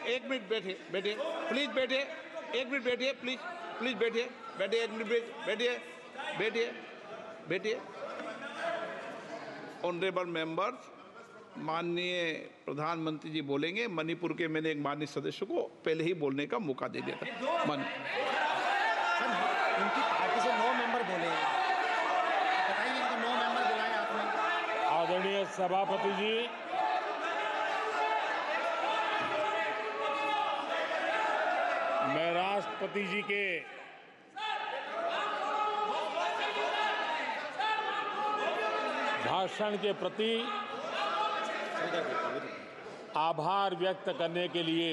एक मिनट बैठिए, बैठिए प्लीज, बैठिए एक मिनट, बैठिए प्लीज, प्लीज बैठिए, बैठिए एक मिनट, बैठिए, बैठिए, बैठिए। ऑनरेबल मेंबर्स, माननीय प्रधानमंत्री जी बोलेंगे। मणिपुर के मैंने एक माननीय सदस्य को पहले ही बोलने का मौका दे दिया था। उनकी पार्टी से 9 मेंबर बोले, बताइए कि 9 मेंबर बुलाए आपने। आदरणीय सभापति जी, मैं राष्ट्रपति जी के भाषण के प्रति आभार व्यक्त करने के लिए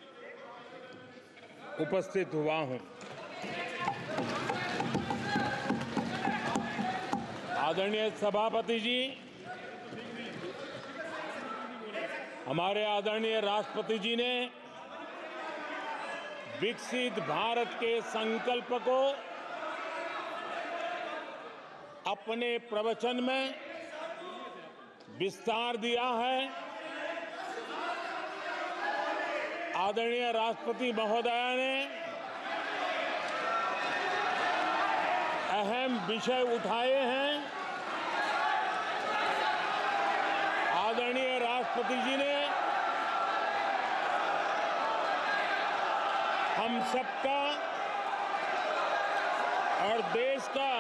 उपस्थित हुआ हूं। आदरणीय सभापति जी, हमारे आदरणीय राष्ट्रपति जी ने विकसित भारत के संकल्प को अपने प्रवचन में विस्तार दिया है। आदरणीय राष्ट्रपति महोदया ने अहम विषय उठाए हैं। आदरणीय राष्ट्रपति जी ने हम सबका और देश का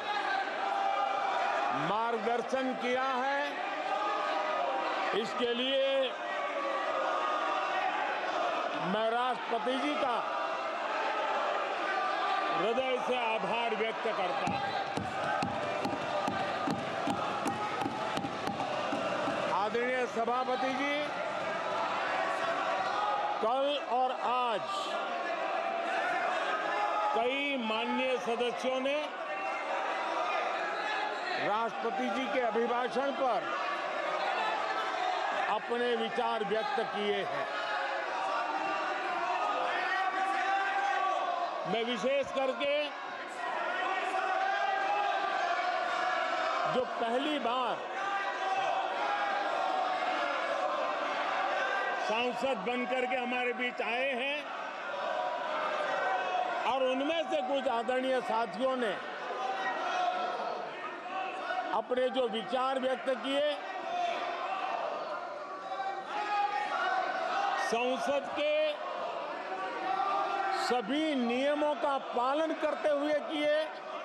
मार्गदर्शन किया है। इसके लिए मैं राष्ट्रपति जी का हृदय से आभार व्यक्त करता हूं। आदरणीय सभापति जी, कल और आज कई माननीय सदस्यों ने राष्ट्रपति जी के अभिभाषण पर अपने विचार व्यक्त किए हैं। मैं विशेष करके जो पहली बार सांसद बनकर के हमारे बीच आए हैं और उनमें से कुछ आदरणीय साथियों ने अपने जो विचार व्यक्त किए, संसद के सभी नियमों का पालन करते हुए किए।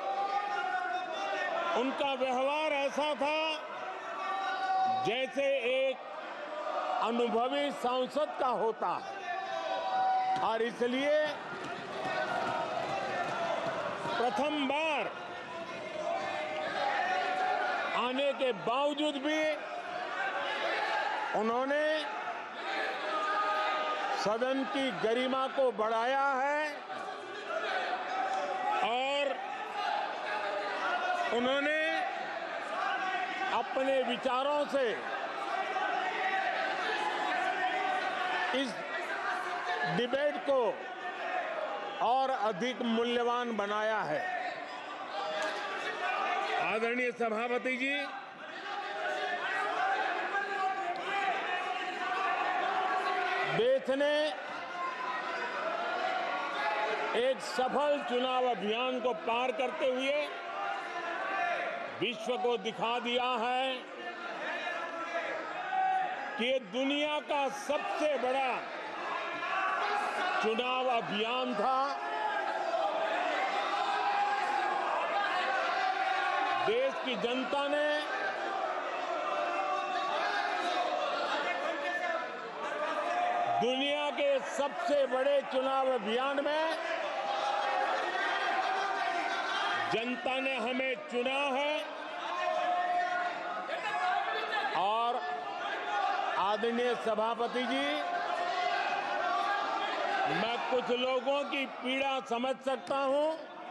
उनका व्यवहार ऐसा था जैसे एक अनुभवी सांसद का होता है और इसलिए प्रथम बार आने के बावजूद भी उन्होंने सदन की गरिमा को बढ़ाया है और उन्होंने अपने विचारों से इस डिबेट को और अधिक मूल्यवान बनाया है। आदरणीय सभापति जी, देश ने एक सफल चुनाव अभियान को पार करते हुए विश्व को दिखा दिया है कि ये दुनिया का सबसे बड़ा चुनाव अभियान था। देश की जनता ने दुनिया के सबसे बड़े चुनाव अभियान में जनता ने हमें चुना है और आदरणीय सभापति जी, मैं कुछ लोगों की पीड़ा समझ सकता हूं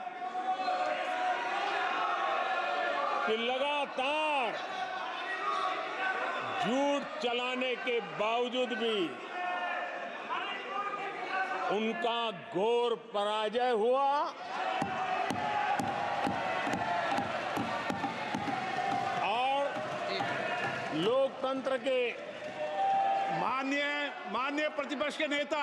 कि लगातार झूठ चलाने के बावजूद भी उनका घोर पराजय हुआ और लोकतंत्र के माननीय माननीय प्रतिपक्ष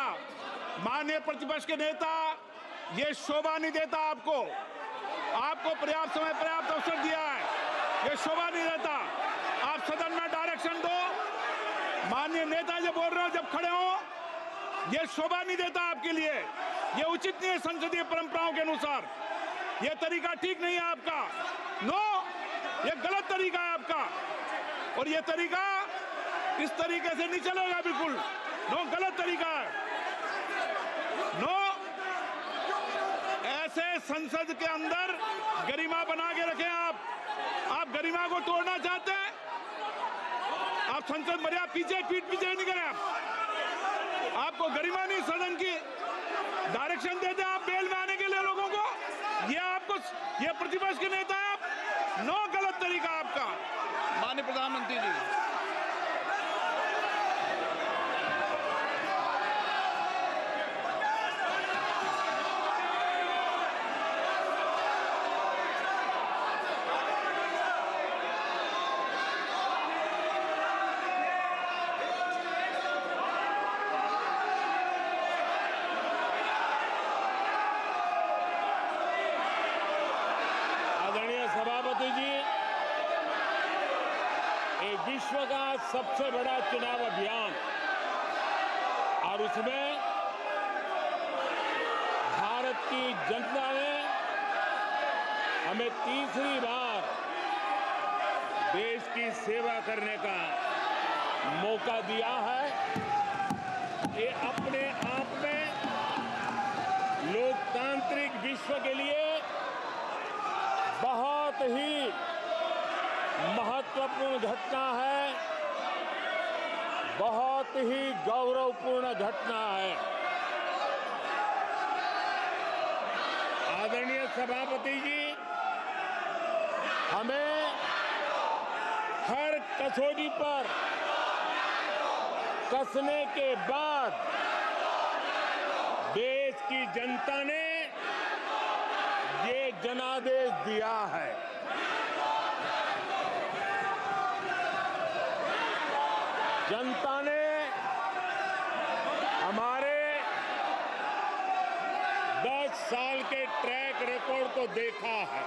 के नेता, ये शोभा नहीं देता आपको। आपको पर्याप्त समय, पर्याप्त अवसर दिया है, ये शोभा नहीं देता। आप सदन में डायरेक्शन दो। माननीय नेता जो बोल रहे हो, जब खड़े हो, ये शोभा नहीं देता आपके लिए। ये उचित नहीं है संसदीय परंपराओं के अनुसार। ये तरीका ठीक नहीं है आपका। नो, ये गलत तरीका है आपका, और ये तरीका इस तरीके से नहीं चलेगा बिल्कुल। नो, गलत तरीका है। नो, ऐसे संसद के अंदर गरिमा बना के रखें आप गरिमा को तोड़ना चाहते हैं। आप संसद मर्यादा पीछे नहीं करें। आपको गरिमा नहीं, सदन की डायरेक्शन देते आप बेल में आने के लिए लोगों को। ये प्रतिपक्ष के नेता है आप। नो, गलत तरीका आपका। माननीय प्रधानमंत्री जी, सभापति जी, एक विश्व का सबसे बड़ा चुनाव अभियान, और उसमें भारत की जनता ने हमें तीसरी बार देश की सेवा करने का मौका दिया है। ये अपने आप में लोकतांत्रिक विश्व के लिए बहुत ही महत्वपूर्ण घटना है, बहुत ही गौरवपूर्ण घटना है। आदरणीय सभापति जी, हमें हर कसौटी पर कसने के बाद देश की जनता ने ये जनादेश दिया है। जनता ने हमारे 10 साल के ट्रैक रिकॉर्ड को देखा है।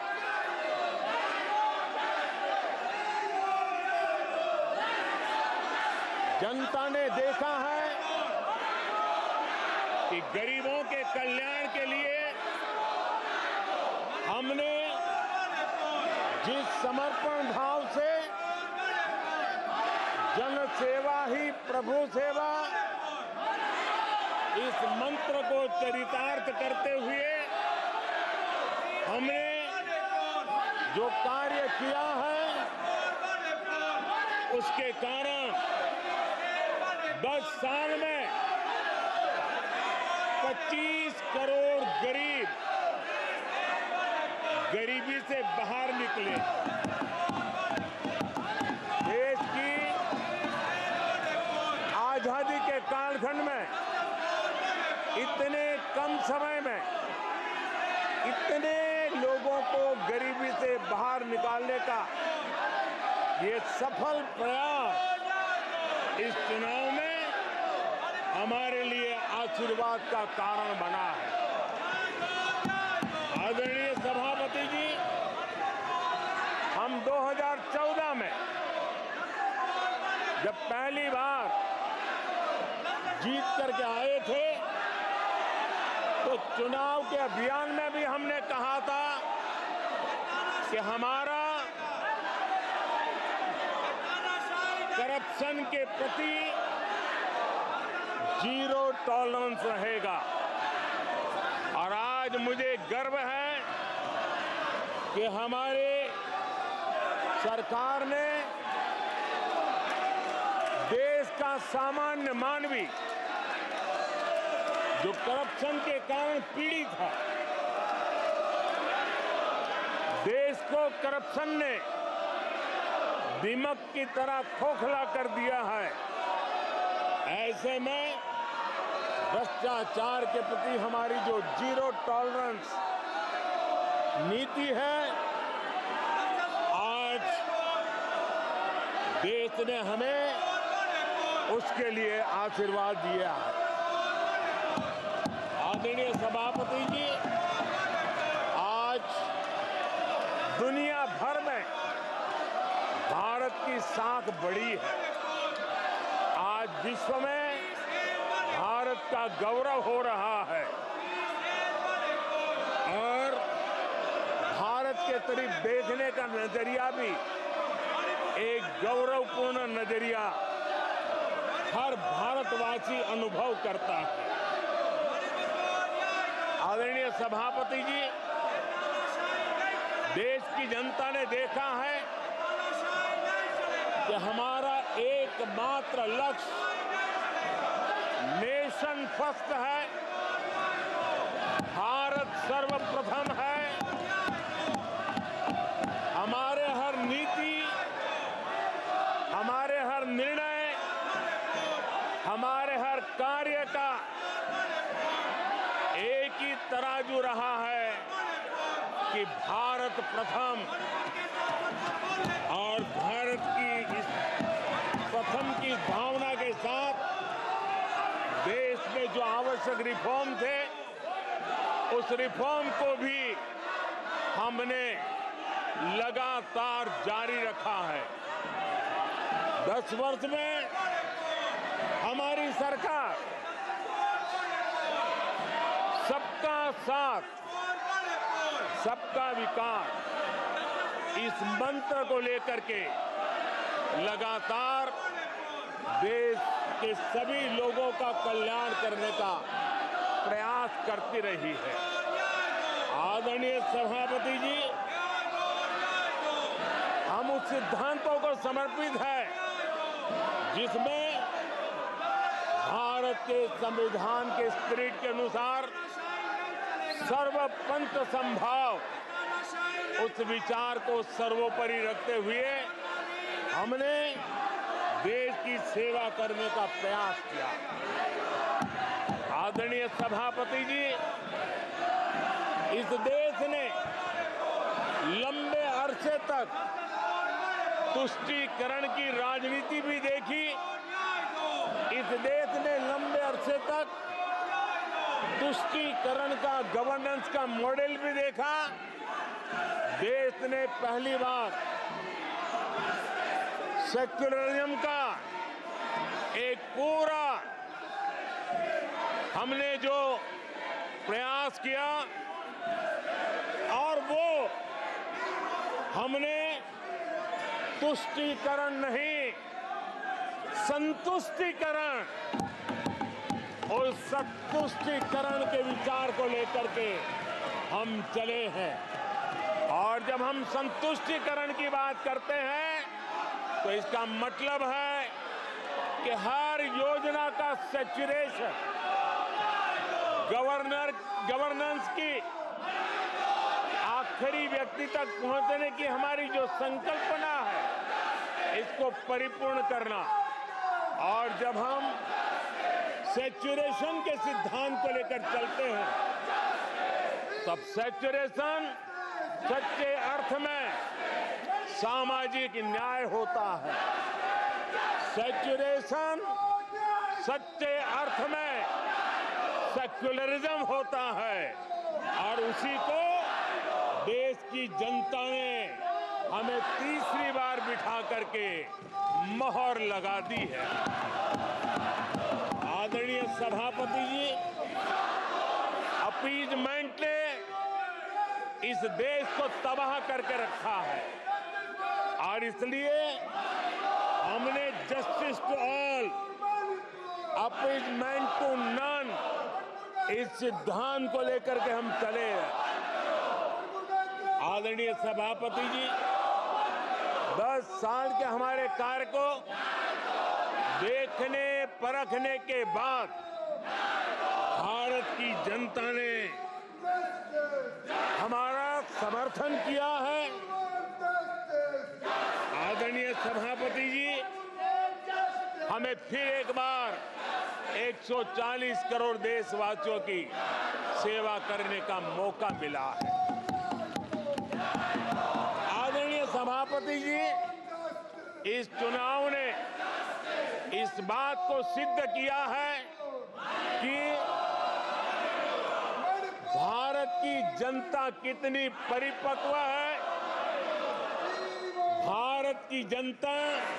जनता ने देखा है कि गरीबों के कल्याण के लिए हमने जिस समर्पण भाव से जन सेवा ही प्रभु सेवा इस मंत्र को चरितार्थ करते हुए हमने जो कार्य किया है, उसके कारण 10 साल में 25 करोड़ गरीब गरीबी से बाहर निकले। देश की आजादी के कालखंड में इतने कम समय में इतने लोगों को गरीबी से बाहर निकालने का ये सफल प्रयास इस चुनाव में हमारे लिए आशीर्वाद का कारण बना है। आदरणीय सभापति जी, हम 2014 में जब पहली बार जीत करके आए थे, तो चुनाव के अभियान में भी हमने कहा था कि हमारा करप्शन के प्रति जीरो टॉलरेंस रहेगा। और आज मुझे गर्व है कि हमारे सरकार ने देश का सामान्य मानवी जो करप्शन के कारण पीड़ित है, देश को करप्शन ने दीमक की तरह खोखला कर दिया है। ऐसे में भ्रष्टाचार के प्रति हमारी जो जीरो टॉलरेंस नीति है, आज देश ने हमें उसके लिए आशीर्वाद दिया है। आदरणीय सभापति जी, आज दुनिया भर में भारत की साख बढ़ी है। आज विश्व में भारत का गौरव हो रहा है और भारत के तरफ देखने का नजरिया भी एक गौरवपूर्ण नजरिया हर भारतवासी अनुभव करता है। आदरणीय सभापति जी, देश की जनता ने देखा है कि हमारा एकमात्र लक्ष्य नेशन फर्स्ट है, भारत सर्वप्रथम है। हमारे हर नीति, हमारे हर निर्णय, हमारे हर कार्य का एक ही तराजू रहा है कि भारत प्रथम, और भारत की इस प्रथम की भावना के साथ देश में जो आवश्यक रिफॉर्म थे, उस रिफॉर्म को भी हमने लगातार जारी रखा है। 10 वर्ष में हमारी सरकार सबका साथ, सबका विकास, इस मंत्र को लेकर के लगातार देश के सभी लोगों का कल्याण करने का प्रयास करती रही है। आदरणीय सभापति जी, हम उस सिद्धांतों को समर्पित है जिसमें भारत के संविधान के स्पिरिट के अनुसार सर्वपंथ संभाव, उस विचार को सर्वोपरि रखते हुए हमने देश की सेवा करने का प्रयास किया। आदरणीय सभापति जी, इस देश ने लंबे अरसे तक तुष्टीकरण की राजनीति भी देखी। इस देश ने लंबे अरसे तक तुष्टीकरण का, गवर्नेंस का मॉडल भी देखा। देश ने पहली बार सेक्युलरिज्म का एक पूरा हमने जो प्रयास किया, और वो हमने तुष्टीकरण नहीं, संतुष्टीकरण, और संतुष्टीकरण के विचार को लेकर के हम चले हैं। और जब हम संतुष्टीकरण की बात करते हैं तो इसका मतलब है कि हर योजना का सैचुरेशन, गवर्नेंस की आखिरी व्यक्ति तक पहुंचने की हमारी जो संकल्पना है, इसको परिपूर्ण करना। और जब हम सैचुरेशन के सिद्धांत को लेकर चलते हैं, तब सैचुरेशन सच्चे अर्थ में सामाजिक न्याय होता है। सैचुरेशन सच्चे अर्थ में सेक्युलरिज्म होता है, और उसी को देश की जनता ने हमें तीसरी बार बिठा करके मोहर लगा दी है। आदरणीय सभापति जी, अपीजमेंट ने इस देश को तबाह करके रखा है, और इसलिए हमने justice to all, appeasement to none, इस सिद्धांत को लेकर के हम चले हैं। आदरणीय सभापति जी, 10 साल के हमारे कार्य को देखने परखने के बाद भारत की जनता ने हमारा समर्थन किया है। आदरणीय सभापति जी, हमें फिर एक बार 140 करोड़ देशवासियों की सेवा करने का मौका मिला है। आदरणीय सभापति जी, इस चुनाव ने इस बात को सिद्ध किया है कि भारत की जनता कितनी परिपक्व है, भारत की जनता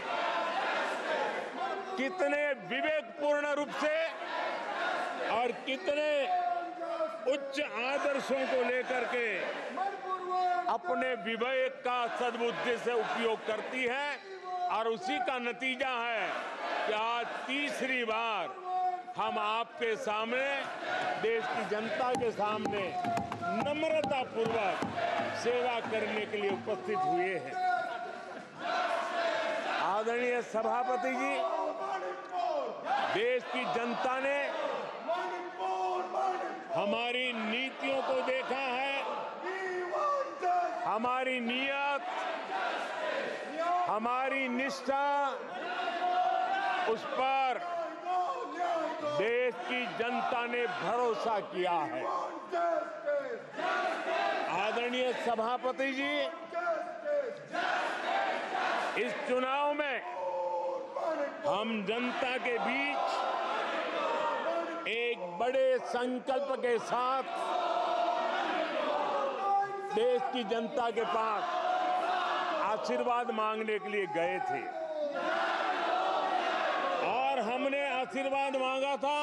कितने विवेकपूर्ण रूप से और कितने उच्च आदर्शों को लेकर के अपने विवेक का सद्बुद्धि से उपयोग करती है। और उसी का नतीजा है कि आज तीसरी बार हम आपके सामने, देश की जनता के सामने नम्रता पूर्वक सेवा करने के लिए उपस्थित हुए हैं। आदरणीय सभापति जी, देश की जनता ने हमारी नीतियों को देखा है, हमारी नीयत, हमारी निष्ठा, उस पर देश की जनता ने भरोसा किया है। आदरणीय सभापति जी, इस चुनाव में हम जनता के बीच एक बड़े संकल्प के साथ देश की जनता के पास आशीर्वाद मांगने के लिए गए थे और हमने आशीर्वाद मांगा था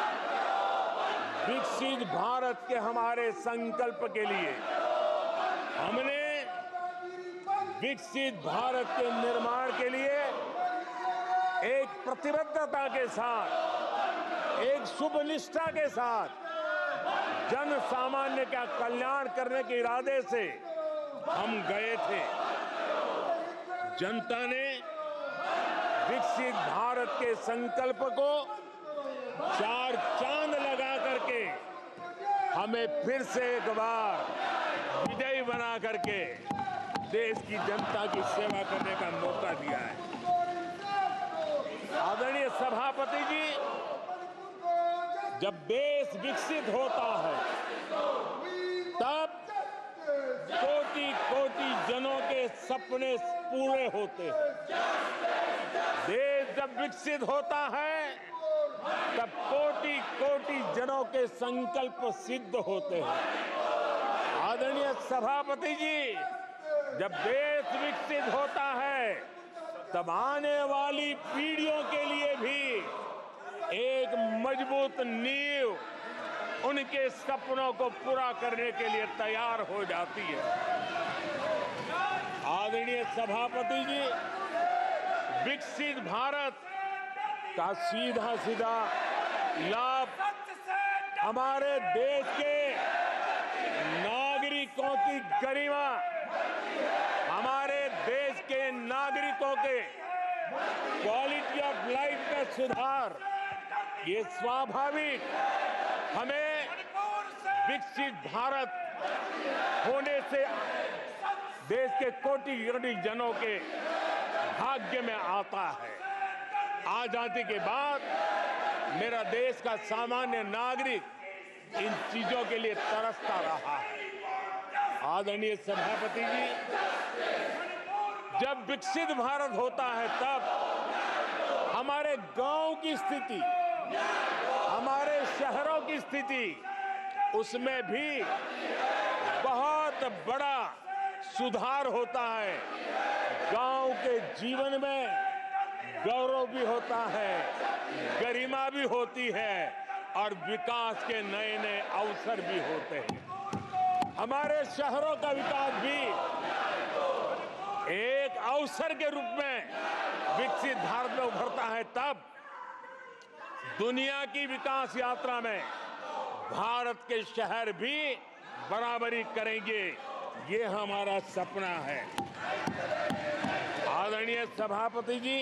विकसित भारत के हमारे संकल्प के लिए। हमने विकसित भारत के निर्माण के लिए एक प्रतिबद्धता के साथ, एक शुभ निष्ठा के साथ जन सामान्य का कल्याण करने के इरादे से हम गए थे। जनता ने विकसित भारत के संकल्प को चार चांद लगा करके हमें फिर से एक बार विजयी बना करके देश की जनता की सेवा करने का मौका दिया है। आदरणीय सभापति जी, जब देश विकसित होता है तब कोटि कोटि जनों के सपने पूरे होते हैं। देश जब विकसित होता है तब कोटि कोटि जनों के संकल्प सिद्ध होते हैं। आदरणीय सभापति जी, जब देश विकसित होता है तब आने वाली पीढ़ियों के लिए भी एक मजबूत नींव उनके सपनों को पूरा करने के लिए तैयार हो जाती है। आदरणीय सभापति जी, विकसित भारत का सीधा सीधा लाभ हमारे देश के नागरिकों की गरिमा, हमारे देश के नागरिकों के क्वालिटी ऑफ लाइफ का सुधार, ये स्वाभाविक हमें विकसित भारत होने से देश के कोटि कोटि जनों के भाग्य में आता है। आजादी के बाद मेरा देश का सामान्य नागरिक इन चीजों के लिए तरसता रहा है। आदरणीय सभापति जी, जब विकसित भारत होता है तब हमारे गांव की स्थिति, हमारे शहरों की स्थिति, उसमें भी बहुत बड़ा सुधार होता है। गांव के जीवन में गौरव भी होता है, गरिमा भी होती है और विकास के नए नए अवसर भी होते हैं। हमारे शहरों का विकास भी एक अवसर के रूप में विकसित भारत में उभरता है। तब दुनिया की विकास यात्रा में भारत के शहर भी बराबरी करेंगे, ये हमारा सपना है। आदरणीय सभापति जी,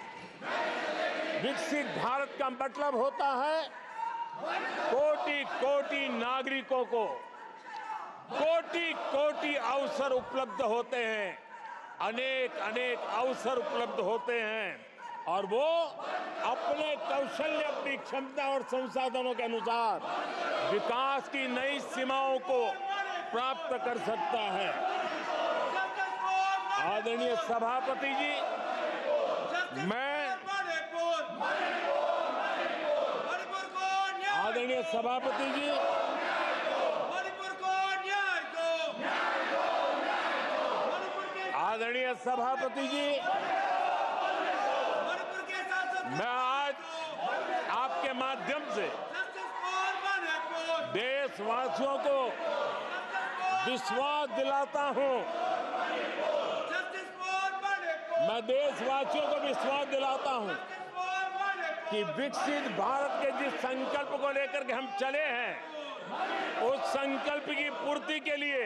विकसित भारत का मतलब होता है कोटि कोटि नागरिकों को कोटि कोटि अवसर उपलब्ध होते हैं, अनेक अनेक अवसर उपलब्ध होते हैं और वो अपने कौशल्य, अपनी क्षमता और संसाधनों के अनुसार विकास की नई सीमाओं को प्राप्त कर सकता है। आदरणीय सभापति जी, मैं आदरणीय सभापति जी, मणिपुर को न्याय दो, मणिपुर के आदरणीय सभापति जी, मणिपुर के सांसद मैं आज आपके माध्यम से जस्टिस फॉर मणिपुर, देशवासियों को विश्वास दिलाता हूं, जस्टिस फॉर मणिपुर, मैं देशवासियों को विश्वास दिलाता हूं जस्टिस फॉर मणिपुर, कि विकसित भारत के जिस संकल्प को लेकर के हम चले हैं, उस संकल्प की पूर्ति के लिए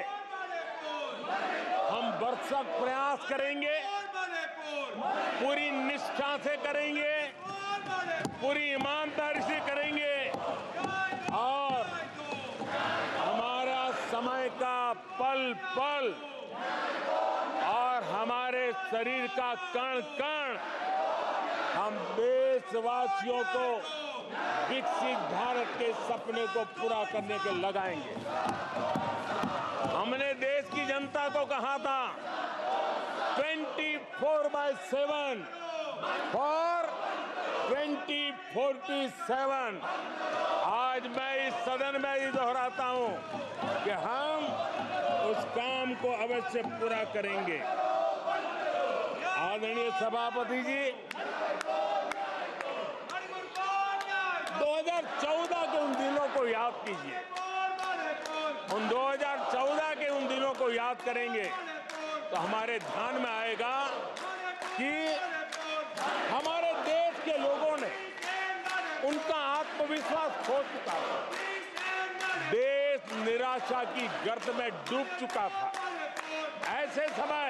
हम भरसक प्रयास करेंगे, पूरी निष्ठा से करेंगे, पूरी ईमानदारी से करेंगे और हमारा समय का पल पल और हमारे शरीर का कण कण हम देशवासियों को विकसित भारत के सपने को पूरा करने के लगाएंगे। हमने देश की जनता को कहा था 24/7 फॉर 2047। आज मैं इस सदन में ही दोहराता हूं कि हम उस काम को अवश्य पूरा करेंगे। आदरणीय सभापति जी, 2014 के उन दिनों को याद कीजिए। उन 2014 के उन दिनों को याद करेंगे तो हमारे ध्यान में आएगा कि हमारे देश के लोगों ने उनका आत्मविश्वास खो चुका था। देश निराशा की गर्त में डूब चुका था। ऐसे समय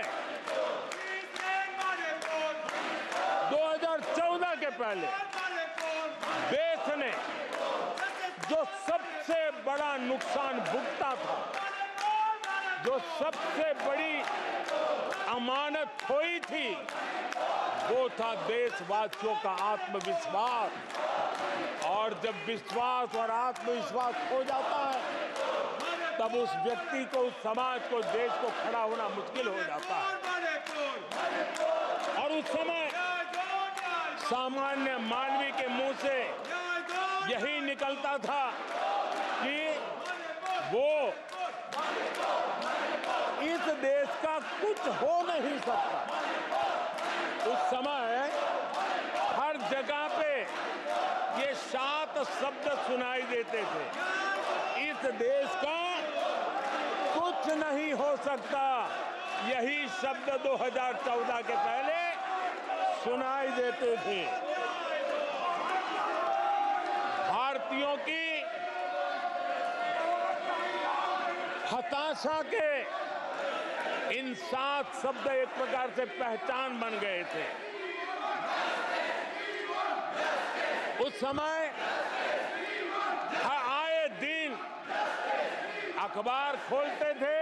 2014 के पहले देश ने जो सबसे बड़ा नुकसान भुगता था, जो सबसे बड़ी अमानत खोई थी, वो था देशवासियों का आत्मविश्वास। और जब विश्वास और आत्मविश्वास खो जाता है तब उस व्यक्ति को, उस समाज को, देश को खड़ा होना मुश्किल हो जाता है। और उस समय सामान्य मानवी के मुंह से यही निकलता था कि वो इस देश का कुछ हो नहीं सकता। उस समय हर जगह पे ये 7 शब्द सुनाई देते थे, इस देश का कुछ नहीं हो सकता। यही शब्द 2014 के पहले सुनाई देते थे। भारतीयों की हताशा के इन 7 शब्द एक प्रकार से पहचान बन गए थे। उस समय आए दिन अखबार खोलते थे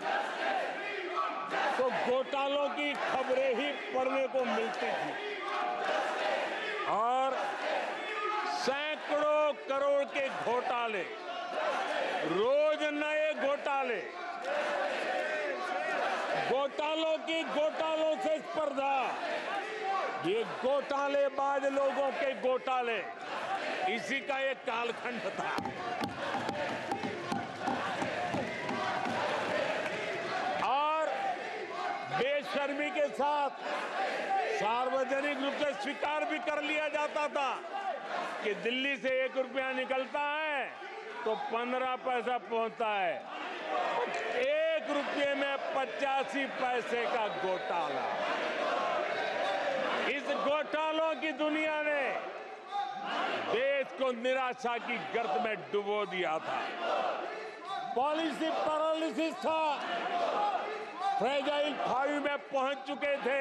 तो घोटालों की खबरें ही पढ़ने को मिलती थी और सैकड़ों करोड़ के घोटाले, रोज नए घोटाले, घोटालों से स्पर्धा, ये घोटालेबाज लोगों के घोटाले, इसी का एक कालखंड था। और बेशर्मी के साथ सार्वजनिक रूप से स्वीकार भी कर लिया जाता था कि दिल्ली से 1 रुपया निकलता है तो 15 पैसा पहुंचता है। 1 रुपये में 85 पैसे का घोटाला। इस घोटालों की दुनिया ने देश को निराशा की गर्त में डुबो दिया था। पॉलिसी पैरालिसिस था, फ्रेजाइल 5 में पहुंच चुके थे।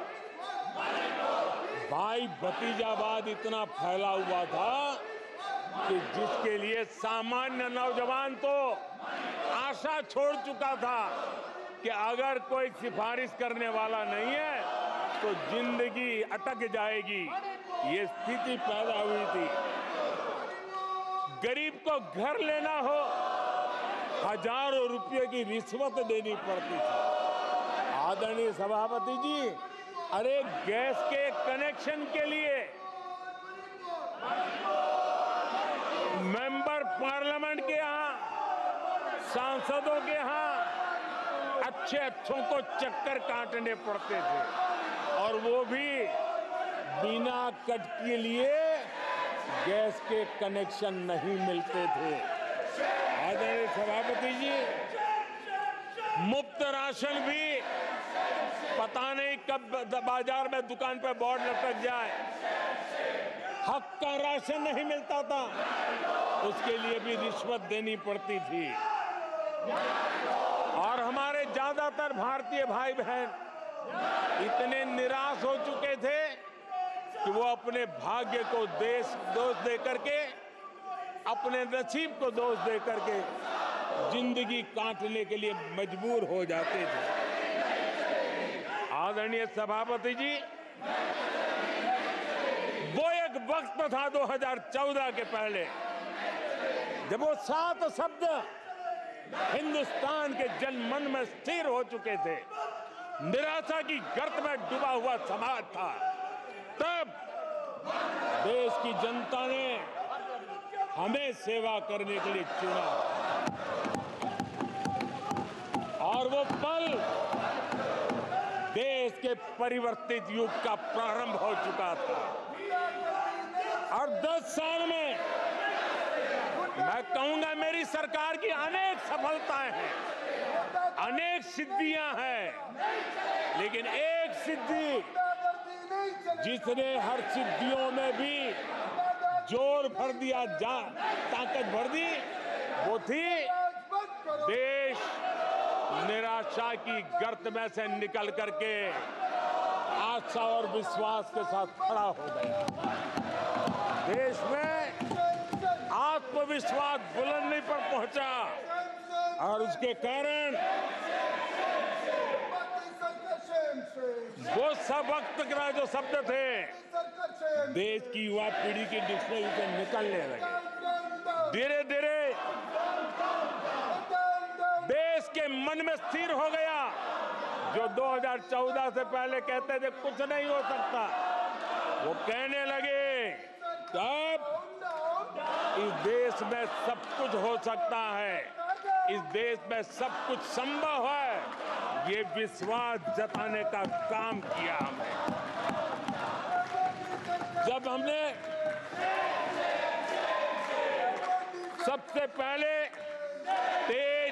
भाई भतीजावाद इतना फैला हुआ था कि जिसके लिए सामान्य नौजवान तो आशा छोड़ चुका था कि अगर कोई सिफारिश करने वाला नहीं है तो जिंदगी अटक जाएगी। ये स्थिति पैदा हुई थी। गरीब को घर लेना हो, हजारों रुपए की रिश्वत देनी पड़ती थी। आदरणीय सभापति जी, अरे गैस के कनेक्शन के लिए सांसदों के यहाँ अच्छों को चक्कर काटने पड़ते थे और वो भी बिना कट के लिए गैस के कनेक्शन नहीं मिलते थे। आदरणीय सभापति जी, मुफ्त राशन भी पता नहीं कब बाजार में दुकान पर बोर्ड लटक जाए, हक का राशन नहीं मिलता था, उसके लिए भी रिश्वत देनी पड़ती थी। और हमारे ज्यादातर भारतीय भाई बहन इतने निराश हो चुके थे कि वो अपने भाग्य को दोष दे करके, अपने नसीब को दोष दे करके जिंदगी काटने के लिए मजबूर हो जाते थे। आदरणीय सभापति जी, वो एक वक्त था 2014 के पहले जब वो 7 शब्द हिंदुस्तान के जनमन में स्थिर हो चुके थे। निराशा की गर्त में डूबा हुआ समाज था। तब देश की जनता ने हमें सेवा करने के लिए चुना और वो पल देश के परिवर्तित युग का प्रारंभ हो चुका था। और 10 साल में मैं कहूंगा मेरी सरकार की अनेक सफलताएं हैं, अनेक सिद्धियां हैं, लेकिन एक सिद्धि जिसने हर सिद्धियों में भी जोर भर दिया, ताकत भर दी, वो थी देश निराशा की गर्त में से निकल करके आशा और विश्वास के साथ खड़ा हो गया। देश में आत्मविश्वास बुलंदी पर पहुंचा और उसके कारण वो सब वक्त का जो शब्द थे देश की युवा पीढ़ी की डिक्शनरी से निकलने लगे। धीरे धीरे देश के मन में स्थिर हो गया। जो 2014 से पहले कहते थे कुछ नहीं हो सकता, वो कहने लगे अब इस देश में सब कुछ हो सकता है, इस देश में सब कुछ संभव है। ये विश्वास जताने का काम किया हमने। जब हमने सबसे पहले तेज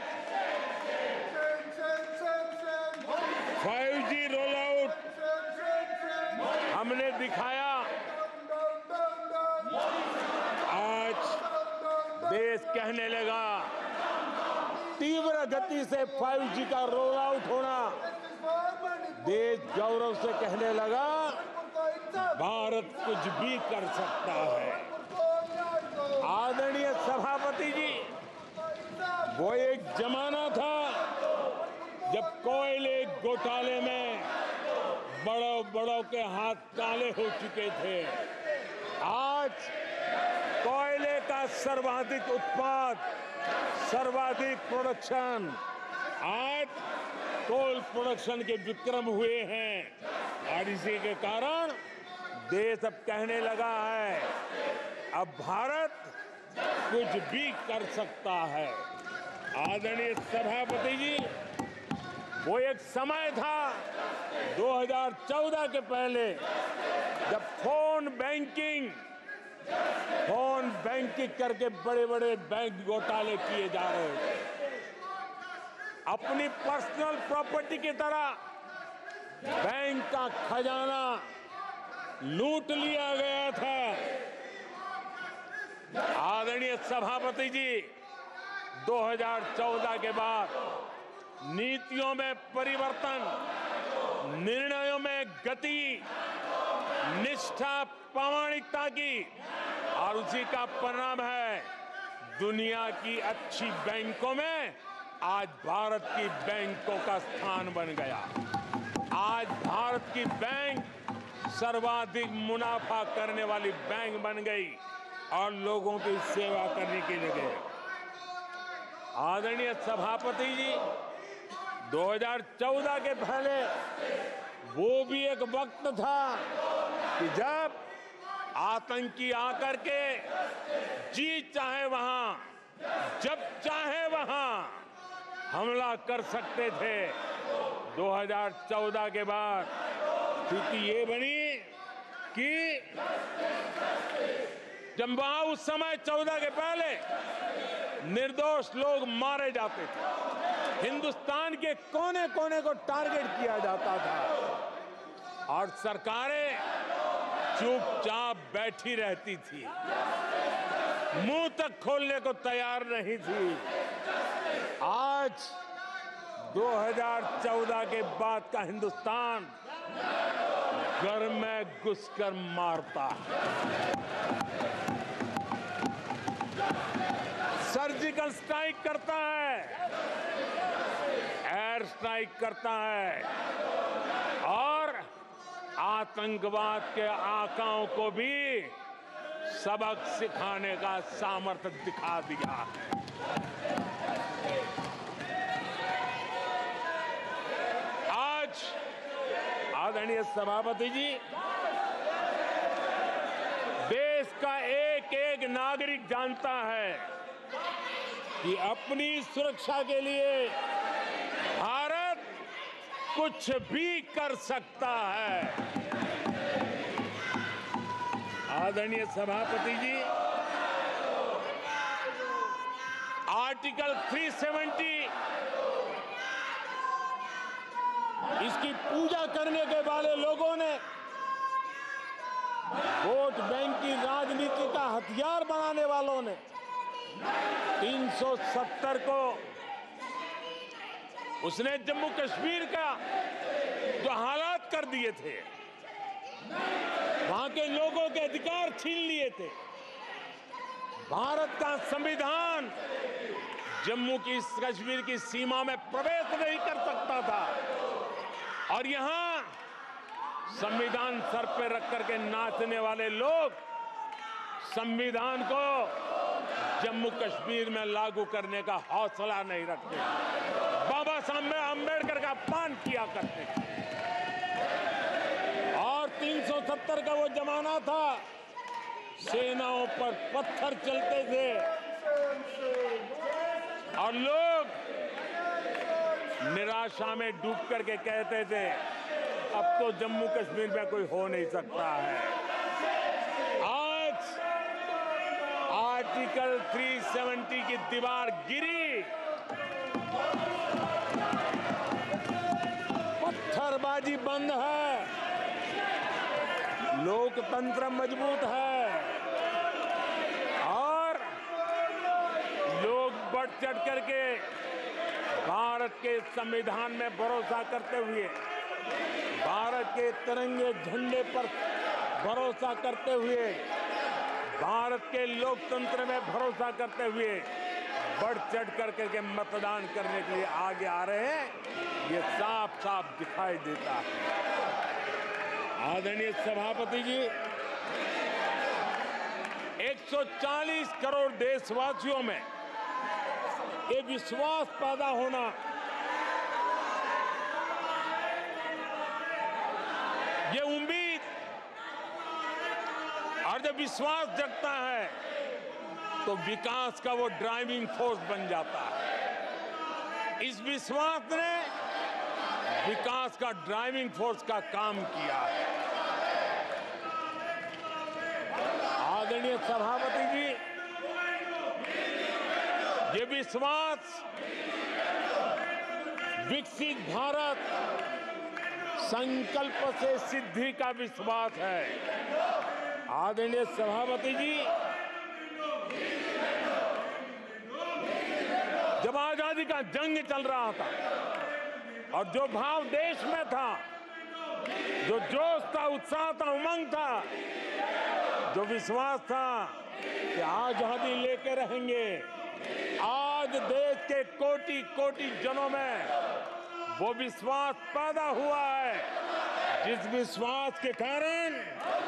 5G रोल आउट हमने दिखाया, आज देश कहने लगा तीव्र गति से 5G का रोल आउट होना। देश गौरव से कहने लगा भारत कुछ भी कर सकता है। आदरणीय सभापति जी, वो एक जमाना था जब कोयले घोटाले में बड़ों के हाथ काले हो चुके थे। आज कोयले का सर्वाधिक उत्पाद, सर्वाधिक प्रोडक्शन, आज कोल प्रोडक्शन के विक्रम हुए हैं और इसी के कारण देश अब कहने लगा है अब भारत कुछ भी कर सकता है। आदरणीय सभापति जी, वो एक समय था 2014 के पहले जब फोन बैंकिंग करके बड़े बड़े बैंक घोटाले किए जा रहे थे। अपनी पर्सनल प्रॉपर्टी की तरह बैंक का खजाना लूट लिया गया था। आदरणीय सभापति जी, 2014 के बाद नीतियों में परिवर्तन, निर्णयों में गति, निष्ठा, प्रामाणिकता की, और उसी का परिणाम है दुनिया की अच्छी बैंकों में आज भारत की बैंकों का स्थान बन गया। आज भारत की बैंक सर्वाधिक मुनाफा करने वाली बैंक बन गई और लोगों की सेवा करने के लिए गए। आदरणीय सभापति जी, 2014 के पहले वो भी एक वक्त था कि जब आतंकी आकर के जी चाहे वहां, जब चाहे वहां हमला कर सकते थे 2014 के बाद। स्थिति ये बनी कि जब वहां उस समय 14 के पहले निर्दोष लोग मारे जाते थे, हिंदुस्तान के कोने कोने को टारगेट किया जाता था और सरकारें चुपचाप बैठी रहती थी, मुंह तक खोलने को तैयार नहीं थी। आज 2014 के बाद का हिंदुस्तान घर में घुसकर मारता है, सर्जिकल स्ट्राइक करता है, एयर स्ट्राइक करता है और आतंकवाद के आकाओं को भी सबक सिखाने का सामर्थ्य दिखा दिया है। आज आदरणीय सभापति जी, देश का एक एक नागरिक जानता है कि अपनी सुरक्षा के लिए भारत कुछ भी कर सकता है। आदरणीय सभापति जी, आर्टिकल 370 इसकी पूजा करने के वाले लोगों ने, वोट बैंक की राजनीति का हथियार बनाने वालों ने 370 को उसने जम्मू कश्मीर का जो हालात कर दिए थे, वहां के लोगों के अधिकार छीन लिए थे। भारत का संविधान जम्मू की कश्मीर की सीमा में प्रवेश नहीं कर सकता था और यहां संविधान सर पे रख करके नाचने वाले लोग संविधान को जम्मू कश्मीर में लागू करने का हौसला नहीं रखते, बाबा साहब अम्बेडकर का अपमान किया करते थे। और 370 का वो जमाना था, सेनाओं पर पत्थर चलते थे और लोग निराशा में डूब करके कहते थे अब तो जम्मू कश्मीर में कोई हो नहीं सकता है। आज आर्टिकल 370 की दीवार गिरी, पत्थरबाजी बंद है, लोकतंत्र मजबूत है और लोग बढ़ चढ़ करके भारत के संविधान में भरोसा करते हुए, भारत के तिरंगे झंडे पर भरोसा करते हुए, भारत के लोकतंत्र में भरोसा करते हुए बढ़ चढ़ करके मतदान करने के लिए आगे आ रहे हैं, ये साफ साफ दिखाई देता है। आदरणीय सभापति जी, 140 करोड़ देशवासियों में ये विश्वास पैदा होना, ये उम्मीद और जब विश्वास जगता है तो विकास का वो ड्राइविंग फोर्स बन जाता है। इस विश्वास ने विकास का ड्राइविंग फोर्स का काम किया है। आदरणीय सभापति जी, ये विश्वास विकसित भारत संकल्प से सिद्धि का विश्वास है। आदरणीय सभापति जी, जब आजादी का जंग चल रहा था और जो भाव देश में था, जो जोश था, उत्साह था, उमंग था, जो विश्वास था कि आजादी लेके रहेंगे, आज देश के कोटि कोटि जनों में वो विश्वास पैदा हुआ है, जिस विश्वास के कारण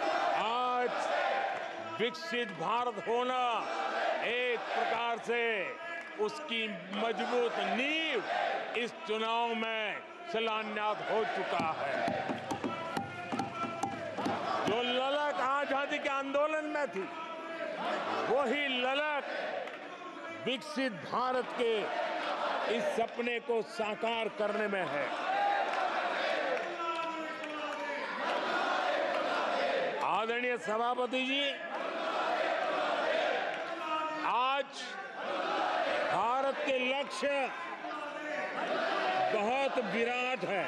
आज विकसित भारत होना एक प्रकार से उसकी मजबूत नींव इस चुनाव में शिलान्यास हो चुका है। जो ललक आजादी के आंदोलन में थी, वही ललक विकसित भारत के इस सपने को साकार करने में है। आदरणीय सभापति जी, आज भारत के लक्ष्य बहुत विराट है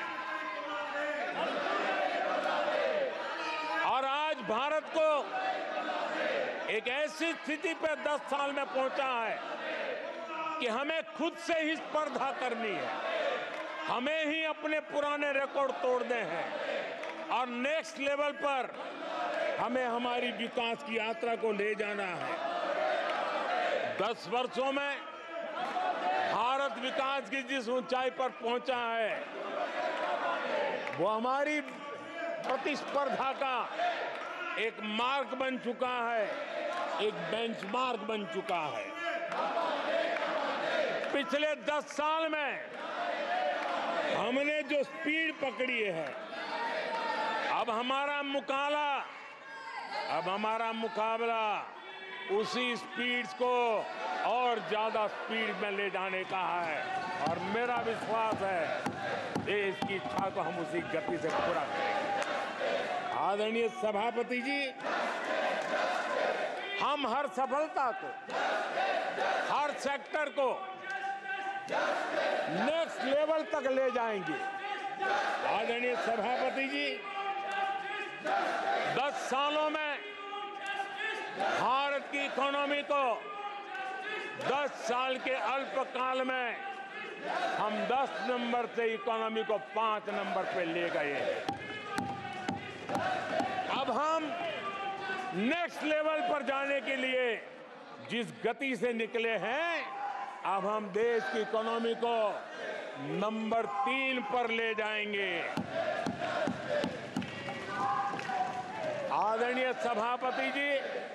और आज भारत को एक ऐसी स्थिति पर 10 साल में पहुंचा है कि हमें खुद से ही स्पर्धा करनी है, हमें ही अपने पुराने रिकॉर्ड तोड़ने हैं और नेक्स्ट लेवल पर हमें हमारी विकास की यात्रा को ले जाना है। 10 वर्षों में भारत विकास की जिस ऊंचाई पर पहुंचा है वो हमारी प्रतिस्पर्धा का एक मार्ग बन चुका है, एक बेंचमार्क बन चुका है। पिछले 10 साल में हमने जो स्पीड पकड़ी है, अब हमारा मुकाबला उसी स्पीड को और ज्यादा स्पीड में ले जाने का है और मेरा विश्वास है देश की इच्छा को हम उसी गति से पूरा करेंगे। आदरणीय सभापति जी, हम हर सफलता को, हर सेक्टर को नेक्स्ट लेवल तक ले जाएंगे। आदरणीय सभापति जी, 10 सालों में भारत की इकोनॉमी को 10 साल के अल्पकाल में हम 10 नंबर से इकोनॉमी को 5 नंबर पे ले गए हैं। अब हम नेक्स्ट लेवल पर जाने के लिए जिस गति से निकले हैं, अब हम देश की इकोनॉमी को नंबर 3 पर ले जाएंगे। आदरणीय सभापति जी,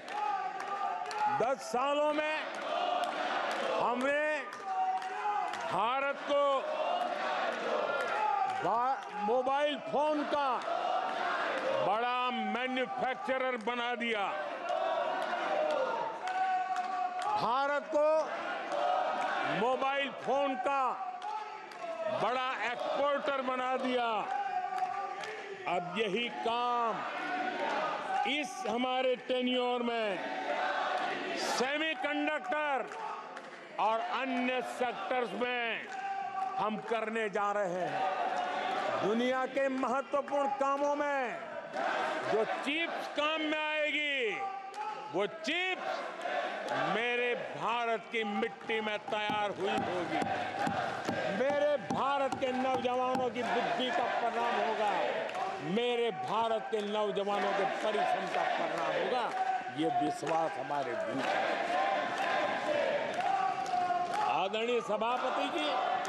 10 सालों में हमने भारत को मोबाइल फोन का बड़ा मैन्युफैक्चरर बना दिया, भारत को मोबाइल फोन का बड़ा एक्सपोर्टर बना दिया। अब यही काम इस हमारे टेन्योर में सेमीकंडक्टर और अन्य सेक्टर्स में हम करने जा रहे हैं। दुनिया के महत्वपूर्ण कामों में जो चिप्स काम में आएगी, वो चिप्स मेरे भारत की मिट्टी में तैयार हुई होगी, मेरे भारत के नौजवानों की बुद्धि का परिणाम होगा, मेरे भारत के नौजवानों के परिश्रम का परिणाम होगा। ये विश्वास हमारे भीतर है। आदरणीय सभापति जी,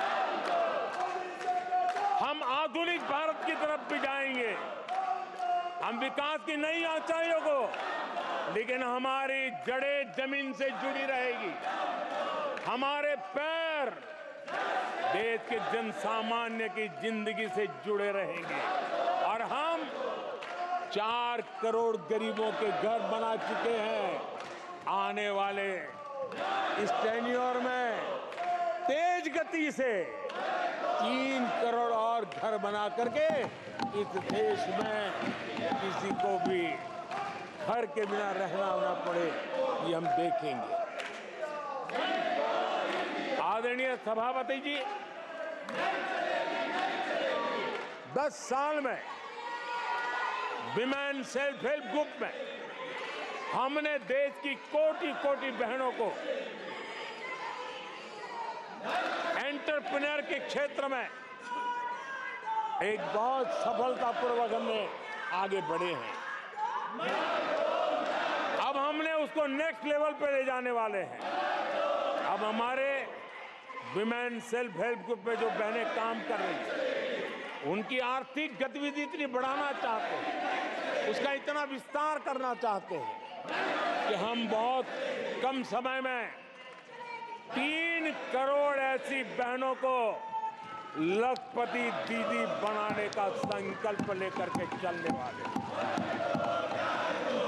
हम आधुनिक भारत की तरफ भी जाएंगे, हम विकास की नई ऊंचाइयों को, लेकिन हमारी जड़ें जमीन से जुड़ी रहेगी, हमारे पैर देश के जन सामान्य की जिंदगी से जुड़े रहेंगे और हम 4 करोड़ गरीबों के घर बना चुके हैं। आने वाले इस टेन्योर में तेज गति से 3 करोड़ और घर बना करके इस देश में किसी को भी घर के बिना रहना ना पड़े, ये हम देखेंगे। आदरणीय सभापति जी, 10 साल में विमेन सेल्फ हेल्प ग्रुप में हमने देश की कोटि-कोटि बहनों को एंटरप्रेन्योर के क्षेत्र में एक बहुत सफलतापूर्वक हमने आगे बढ़े हैं। अब हमने उसको नेक्स्ट लेवल पे ले जाने वाले हैं। अब हमारे विमेन सेल्फ हेल्प ग्रुप में जो बहनें काम कर रही हैं, उनकी आर्थिक गतिविधि इतनी बढ़ाना चाहते हैं, उसका इतना विस्तार करना चाहते हैं कि हम बहुत कम समय में 3 करोड़ ऐसी बहनों को लखपति दीदी बनाने का संकल्प लेकर के चलने वाले।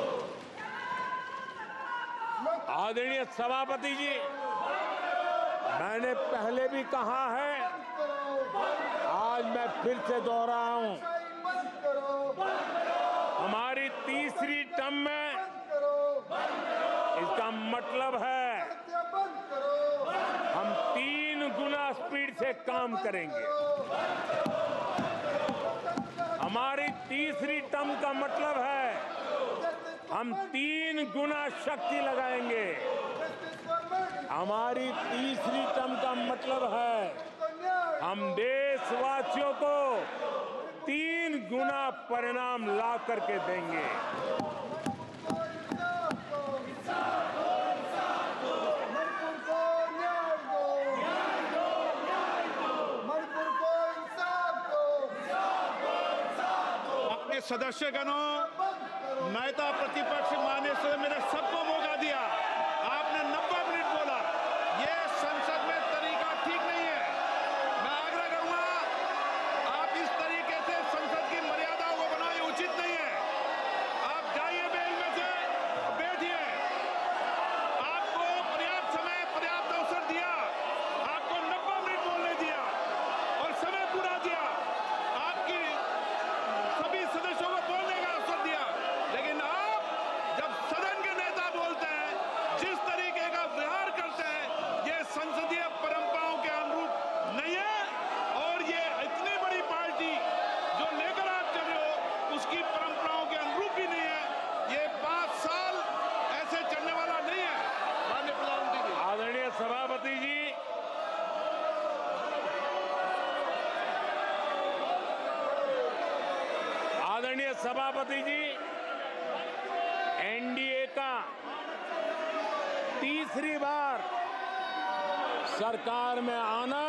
आदरणीय सभापति जी, मैंने पहले भी कहा है, आज मैं फिर से दोहराया हूं, हमारी तीसरी टर्म में इसका मतलब है हम 3 गुना स्पीड से काम करेंगे। हमारी तीसरी टर्म का मतलब है हम 3 गुना शक्ति लगाएंगे। हमारी तीसरी टर्म का मतलब है हम देशवासियों को 3 गुना परिणाम ला करके देंगे। अपने सदस्यगणों, नेता प्रतिपक्ष माननीय सदस्य, मैंने सबको मौका दिया। आपने 90 मिनट बोला, ये संसद में तरीका ठीक नहीं है। मैं आग्रह करूंगा, आप इस तरीके से संसद की मर्यादाओं को बनाए, उचित नहीं है। आप जाइए बेल में से, बैठिए। आपको पर्याप्त समय, पर्याप्त अवसर दिया, आपको 90 मिनट बोलने दिया और समय पूरा दिया। आपकी सभी सदस्यों को बोलने का अवसर दिया, लेकिन आप जब सदन के नेता बोलते हैं, जिस तरीके का व्यवहार करते हैं, ये संसदीय परंपराओं के अनुरूप नहीं है। और ये इतनी बड़ी पार्टी जो लेकर आप चल रहे हो, उसकी परंपराओं के अनुरूप भी नहीं है। ये 5 साल ऐसे चलने वाला नहीं है। माननीय प्रधानमंत्री जी, आदरणीय सभापति जी, आदरणीय सभापति जी, एनडीए का तीसरी बार सरकार में आना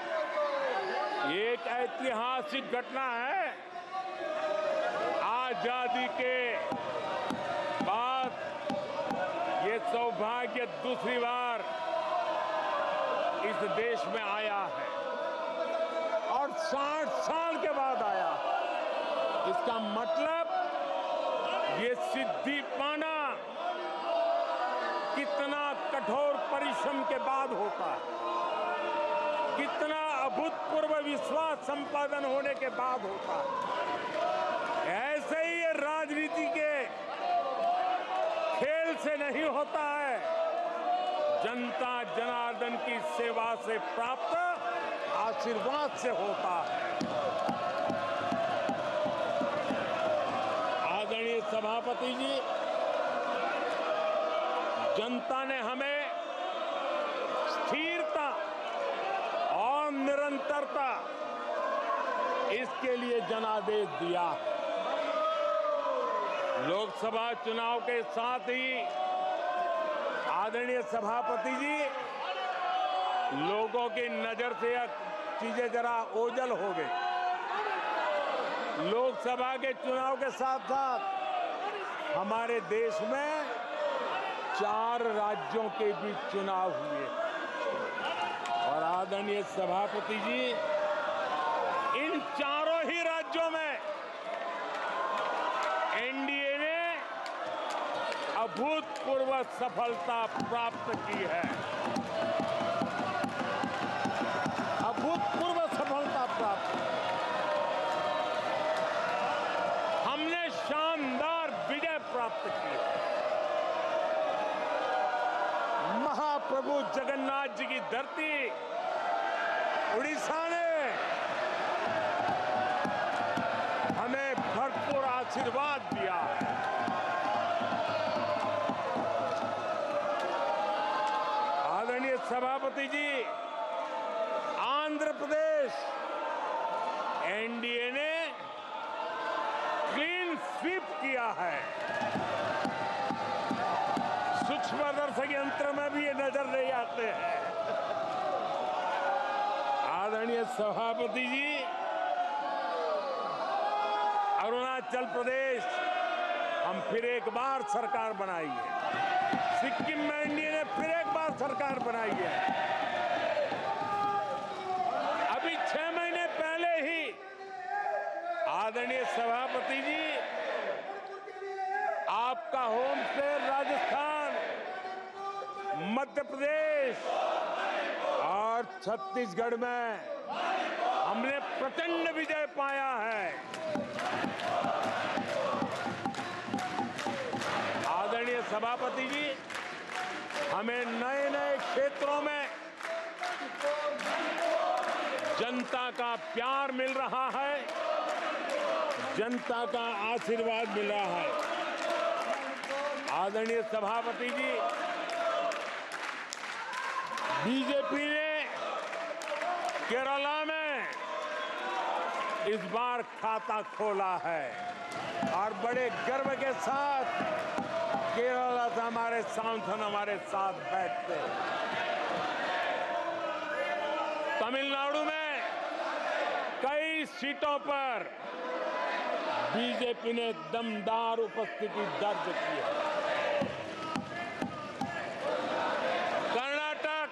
एक ऐतिहासिक घटना है। आजादी के बाद ये सौभाग्य दूसरी बार इस देश में आया है और 60 साल के बाद आया है। इसका मतलब ये सिद्धि पाना कितना कठोर परिश्रम के बाद होता है, कितना अभूतपूर्व विश्वास संपादन होने के बाद होता है। ऐसे ही ये राजनीति के खेल से नहीं होता है, जनता जनार्दन की सेवा से प्राप्त आशीर्वाद से होता है। आदरणीय सभापति जी, जनता ने हमें स्थिरता और निरंतरता, इसके लिए जनादेश दिया। लोकसभा चुनाव के साथ ही आदरणीय सभापति जी, लोगों की नजर से यह चीजें जरा ओझल हो गई। लोकसभा के चुनाव के साथ साथ हमारे देश में 4 राज्यों के बीच चुनाव हुए और आदरणीय सभापति जी, इन चारों ही राज्यों में एनडीए ने अभूतपूर्व सफलता प्राप्त की है। अभूतपूर्व सफलता प्राप्त, हमने शानदार विजय प्राप्त की है। महाप्रभु जगन्नाथ जी की धरती उड़ीसा ने हमें भरपूर आशीर्वाद दिया है। आदरणीय सभापति जी, आंध्र प्रदेश एनडीए ने क्लीन स्वीप किया है। सूक्ष्म दर्शक यंत्र में भी ये नजर नहीं आते हैं। आदरणीय सभापति जी, अरुणाचल प्रदेश हम फिर एक बार सरकार बनाई है। सिक्किम में एनडीए ने फिर एक बार सरकार बनाई है। अभी 6 महीने पहले ही आदरणीय सभापति जी, आपका होम स्टेट राजस्थान, मध्य प्रदेश और छत्तीसगढ़ में हमने प्रचंड विजय पाया है। आदरणीय सभापति जी, हमें नए नए क्षेत्रों में जनता का प्यार मिल रहा है, जनता का आशीर्वाद मिल रहा है। आदरणीय सभापति जी, बीजेपी ने केरला में इस बार खाता खोला है और बड़े गर्व के साथ केरला से हमारे सांसद हमारे साथ बैठते। तमिलनाडु में कई सीटों पर बीजेपी ने दमदार उपस्थिति दर्ज की है। कर्नाटक,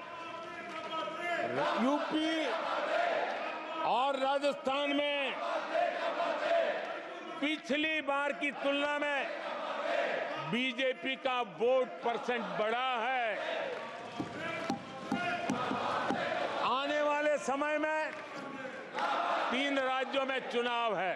यूपी और राजस्थान में पिछली बार की तुलना में बीजेपी का वोट परसेंट बढ़ा है। आने वाले समय में 3 राज्यों में चुनाव है।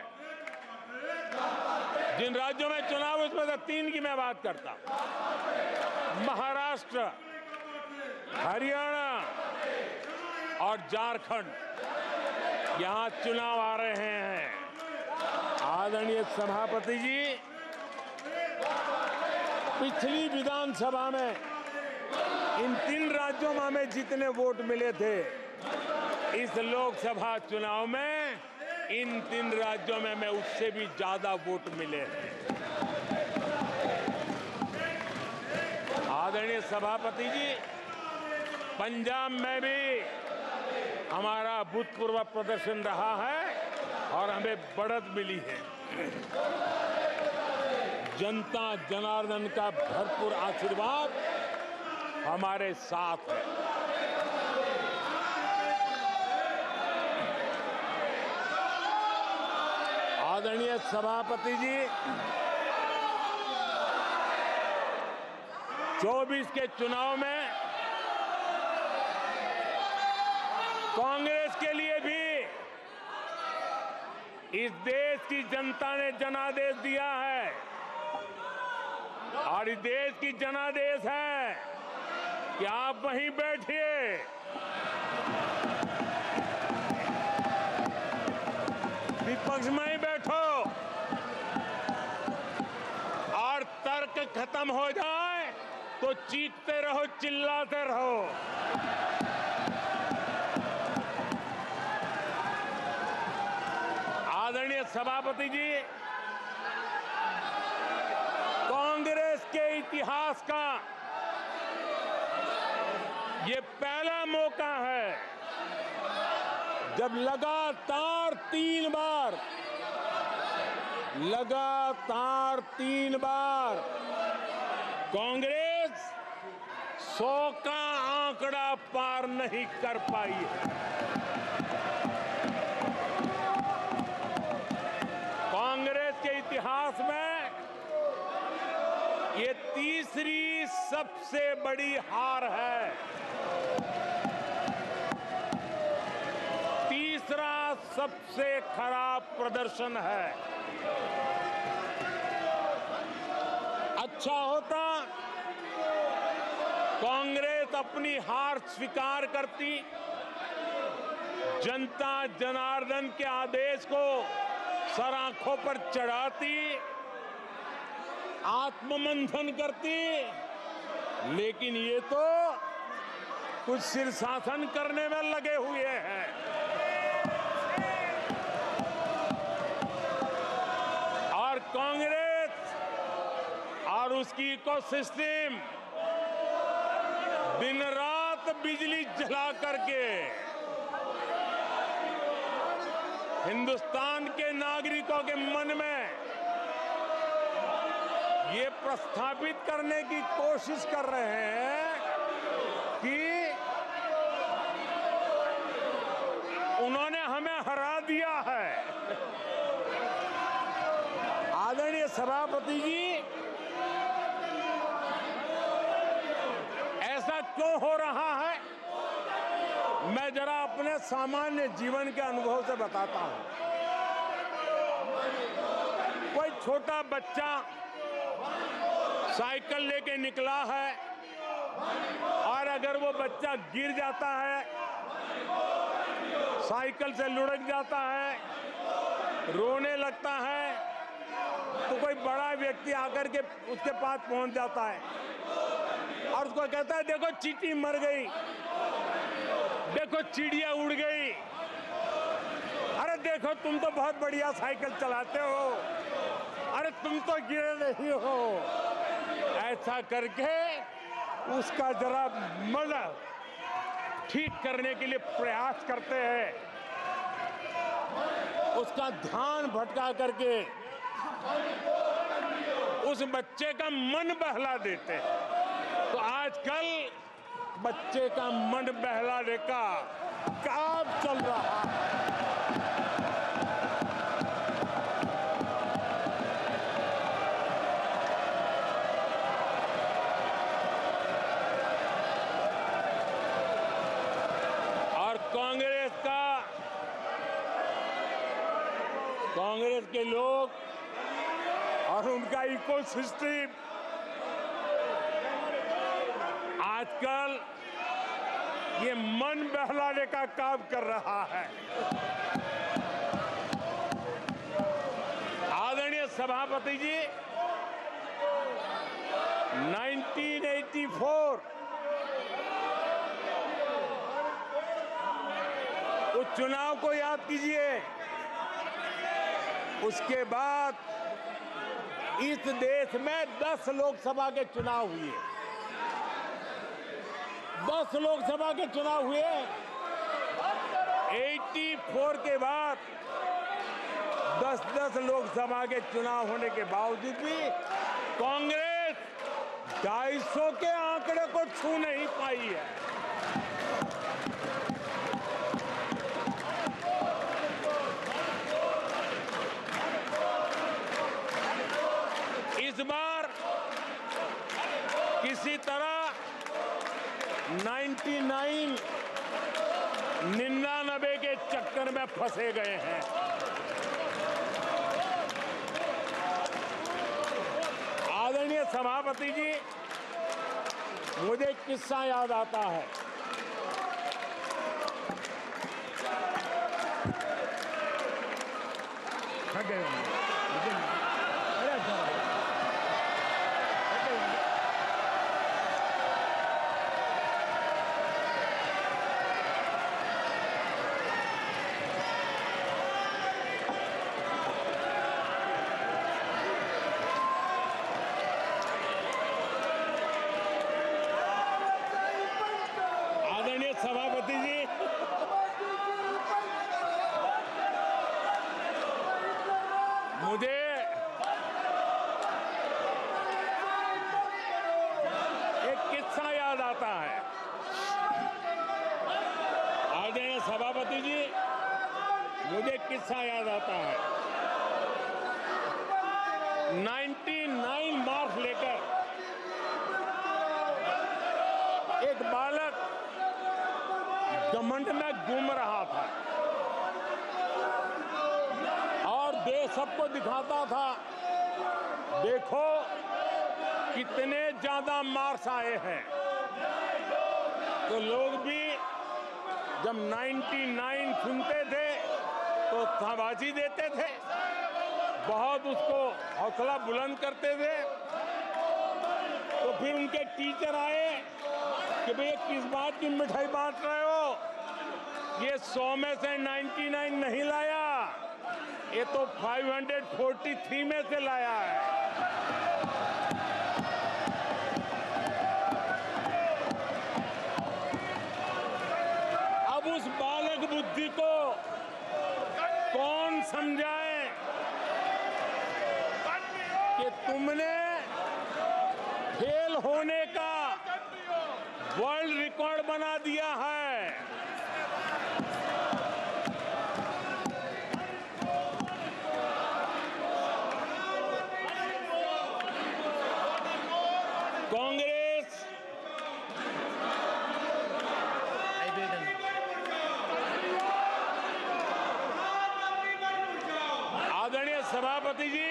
जिन राज्यों में चुनाव है उसमें से 3 की मैं बात करता हूं। महाराष्ट्र, हरियाणा और झारखंड, यहां चुनाव आ रहे हैं। आदरणीय सभापति जी, पिछली विधानसभा में इन 3 राज्यों में हमें जितने वोट मिले थे, इस लोकसभा चुनाव में इन 3 राज्यों में हमें उससे भी ज्यादा वोट मिले हैं। आदरणीय सभापति जी, पंजाब में भी हमारा भूतपूर्व प्रदर्शन रहा है और हमें बढ़त मिली है। जनता जनार्दन का भरपूर आशीर्वाद हमारे साथ है। आदरणीय सभापति जी, 24 के चुनाव में कांग्रेस के लिए भी इस देश की जनता ने जनादेश दिया है और इस देश की जनादेश है कि आप वहीं बैठिए, विपक्ष में ही बैठो और तर्क खत्म हो जाए तो चीखते रहो, चिल्लाते रहो। आदरणीय सभापति जी, कांग्रेस के इतिहास का ये पहला मौका है जब लगातार 3 बार कांग्रेस 100 का आंकड़ा पार नहीं कर पाई है। कांग्रेस के इतिहास में ये तीसरी सबसे बड़ी हार है, तीसरा सबसे खराब प्रदर्शन है। अच्छा होता कांग्रेस अपनी हार स्वीकार करती, जनता जनार्दन के आदेश को सर आंखों पर चढ़ाती, आत्ममंथन करती, लेकिन ये तो कुछ शीर्षासन करने में लगे हुए हैं। और कांग्रेस और उसकी इकोसिस्टम दिन रात बिजली जला करके हिंदुस्तान के नागरिकों के मन में ये प्रस्थापित करने की कोशिश कर रहे हैं कि उन्होंने हमें हरा दिया है। आदरणीय सभापति जी, ऐसा क्यों हो रहा है? मैं जरा अपने सामान्य जीवन के अनुभव से बताता हूं। कोई छोटा बच्चा साइकिल लेके निकला है और अगर वो बच्चा गिर जाता है, साइकिल से लुढ़क जाता है, रोने लगता है, तो कोई बड़ा व्यक्ति आकर के उसके पास पहुंच जाता है और उसको कहता है, देखो चींटी मर गई, देखो चिड़िया उड़ गई, अरे देखो तुम तो बहुत बढ़िया साइकिल चलाते हो, अरे तुम तो गिरे नहीं हो। ऐसा करके उसका जरा मन ठीक करने के लिए प्रयास करते हैं, उसका ध्यान भटका करके उस बच्चे का मन बहला देते हैं। तो आजकल बच्चे का मन बहलाने का काम चल रहा है। और कांग्रेस के लोग और उनका इकोसिस्टम आजकल ये मन बहलाने का काम कर रहा है। आदरणीय सभापति जी, 1984 उस चुनाव को याद कीजिए। उसके बाद इस देश में 10 लोकसभा के चुनाव हुए, 10 लोकसभा के चुनाव हुए। 84 के बाद 10-10 लोकसभा के चुनाव होने के बावजूद भी कांग्रेस 250 के आंकड़े को छू नहीं पाई है। इस बार किसी तरह 99 के चक्कर में फंसे गए हैं। आदरणीय सभापति जी, मुझे एक किस्सा याद आता है। सभापति जी, मुझे एक किस्सा याद आता है। आदरणीय सभापति जी, मुझे एक किस्सा याद आता है। 99 मार्क्स लेकर एक बालक घमंड में घूम रहा था और देश सबको दिखाता था, देखो कितने ज्यादा मार्क्स आए हैं। तो लोग भी जब 99 सुनते थे तो शाबाशी देते थे, बहुत उसको हौसला बुलंद करते थे। तो फिर उनके टीचर आए कि भैया किस बात की मिठाई बांट रहे हो, ये 100 में से 99 नहीं लाया, ये तो 543 में से लाया है। अब उस बालक बुद्धि को कौन समझाए कि तुमने फेल होने का वर्ल्ड रिकॉर्ड बना दिया है। कांग्रेस सभापति जी,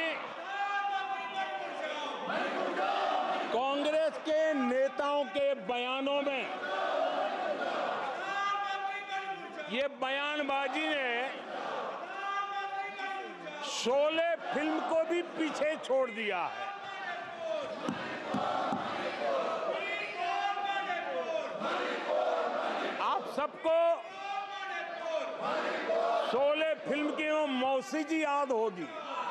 कांग्रेस के नेताओं के बयानों में ये बयानबाजी ने शोले फिल्म को भी पीछे छोड़ दिया है। आप सबको शोले फिल्म की वो मौसी जी याद होगी।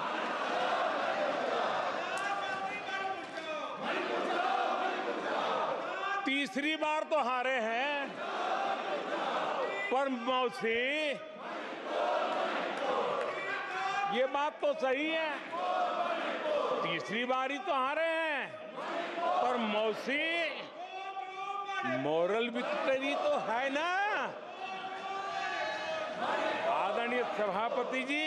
तीसरी बार तो हारे हैं, पर मौसी ये बात तो सही है, तीसरी बारी तो हारे हैं, पर मौसी मोरल विक्ट्री तो है ना। आदरणीय सभापति जी,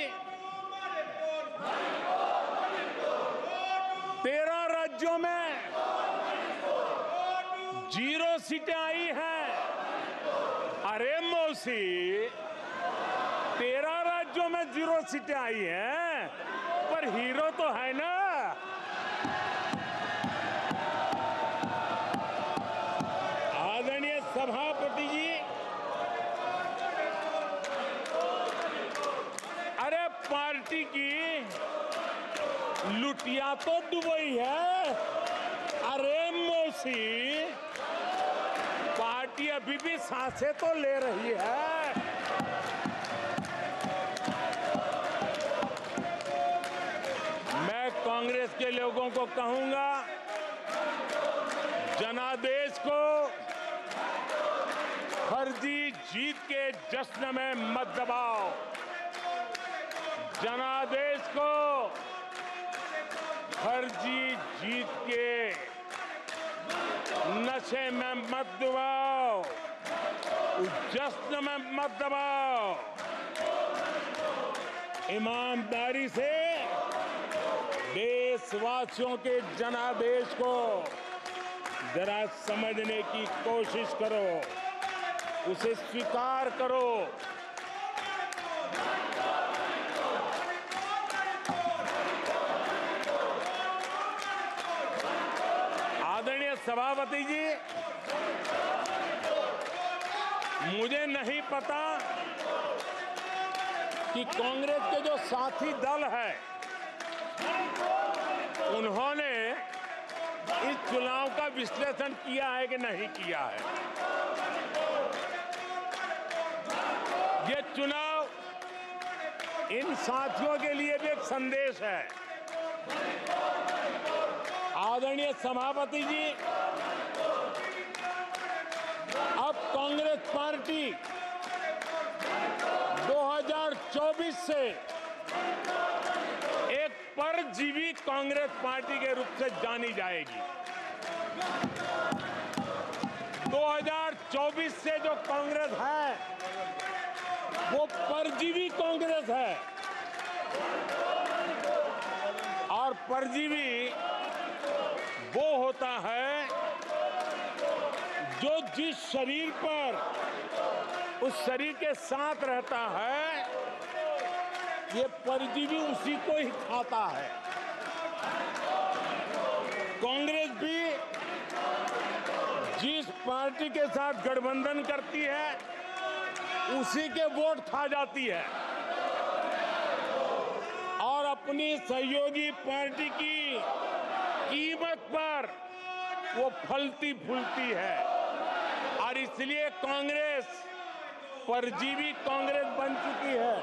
13 राज्यों में 0 सीटें आई हैं। अरे मौसी, 13 राज्यों में 0 सीटें आई हैं, पर हीरो तो है ना। आदरणीय सभापति जी, अरे पार्टी की लुटिया तो दुबई है। अरे मौसी, पार्टी अभी भी सांसें तो ले रही है। मैं कांग्रेस के लोगों को कहूंगा, जनादेश को फर्जी जीत के जश्न में मत दबाओ। जनादेश को फर्जी जीत के नशे में मत दबाओ, जश्न में मत दबाओ। ईमानदारी से देशवासियों के जनादेश को जरा समझने की कोशिश करो, उसे स्वीकार करो। आदरणीय सभापति जी, मुझे नहीं पता कि कांग्रेस के जो साथी दल है, उन्होंने इस चुनाव का विश्लेषण किया है कि नहीं किया है। ये चुनाव इन साथियों के लिए भी एक संदेश है। आदरणीय सभापति जी, अब कांग्रेस पार्टी 2024 से एक परजीवी कांग्रेस पार्टी के रूप से जानी जाएगी। 2024 से जो कांग्रेस है, वो परजीवी कांग्रेस है। और परजीवी वो होता है जो जिस शरीर पर उस शरीर के साथ रहता है, ये परजीवी उसी को ही खाता है। कांग्रेस भी जिस पार्टी के साथ गठबंधन करती है, उसी के वोट खा जाती है और अपनी सहयोगी पार्टी की कीमत पर वो फलती फूलती है। और इसलिए कांग्रेस परजीवी कांग्रेस बन चुकी है।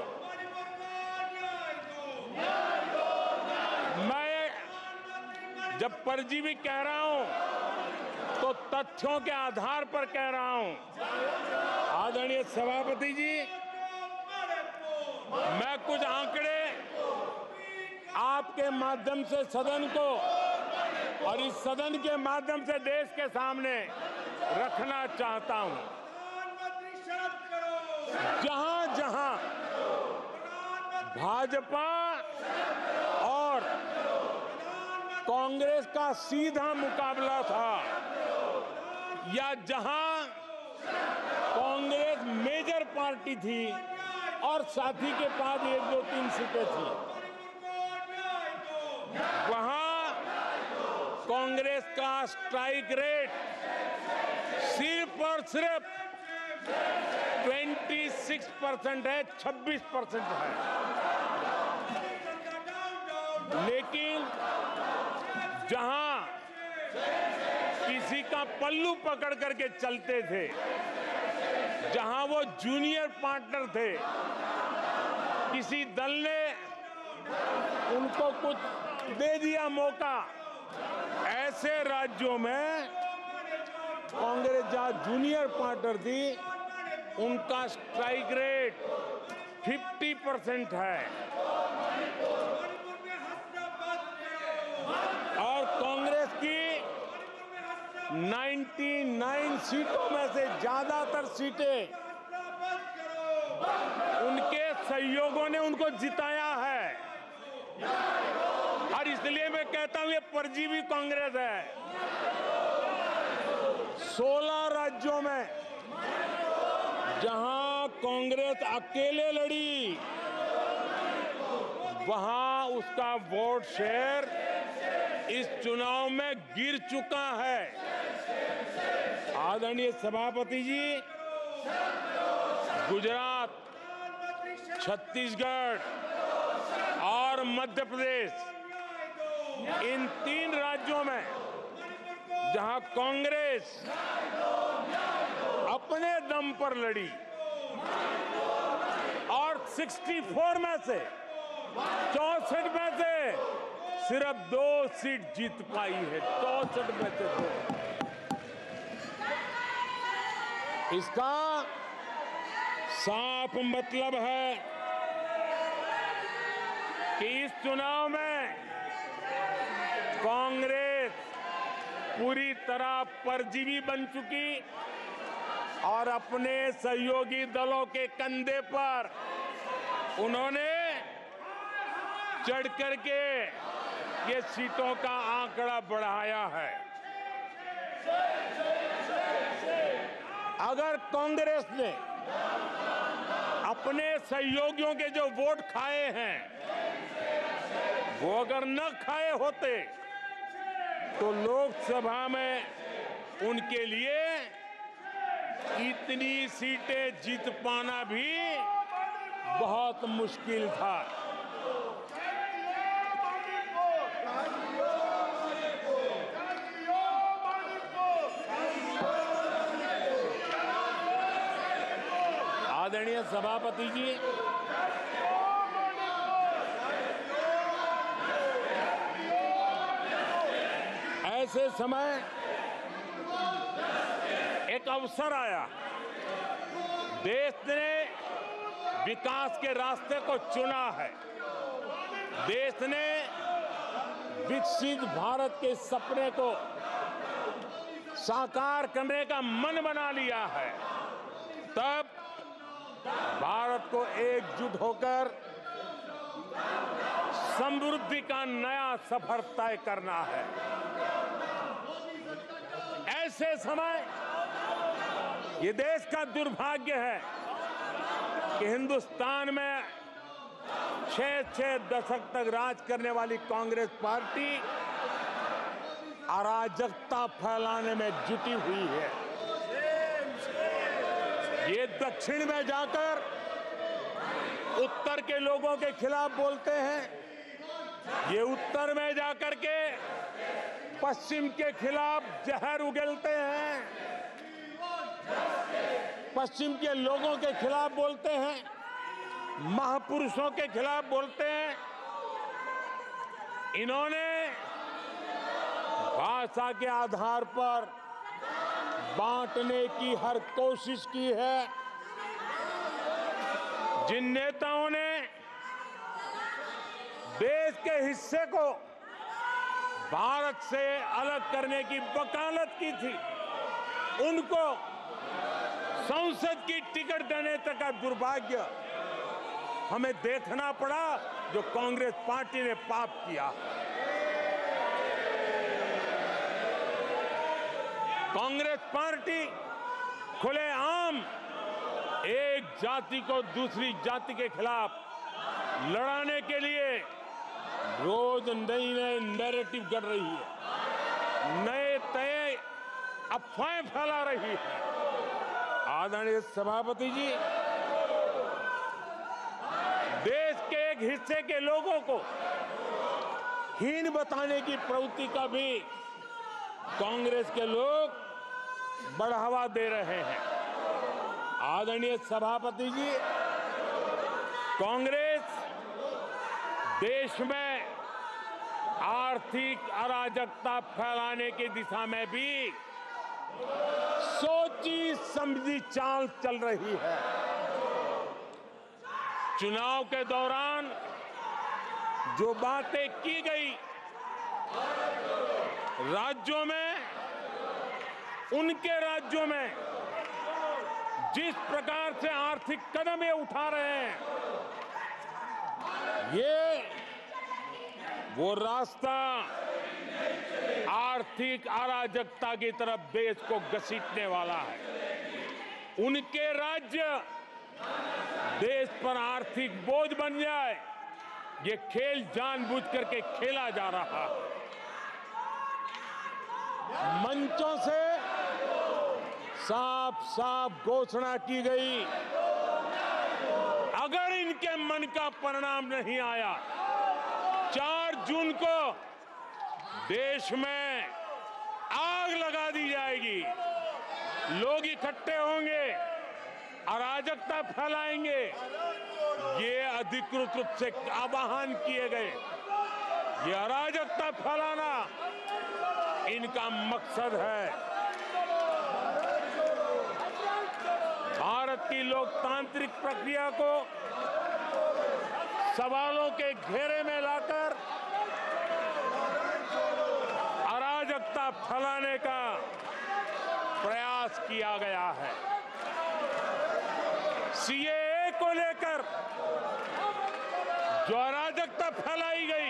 मैं जब परजीवी कह रहा हूं, तो तथ्यों के आधार पर कह रहा हूं। आदरणीय सभापति जी, मैं कुछ आंकड़े आपके माध्यम से सदन को और इस सदन के माध्यम से देश के सामने रखना चाहता हूं। जहां जहां भाजपा और कांग्रेस का सीधा मुकाबला था, या जहां कांग्रेस मेजर पार्टी थी और साथी के पास 1, 2, 3 सीटें थी, वहां कांग्रेस का स्ट्राइक रेट सिर्फ और सिर्फ 26% है, 26% है। लेकिन जहां किसी का पल्लू पकड़ करके चलते थे, जहां वो जूनियर पार्टनर थे, किसी दल ने उनको कुछ दे दिया मौका, ऐसे राज्यों में कांग्रेस जहां जूनियर पार्टनर थी, उनका स्ट्राइक रेट 50% है। और कांग्रेस की 99 सीटों में से ज्यादातर सीटें उनके सहयोगियों ने उनको जिताया है। और इसलिए मैं कहता हूं ये परजीवी कांग्रेस है। 16 राज्यों में जहां कांग्रेस अकेले लड़ी, वहां उसका वोट शेयर इस चुनाव में गिर चुका है। आदरणीय सभापति जी, गुजरात, छत्तीसगढ़ और मध्य प्रदेश, इन 3 राज्यों में जहां कांग्रेस अपने दम पर लड़ी और 64 में से 64 में से सिर्फ 2 सीट जीत पाई है, 64 में से 2। इसका साफ मतलब है कि इस चुनाव में कांग्रेस पूरी तरह परजीवी बन चुकी और अपने सहयोगी दलों के कंधे पर उन्होंने चढ़ करके ये सीटों का आंकड़ा बढ़ाया है। अगर कांग्रेस ने अपने सहयोगियों के जो वोट खाए हैं, वो अगर न खाए होते तो लोकसभा में उनके लिए इतनी सीटें जीत पाना भी बहुत मुश्किल था। आदरणीय सभापति जी, ऐसे समय एक अवसर आया। देश ने विकास के रास्ते को चुना है। देश ने विकसित भारत के सपने को साकार करने का मन बना लिया है। तब भारत को एकजुट होकर समृद्धि का नया सफर तय करना है। ऐसे समय ये देश का दुर्भाग्य है कि हिंदुस्तान में 6 दशक तक राज करने वाली कांग्रेस पार्टी अराजकता फैलाने में जुटी हुई है। ये दक्षिण में जाकर उत्तर के लोगों के खिलाफ बोलते हैं, ये उत्तर में जाकर के पश्चिम के खिलाफ जहर उगलते हैं, पश्चिम के लोगों के खिलाफ बोलते हैं, महापुरुषों के खिलाफ बोलते हैं। इन्होंने भाषा के आधार पर बांटने की हर कोशिश की है। जिन नेताओं ने देश के हिस्से को भारत से अलग करने की वकालत की थी, उनको संसद की टिकट देने तक का दुर्भाग्य हमें देखना पड़ा, जो कांग्रेस पार्टी ने पाप किया। कांग्रेस पार्टी खुलेआम एक जाति को दूसरी जाति के खिलाफ लड़ाने के लिए रोज नई नई नैरेटिव कर रही है, नए तय अफवाहें फैला रही है। आदरणीय सभापति जी, देश के एक हिस्से के लोगों को हीन बताने की प्रवृत्ति का भी कांग्रेस के लोग बढ़ावा दे रहे हैं। आदरणीय सभापति जी, कांग्रेस देश में आर्थिक अराजकता फैलाने की दिशा में भी सोची समझी चाल चल रही है। चुनाव के दौरान जो बातें की गई, राज्यों में, उनके राज्यों में जिस प्रकार से आर्थिक कदम ये उठा रहे हैं, ये वो रास्ता आर्थिक अराजकता की तरफ देश को घसीटने वाला है। उनके राज्य देश पर आर्थिक बोझ बन जाए, ये खेल जानबूझ करके खेला जा रहा है। मंचों से साफ साफ घोषणा की गई, अगर इनके मन का परिणाम नहीं आया, 4 जून को देश में आग लगा दी जाएगी, लोग इकट्ठे होंगे, अराजकता फैलाएंगे। ये अधिकृत रूप से आह्वान किए गए, ये अराजकता फैलाना इनका मकसद है। भारत की लोकतांत्रिक प्रक्रिया को सवालों के घेरे में लाकर अराजकता फैलाने का प्रयास किया गया है। सीएए को लेकर जो अराजकता फैलाई गई,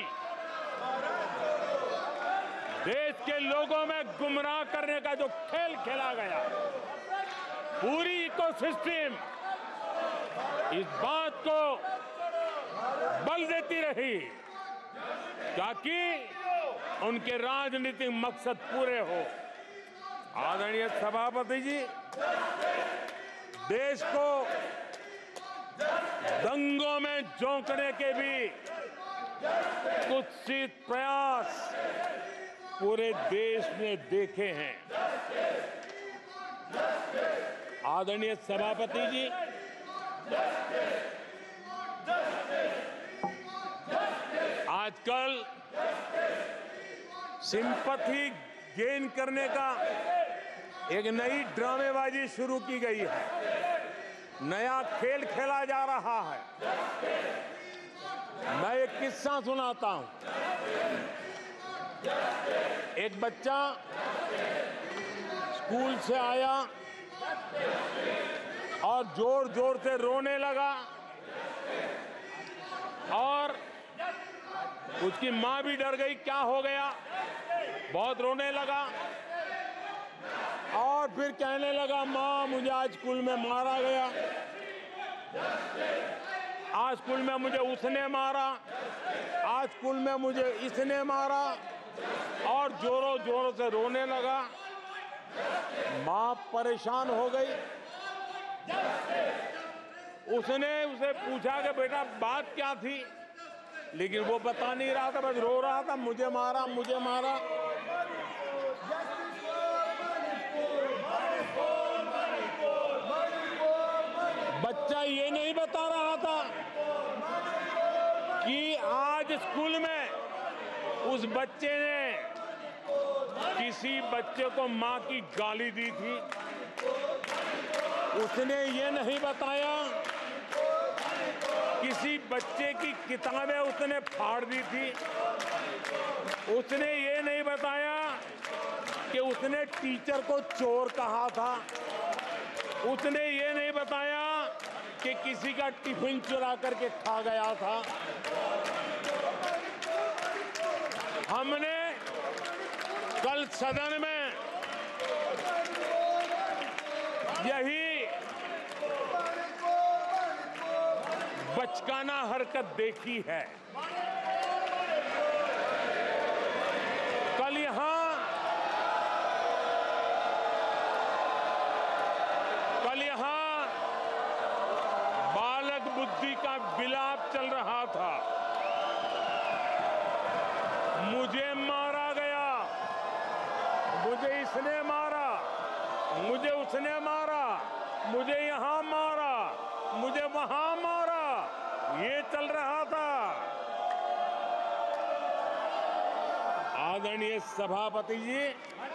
देश के लोगों में गुमराह करने का जो खेल खेला गया, पूरी इकोसिस्टम इस बात को बल देती रही ताकि उनके राजनीतिक मकसद पूरे हो। आदरणीय सभापति जी, देश को दंगों में झोंकने के भी कुत्सित प्रयास पूरे देश ने देखे हैं। आदरणीय सभापति जी, आजकल सिंपैथी गेन करने का एक नई ड्रामेबाजी शुरू की गई है, नया खेल खेला जा रहा है। मैं एक किस्सा सुनाता हूं। एक बच्चा स्कूल से आया और जोर जोर से रोने लगा और उसकी माँ भी डर गई, क्या हो गया, बहुत रोने लगा और फिर कहने लगा, माँ मुझे आज स्कूल में मारा गया, आज स्कूल में मुझे उसने मारा, आज स्कूल में मुझे इसने मारा, और जोरों जोरों से रोने लगा। माँ परेशान हो गई। उसने उसे पूछा कि बेटा बात क्या थी, लेकिन वो बता नहीं रहा था, बस रो रहा था, मुझे मारा मुझे मारा। बच्चा ये नहीं बता रहा था कि आज स्कूल में उस बच्चे ने किसी बच्चे को मां की गाली दी थी। उसने ये नहीं बताया किसी बच्चे की किताबें उसने फाड़ दी थी। उसने ये नहीं बताया कि उसने टीचर को चोर कहा था। उसने ये नहीं बताया कि किसी का टिफिन चुरा करके खा गया था। हमने कल सदन में यही बचकाना हरकत देखी है। बुद्धि का विलाप चल रहा था। मुझे मारा गया, मुझे इसने मारा, मुझे उसने मारा, मुझे यहां मारा, मुझे वहां मारा, ये चल रहा था। आदरणीय सभापति जी,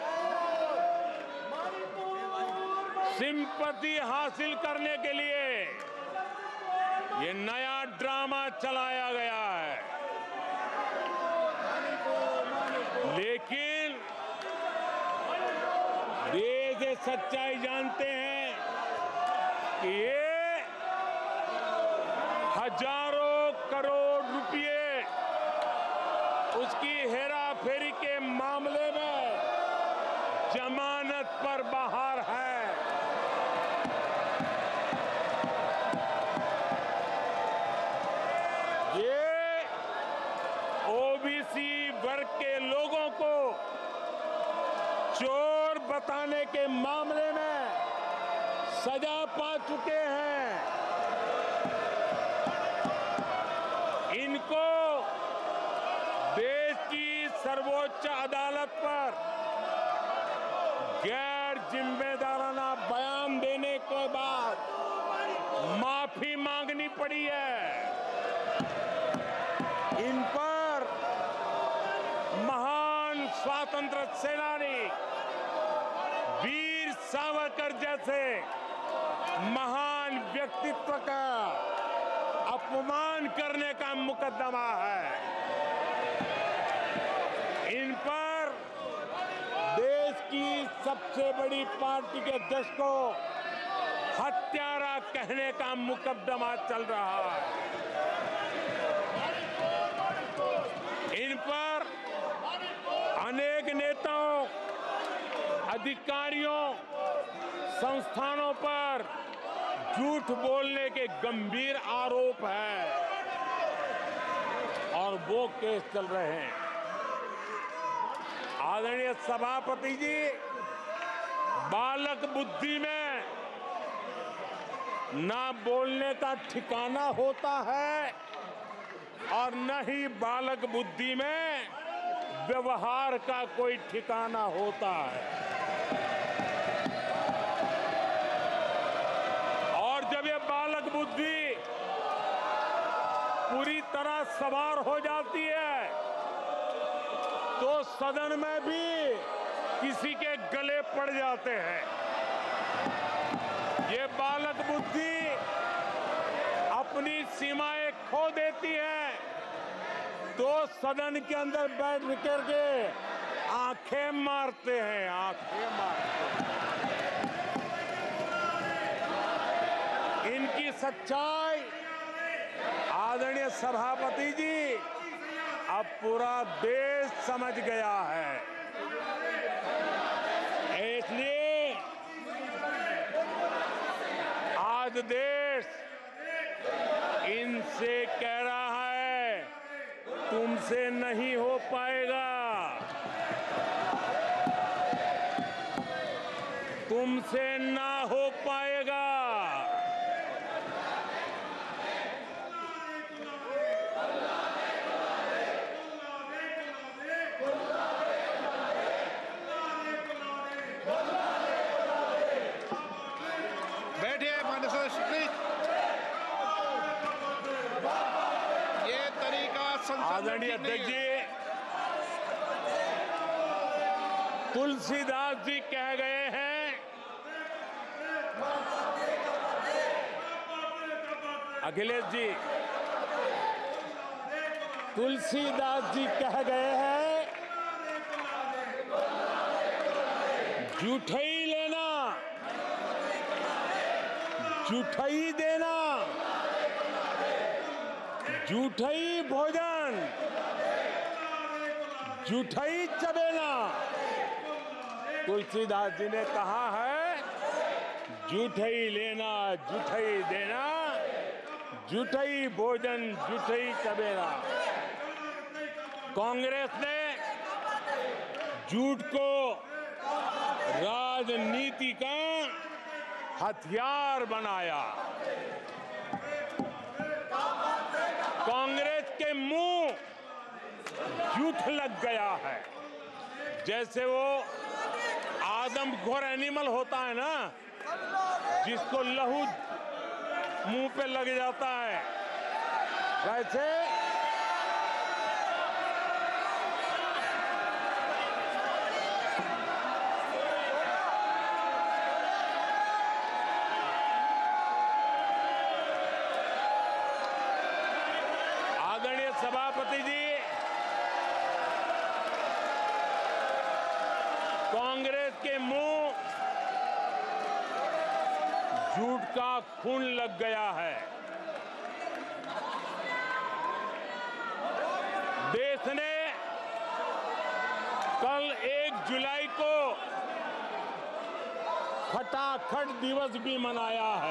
सिंपैथी हासिल करने के लिए ये नया ड्रामा चलाया गया है, लेकिन देश ये सच्चाई जानते हैं कि ये हजारों करोड़ रुपए उसकी हेराफेरी के मामले में जमानत पर बाहर है। ये ओबीसी वर्ग के लोगों को चोर बताने के मामले में सजा पा चुके हैं। इनको देश की सर्वोच्च अदालत पर गैर जिम्मेदाराना बयान देने के बाद माफी मांगनी पड़ी है। इन पर महान स्वातंत्र सेनानी वीर सावरकर जैसे महान व्यक्तित्व का अपमान करने का मुकदमा है। इन पर देश की सबसे बड़ी पार्टी के अध्यक्ष को हत्यारा कहने का मुकदमा चल रहा है। इन पर अनेक नेताओं, अधिकारियों, संस्थानों पर झूठ बोलने के गंभीर आरोप हैं और वो केस चल रहे हैं। आदरणीय सभापति जी, बालक बुद्धि में ना बोलने का ठिकाना होता है और न ही बालक बुद्धि में व्यवहार का कोई ठिकाना होता है। और जब ये बालक बुद्धि पूरी तरह सवार हो जाती है तो सदन में भी किसी के गले पड़ जाते हैं। ये बालक बुद्धि अपनी सीमाएं खो देती है तो सदन के अंदर बैठ करके आंखें मारते हैं, आंखें मारते हैं। इनकी सच्चाई आदरणीय सभापति जी अब पूरा देश समझ गया है। इसलिए आज देश इनसे कह रहा है तुमसे नहीं हो पाएगा, तुमसे ना हो पाएगा। बैठिए माननीय सदस्य, ये तरीका आदरणीय अध्यक्ष जी, तुलसीदास जी कह गए हैं, अखिलेश जी, तुलसीदास जी कह गए हैं, जूठई लेना, जूठई देना, जूठई भोजन, जूठई चबेना। तुलसीदास जी ने कहा है जूठई लेना, जूठई देना, जूठई भोजन, जूठई चबेना। कांग्रेस ने झूठ को राजनीति का हथियार बनाया। जूठ लग गया है। जैसे वो आदमखोर एनिमल होता है ना, जिसको लहू मुंह पे लग जाता है, वैसे आदरणीय सभापति जी, कांग्रेस के मुंह झूठ का खून लग गया है। देश ने कल 1 जुलाई को खटाखट दिवस भी मनाया है।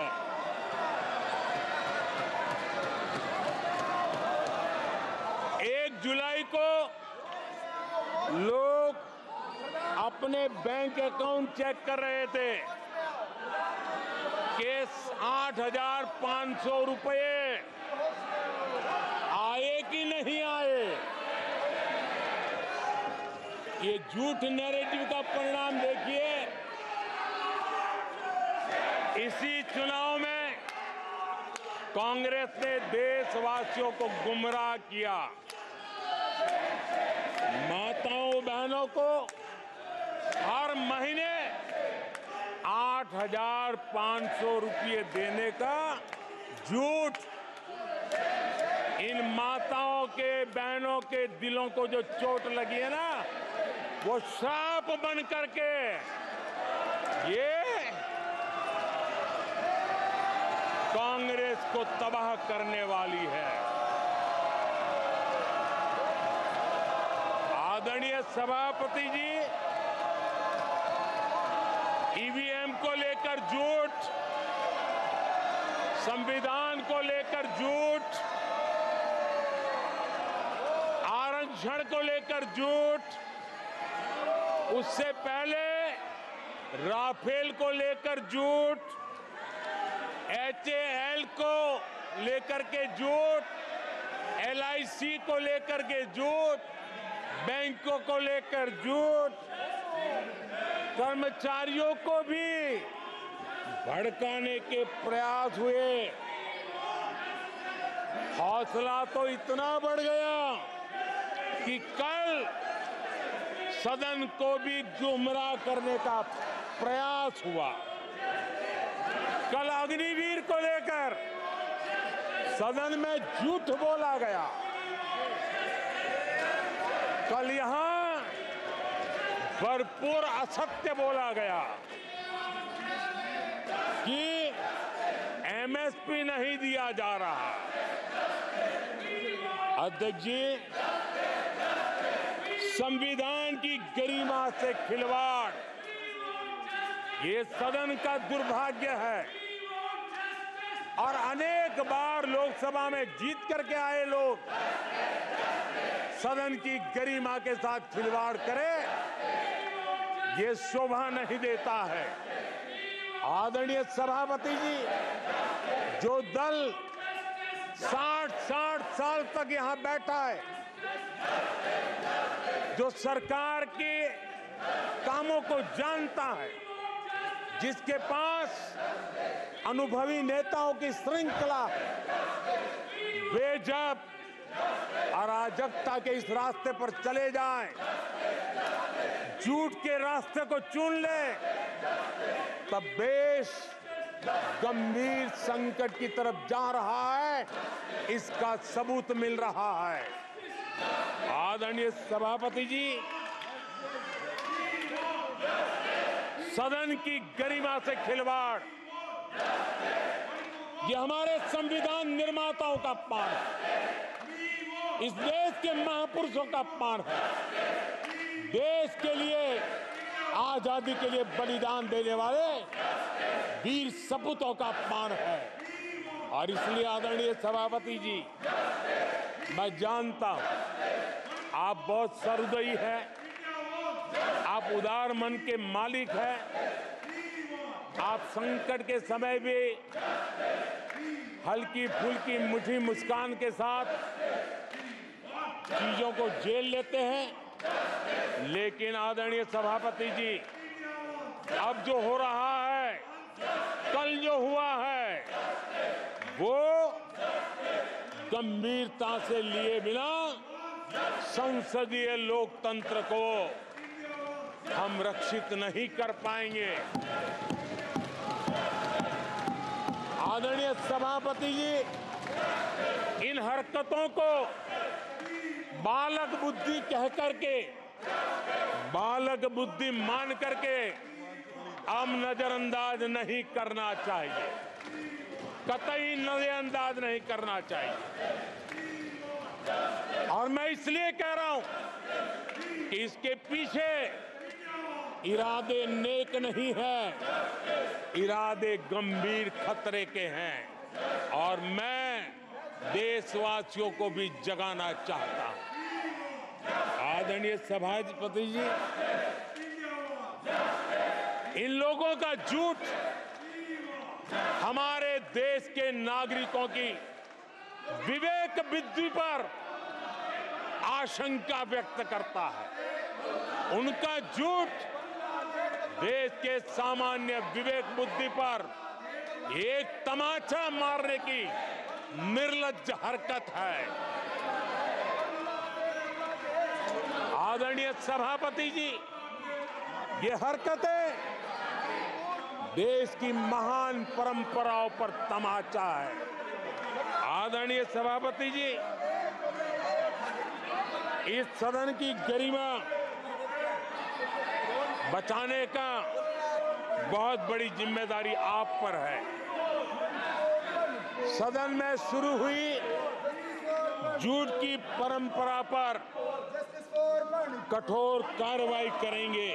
जुलाई को लोग अपने बैंक अकाउंट चेक कर रहे थे कि 8,500 रुपये आए कि नहीं आए। ये झूठ नैरेटिव का परिणाम देखिए। इसी चुनाव में कांग्रेस ने देशवासियों को गुमराह किया। माताओं बहनों को हर महीने 8,500 रुपये देने का झूठ। इन माताओं के बहनों के दिलों को जो चोट लगी है ना, वो श्राप बन करके ये कांग्रेस को तबाह करने वाली है। आदरणीय सभापति जी, ईवीएम को लेकर झूठ, संविधान को लेकर झूठ, आरक्षण को लेकर झूठ, उससे पहले राफेल को लेकर झूठ, HAL को लेकर के झूठ, LIC को लेकर के झूठ, बैंकों को लेकर झूठ, कर्मचारियों को भी भड़काने के प्रयास हुए। हौसला तो इतना बढ़ गया कि कल सदन को भी गुमराह करने का प्रयास हुआ। कल अग्निवीर को लेकर सदन में झूठ बोला गया। कल यहां भरपूर असत्य बोला गया कि MSP नहीं दिया जा रहा। अध्यक्ष जी, संविधान की गरिमा से खिलवाड़ ये सदन का दुर्भाग्य है। और अनेक बार लोकसभा में जीत करके आए लोग सदन की गरिमा के साथ खिलवाड़ करें, ये शोभा नहीं देता है। आदरणीय सभापति जी, जो दल 60 साल तक यहां बैठा है, जो सरकार के कामों को जानता है, जिसके पास अनुभवी नेताओं की श्रृंखला है, वे जब अराजकता के इस रास्ते पर चले जाएं, झूठ के रास्ते को चुन ले, तब देश गंभीर संकट की तरफ जा रहा है। इसका सबूत मिल रहा है। आदरणीय सभापति जी, सदन की गरिमा से खिलवाड़ ये हमारे संविधान निर्माताओं का अपमान है। इस देश के महापुरुषों का अपमान है। देश के लिए, आजादी के लिए बलिदान देने वाले वीर सपूतों का अपमान है। और इसलिए आदरणीय सभापति जी, मैं जानता हूं आप बहुत सहृदयी हैं, आप उदार मन के मालिक हैं। आप संकट के समय भी हल्की फुल्की मीठी मुस्कान के साथ चीजों को झेल लेते हैं, लेकिन आदरणीय सभापति जी, अब जो हो रहा है, कल जो हुआ है, वो गंभीरता से लिए बिना संसदीय लोकतंत्र को हम रक्षित नहीं कर पाएंगे। आदरणीय सभापति जी, इन हरकतों को बालक बुद्धि कह करके, बालक बुद्धि मान करके हम नजरअंदाज नहीं करना चाहिए, कतई नजरअंदाज नहीं करना चाहिए। और मैं इसलिए कह रहा हूं कि इसके पीछे इरादे नेक नहीं है, इरादे गंभीर खतरे के हैं, और मैं देशवासियों को भी जगाना चाहता हूं। आदरणीय सभापति जी, इन लोगों का झूठ हमारे देश के नागरिकों की विवेक बुद्धि पर आशंका व्यक्त करता है। उनका झूठ देश के सामान्य विवेक बुद्धि पर एक तमाचा मारने की निर्लज्ज हरकत है। आदरणीय सभापति जी, ये हरकतें देश की महान परंपराओं पर तमाचा है। आदरणीय सभापति जी, इस सदन की गरिमा बचाने का बहुत बड़ी जिम्मेदारी आप पर है। सदन में शुरू हुई झूठ की परंपरा पर कठोर कार्रवाई करेंगे,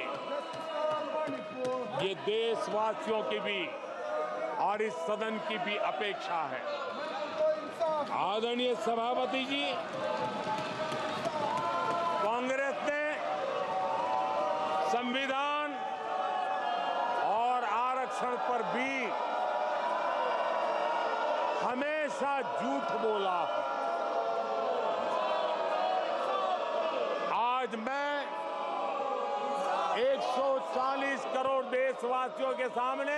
ये देशवासियों की भी और इस सदन की भी अपेक्षा है। आदरणीय सभापति जी, कांग्रेस ने संविधान और आरक्षण पर भी हमेशा झूठ बोला। आज मैं 140 करोड़ देशवासियों के सामने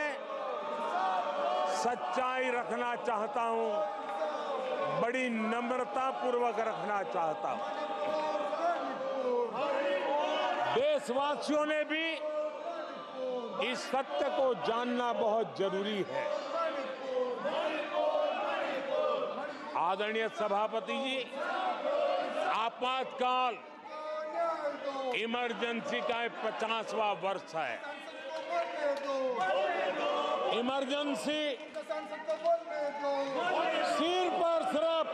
सच्चाई रखना चाहता हूं, बड़ी नम्रता पूर्वक रखना चाहता हूं। देशवासियों ने भी इस सत्य को जानना बहुत जरूरी है। आदरणीय सभापति जी, आपातकाल इमरजेंसी का 50वां वर्ष है। इमरजेंसी सिर पर सिर्फ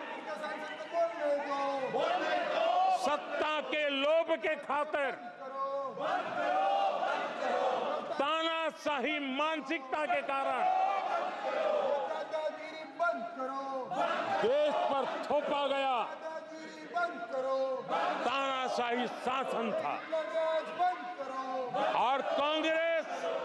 सत्ता के लोभ के खातिर, तानाशाही मानसिकता के कारण देश पर थोपा गया तानाशाही शासन था, और कांग्रेस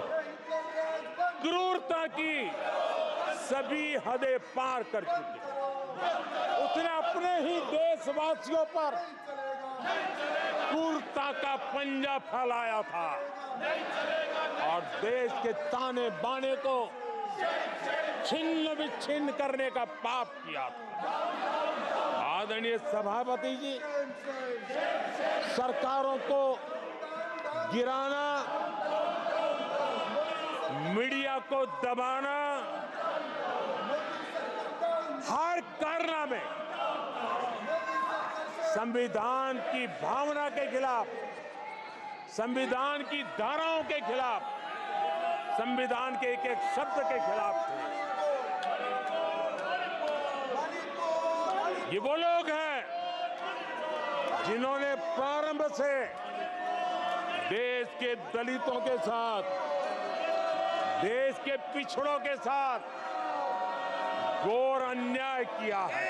क्रूरता की सभी हदें पार कर चुकी है। उसने अपने ही देशवासियों पर क्रूरता का पंजा फैलाया था और देश के ताने बाने को छिन्न विच्छिन्न करने का पाप किया था। आदरणीय सभापति जी, सरकारों को गिराना, मीडिया को दबाना, हर कारनामे संविधान की भावना के खिलाफ, संविधान की धाराओं के खिलाफ, संविधान के एक एक शब्द के खिलाफ थे। ये वो लोग हैं जिन्होंने प्रारंभ से देश के दलितों के साथ, देश के पिछड़ों के साथ घोर अन्याय किया है।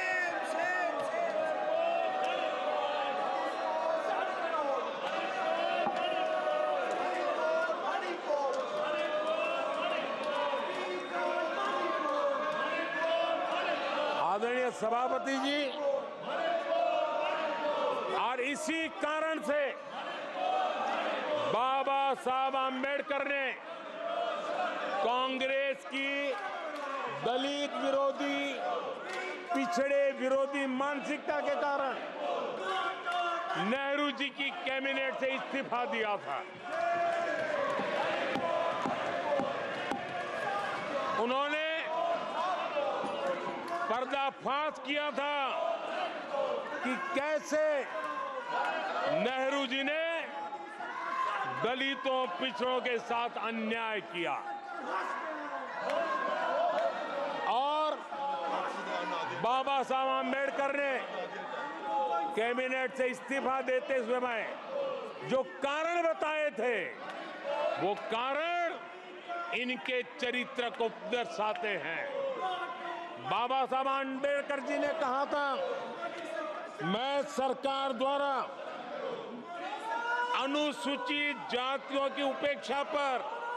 आदरणीय सभापति जी, और इसी कारण से बाबा साहब आम्बेडकर ने कांग्रेस की दलित विरोधी, पिछड़े विरोधी मानसिकता के कारण नेहरू जी की कैबिनेट से इस्तीफा दिया था। उन्होंने पर्दाफाश किया था कि कैसे नेहरू जी ने दलितों, पिछड़ों के साथ अन्याय किया और बाबा साहब आम्बेडकर ने कैबिनेट से इस्तीफा देते समय जो कारण बताए थे, वो कारण इनके चरित्र को दर्शाते हैं। बाबा साहब आम्बेडकर जी ने कहा था, मैं सरकार द्वारा अनुसूचित जातियों की उपेक्षा पर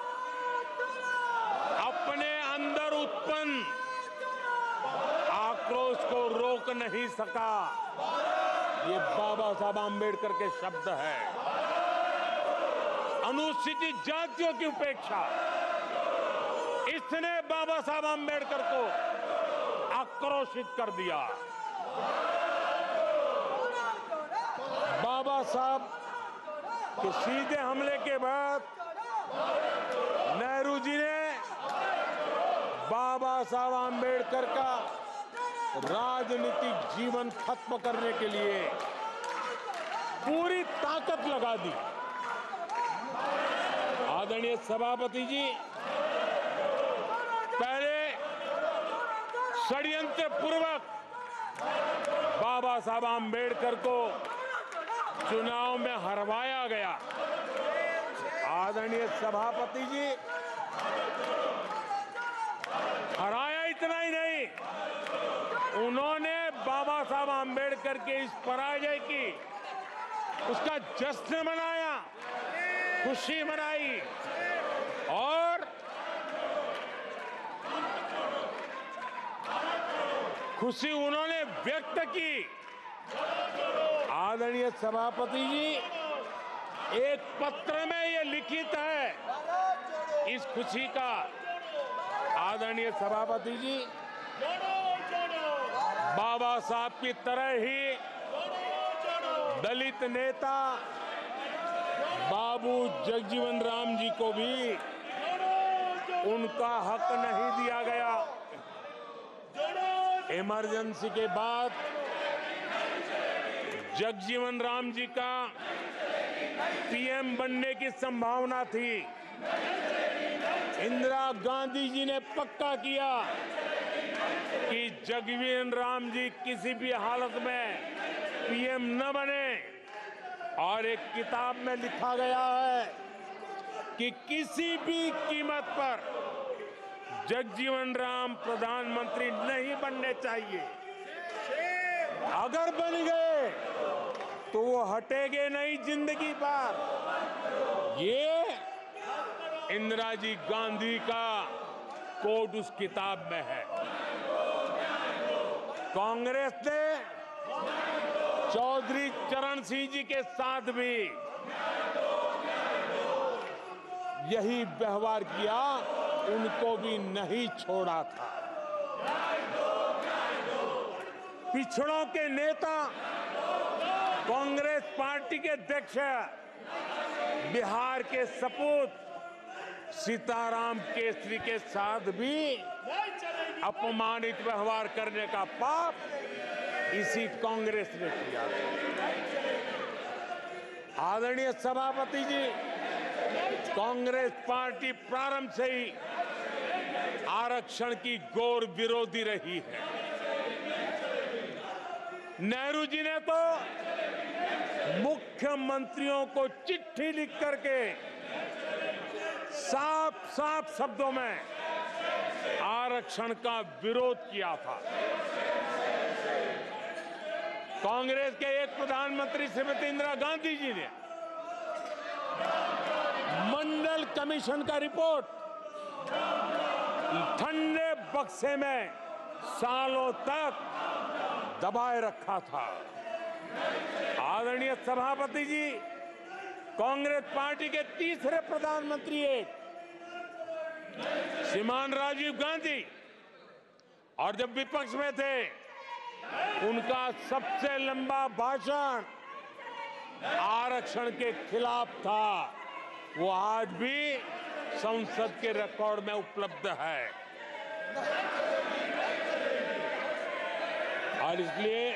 अपने अंदर उत्पन्न आक्रोश को रोक नहीं सका। ये बाबा साहब आम्बेडकर के शब्द है। अनुसूचित जातियों की उपेक्षा, इसने बाबा साहब आम्बेडकर को आक्रोशित कर दिया। बाबा साहब के सीधे हमले के बाद नेहरू जी ने बाबा साहब आम्बेडकर का राजनीतिक जीवन खत्म करने के लिए पूरी ताकत लगा दी। आदरणीय सभापति जी, पहले षड्यंत्र पूर्वक बाबा साहब आम्बेडकर को चुनाव में हरवाया गया। आदरणीय सभापति जी, हराया इतना ही नहीं, उन्होंने बाबा साहब आम्बेडकर के इस पराजय की उसका जश्न मनाया, खुशी मनाई और खुशी उन्होंने व्यक्त की। आदरणीय सभापति जी, एक पत्र में ये लिखित है इस खुशी का। आदरणीय सभापति जी, बाबा साहब की तरह ही दलित नेता बाबू जगजीवन राम जी को भी उनका हक नहीं दिया गया। इमरजेंसी के बाद जगजीवन राम जी का पीएम बनने की संभावना थी। इंदिरा गांधी जी ने पक्का किया कि जगजीवन राम जी किसी भी हालत में पीएम न बने, और एक किताब में लिखा गया है कि किसी भी कीमत पर जगजीवन राम प्रधानमंत्री नहीं बनने चाहिए। अगर बन गए तो वो हटेंगे नहीं जिंदगी पर। ये इंदिरा जी गांधी का कोट उस किताब में है। कांग्रेस ने चौधरी चरण सिंह जी के साथ भी यही व्यवहार किया, उनको भी नहीं छोड़ा था। पिछड़ों के नेता, कांग्रेस पार्टी के अध्यक्ष बिहार के सपूत सीताराम केसरी के साथ भी अपमानित व्यवहार करने का पाप इसी कांग्रेस ने किया। आदरणीय सभापति जी, कांग्रेस पार्टी प्रारंभ से ही आरक्षण की घोर विरोधी रही है। नेहरू जी ने तो मुख्यमंत्रियों को चिट्ठी लिख करके साफ साफ शब्दों में आरक्षण का विरोध किया था। कांग्रेस के एक प्रधानमंत्री श्रीमती इंदिरा गांधी जी ने मंडल कमीशन का रिपोर्ट ठंडे बक्से में सालों तक दबाए रखा था। आदरणीय सभापति जी, कांग्रेस पार्टी के तीसरे प्रधानमंत्री श्रीमान राजीव गांधी, और जब विपक्ष में थे उनका सबसे लंबा भाषण आरक्षण के खिलाफ था। वो आज भी संसद के रिकॉर्ड में उपलब्ध है। और इसलिए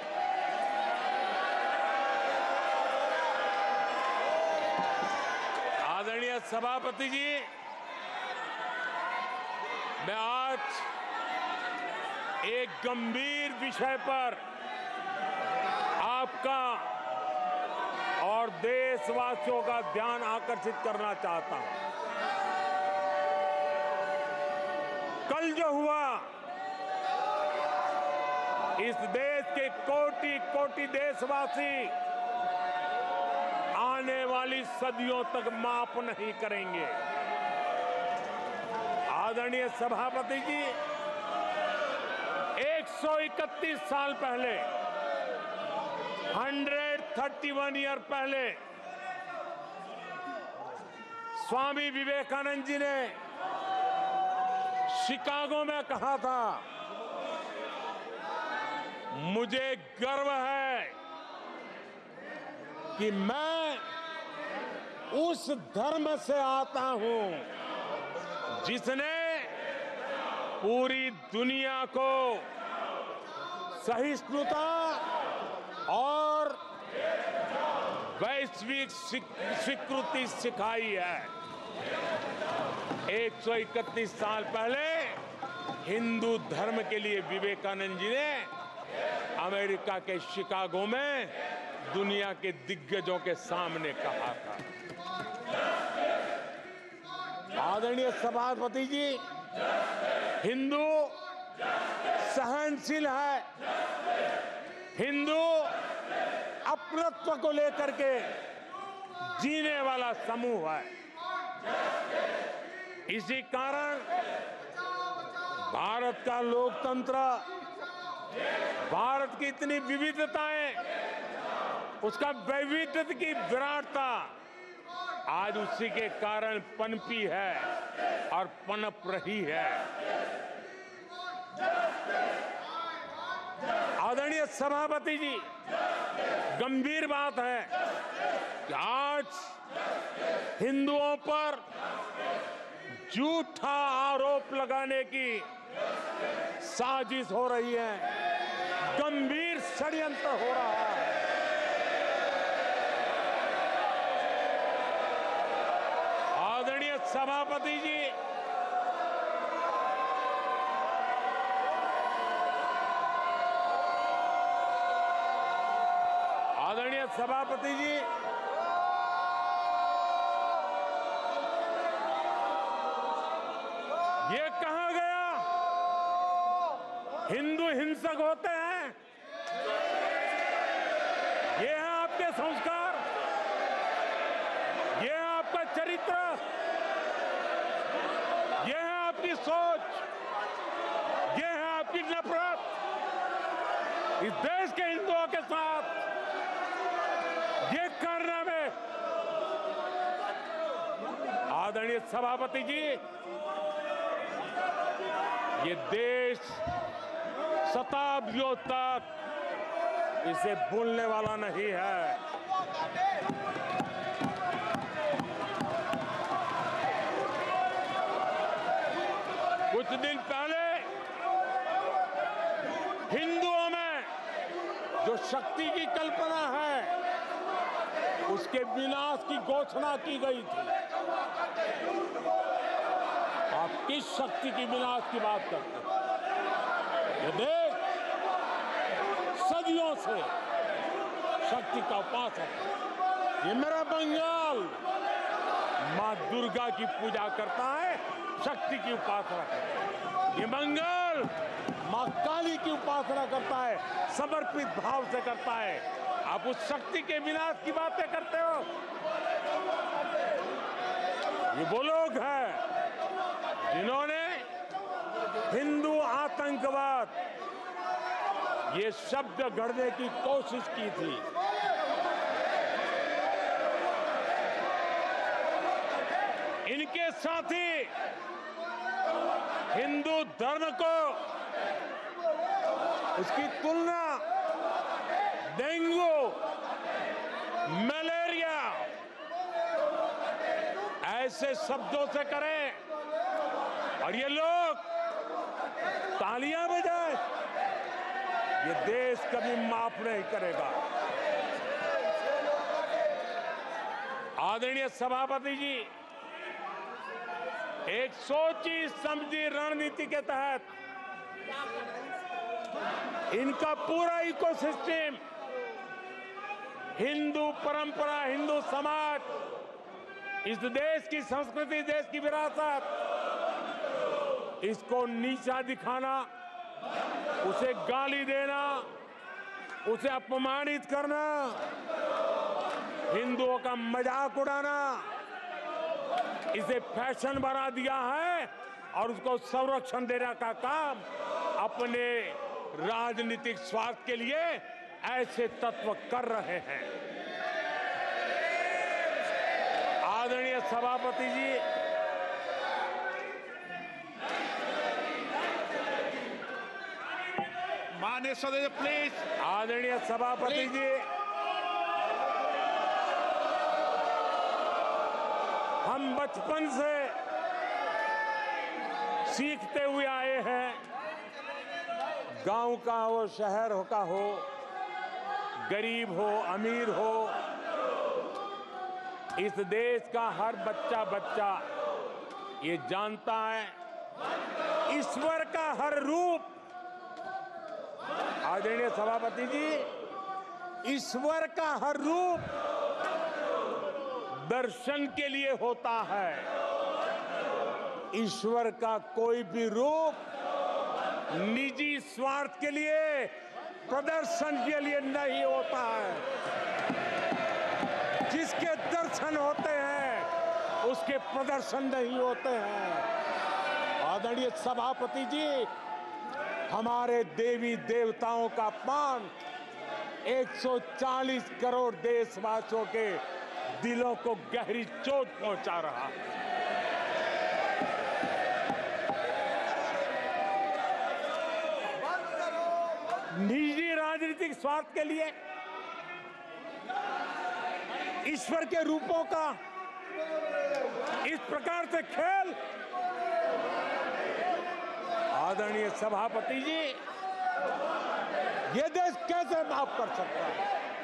आदरणीय सभापति जी, मैं आज एक गंभीर विषय पर आपका और देशवासियों का ध्यान आकर्षित करना चाहता हूं। कल जो हुआ, इस देश के कोटि कोटि देशवासी आने वाली सदियों तक माफ नहीं करेंगे। आदरणीय सभापति जी, 131 साल पहले, 131 ईयर पहले स्वामी विवेकानंद जी ने शिकागो में कहा था, मुझे गर्व है कि मैं उस धर्म से आता हूं जिसने पूरी दुनिया को सहिष्णुता और वैश्विक स्वीकृति सिखाई है। 131 साल पहले हिंदू धर्म के लिए विवेकानंद जी ने अमेरिका के शिकागो में दुनिया के दिग्गजों के सामने कहा था। आदरणीय सभापति जी, हिंदू सहनशील है, हिंदू अपनत्व को लेकर के जीने वाला समूह है। इसी कारण भारत का लोकतंत्र, भारत की इतनी विविधताएं, उसका वैविध्य की विराटता आज उसी के कारण पनपी है और पनप रही है। आदरणीय सभापति जी, गंभीर बात है कि आज हिंदुओं पर झूठा आरोप लगाने की साजिश हो रही है, गंभीर षड्यंत्र हो रहा है। आदरणीय सभापति जी, आदरणीय सभापति जी, ये कहा गया हिंदू हिंसक होते हैं। ये है आपके संस्कार, ये है आपका चरित्र, ये है आपकी सोच, ये है आपकी नफरत इस देश के हिंदुओं के साथ। ये करने में आदरणीय सभापति जी, ये देश शताब्दियों तक इसे भूलने वाला नहीं है। कुछ दिन पहले हिंदुओं में जो शक्ति की कल्पना है, उसके विनाश की घोषणा की गई थी। आप किस शक्ति की विनाश की बात करते हैं? ये देश सदियों से शक्ति का उपासक है। ये मेरा बंगाल मां दुर्गा की पूजा करता है, शक्ति की उपासना करता है। ये बंगाल मां काली की उपासना करता है, समर्पित भाव से करता है। आप उस शक्ति के विनाश की बातें करते हो। ये वो लोग हैं जिन्होंने हिंदू आतंकवाद, ये शब्द गढ़ने की कोशिश की थी। इनके साथी हिंदू धर्म को उसकी तुलना डेंगू, मलेरिया ऐसे शब्दों से करें और ये लोग तालियां बजाएं, ये देश कभी माफ नहीं करेगा। आदरणीय सभापति जी, एक सोची समझी रणनीति के तहत इनका पूरा इकोसिस्टम, हिंदू परंपरा, हिंदू समाज, इस देश की संस्कृति, देश की विरासत, इसको नीचा दिखाना, उसे गाली देना, उसे अपमानित करना, हिंदुओं का मजाक उड़ाना, इसे फैशन बना दिया है और उसको संरक्षण देने का काम अपने राजनीतिक स्वार्थ के लिए ऐसे तत्व कर रहे हैं। आदरणीय सभापति जी, माननीय सदस्य प्लीज। आदरणीय सभापति जी, हम बचपन से सीखते हुए आए हैं, गांव का हो, शहर का हो, गरीब हो, अमीर हो, इस देश का हर बच्चा ये जानता है, ईश्वर का हर रूप, आदरणीय सभापति जी, ईश्वर का हर रूप दर्शन के लिए होता है। ईश्वर का कोई भी रूप निजी स्वार्थ के लिए, प्रदर्शन के लिए नहीं होता है। जिसके दर्शन होते हैं उसके प्रदर्शन नहीं होते हैं। आदरणीय सभापति जी, हमारे देवी देवताओं का अपमान 140 करोड़ देशवासियों के दिलों को गहरी चोट पहुंचा रहा है। निजी राजनीतिक स्वार्थ के लिए ईश्वर के रूपों का इस प्रकार से खेल, आदरणीय सभापति जी, ये देश कैसे माफ कर सकता है?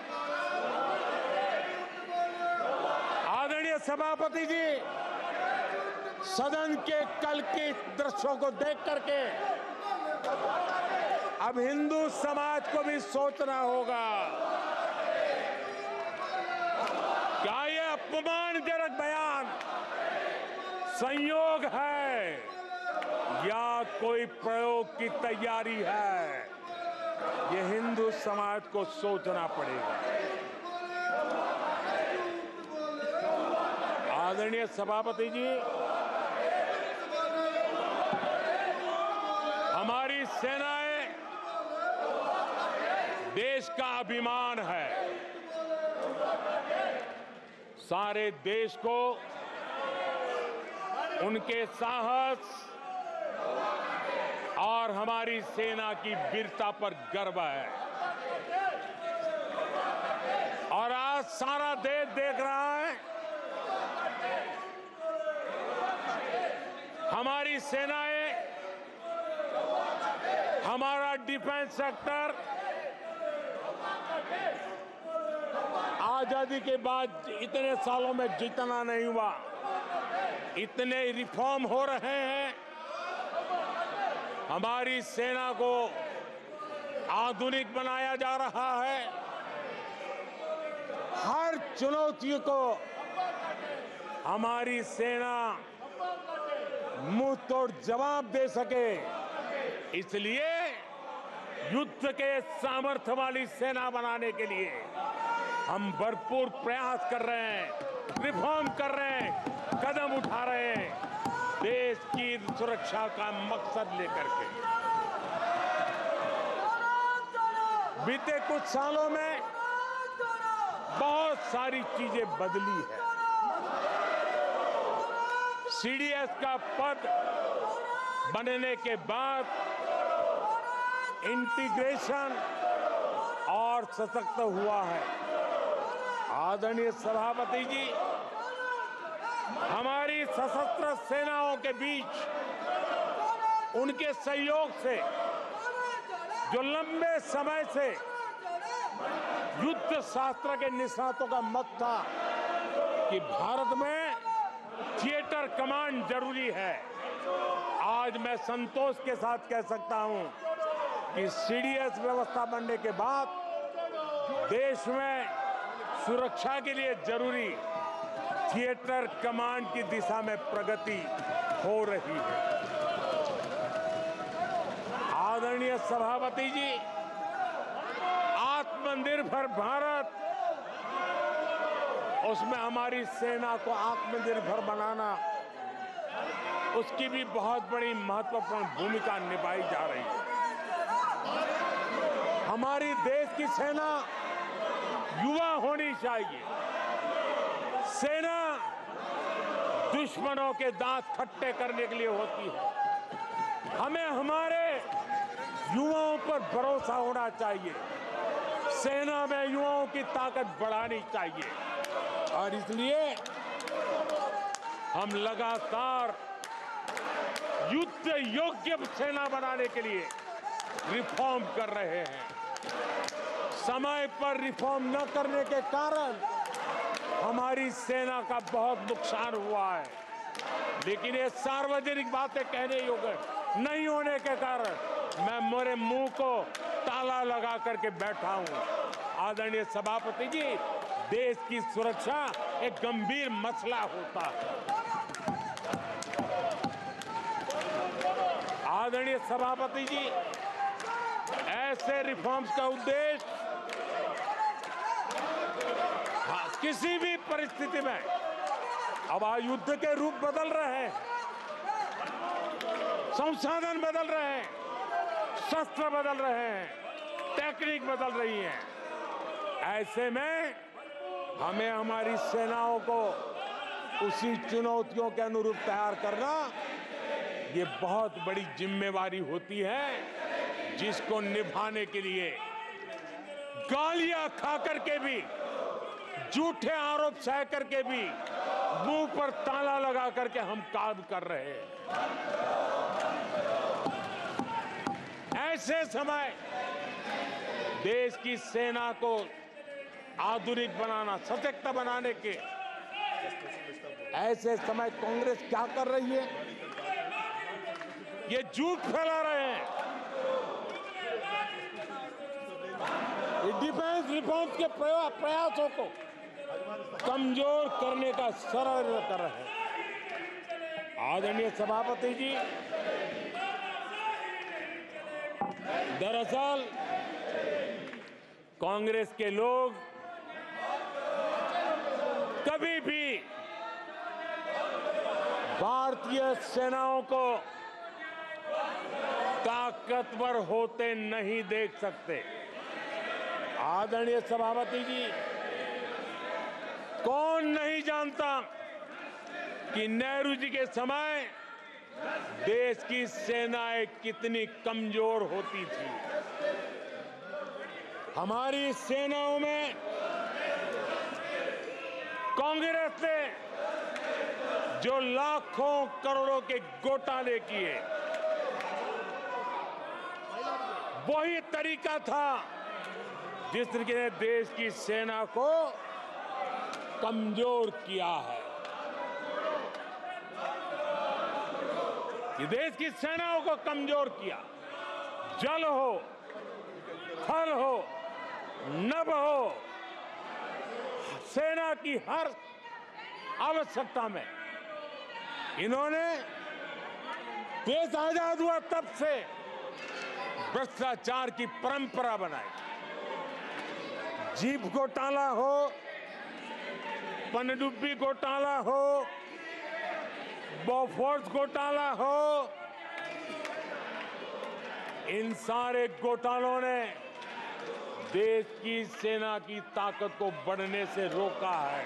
आदरणीय सभापति जी, सदन के कल के दृश्यों को देख करके अब हिंदू समाज को भी सोचना होगा, क्या ये अपमानजनक बयान संयोग है या कोई प्रयोग की तैयारी है? ये हिंदू समाज को सोचना पड़ेगा। आदरणीय सभापति जी, हमारी सेनाएं देश का अभिमान है। सारे देश को उनके साहस और हमारी सेना की वीरता पर गर्व है। और आज सारा देश देख रहा है, हमारी सेनाएं, हमारा डिफेंस सेक्टर आजादी के बाद इतने सालों में जितना नहीं हुआ, इतने रिफॉर्म हो रहे हैं। हमारी सेना को आधुनिक बनाया जा रहा है। हर चुनौती को हमारी सेना मुंह तोड़ जवाब दे सके, इसलिए युद्ध के सामर्थ्य वाली सेना बनाने के लिए हम भरपूर प्रयास कर रहे हैं, रिफॉर्म कर रहे हैं, कदम उठा रहे हैं, देश की सुरक्षा का मकसद लेकर के। बीते कुछ सालों में बहुत सारी चीजें बदली है। सीडीएस का पद बनने के बाद इंटीग्रेशन और सशक्त हुआ है। आदरणीय सभापति जी, हमारी सशस्त्र सेनाओं के बीच उनके सहयोग से जो लंबे समय से युद्ध शास्त्र के निष्णातों का मत था कि भारत में थिएटर कमांड जरूरी है, आज मैं संतोष के साथ कह सकता हूं कि सीडीएस व्यवस्था बनने के बाद देश में सुरक्षा के लिए जरूरी थिएटर कमांड की दिशा में प्रगति हो रही है। आदरणीय सभापति जी, आत्मनिर्भर भारत, उसमें हमारी सेना को आत्मनिर्भर बनाना, उसकी भी बहुत बड़ी महत्वपूर्ण भूमिका निभाई जा रही है। हमारी देश की सेना युवा होनी चाहिए। सेना दुश्मनों के दांत खट्टे करने के लिए होती है। हमें हमारे युवाओं पर भरोसा होना चाहिए। सेना में युवाओं की ताकत बढ़ानी चाहिए और इसलिए हम लगातार युद्ध योग्य सेना बनाने के लिए रिफॉर्म कर रहे हैं। समय पर रिफॉर्म न करने के कारण हमारी सेना का बहुत नुकसान हुआ है, लेकिन ये सार्वजनिक बातें कहने योग्य नहीं होने के कारण मैं मेरे मुंह को ताला लगा करके बैठा हूं। आदरणीय सभापति जी, देश की सुरक्षा एक गंभीर मसला होता है। आदरणीय सभापति जी, ऐसे रिफॉर्म्स का उद्देश्य किसी भी परिस्थिति में, अब युद्ध के रूप बदल रहे हैं, संसाधन बदल रहे हैं, शस्त्र बदल रहे हैं, टेक्निक बदल रही है, ऐसे में हमें हमारी सेनाओं को उसी चुनौतियों के अनुरूप तैयार करना, ये बहुत बड़ी जिम्मेवारी होती है, जिसको निभाने के लिए गालियां खा करके भी, झूठे आरोप सह करके भी, मुंह पर ताला लगा करके हम काम कर रहे हैं। ऐसे समय देश की सेना को आधुनिक बनाना, सशक्त बनाने के ऐसे समय कांग्रेस क्या कर रही है? ये झूठ फैला रहे हैं। डिफेंस रिफॉर्म्स के प्रयासों को कमजोर करने का षड्यंत्र कर रहे हैं। आदरणीय सभापति जी, दरअसल कांग्रेस के लोग कभी भी भारतीय सेनाओं को ताकतवर होते नहीं देख सकते। आदरणीय सभापति जी, कौन नहीं जानता कि नेहरू जी के समय देश की सेनाएं कितनी कमजोर होती थी। हमारी सेनाओं में कांग्रेस ने जो लाखों करोड़ों के घोटाले किए, वही तरीका था जिस तरीके ने देश की सेना को कमजोर किया है। ये देश की सेनाओं को कमजोर किया। जल हो, थल हो, नभ हो, सेना की हर आवश्यकता में इन्होंने देश आजाद हुआ तब से भ्रष्टाचार की परंपरा बनाई। जीप घोटाला हो, पनडुब्बी घोटाला हो, बोफोर्स घोटाला हो, इन सारे घोटालों ने देश की सेना की ताकत को बढ़ने से रोका है।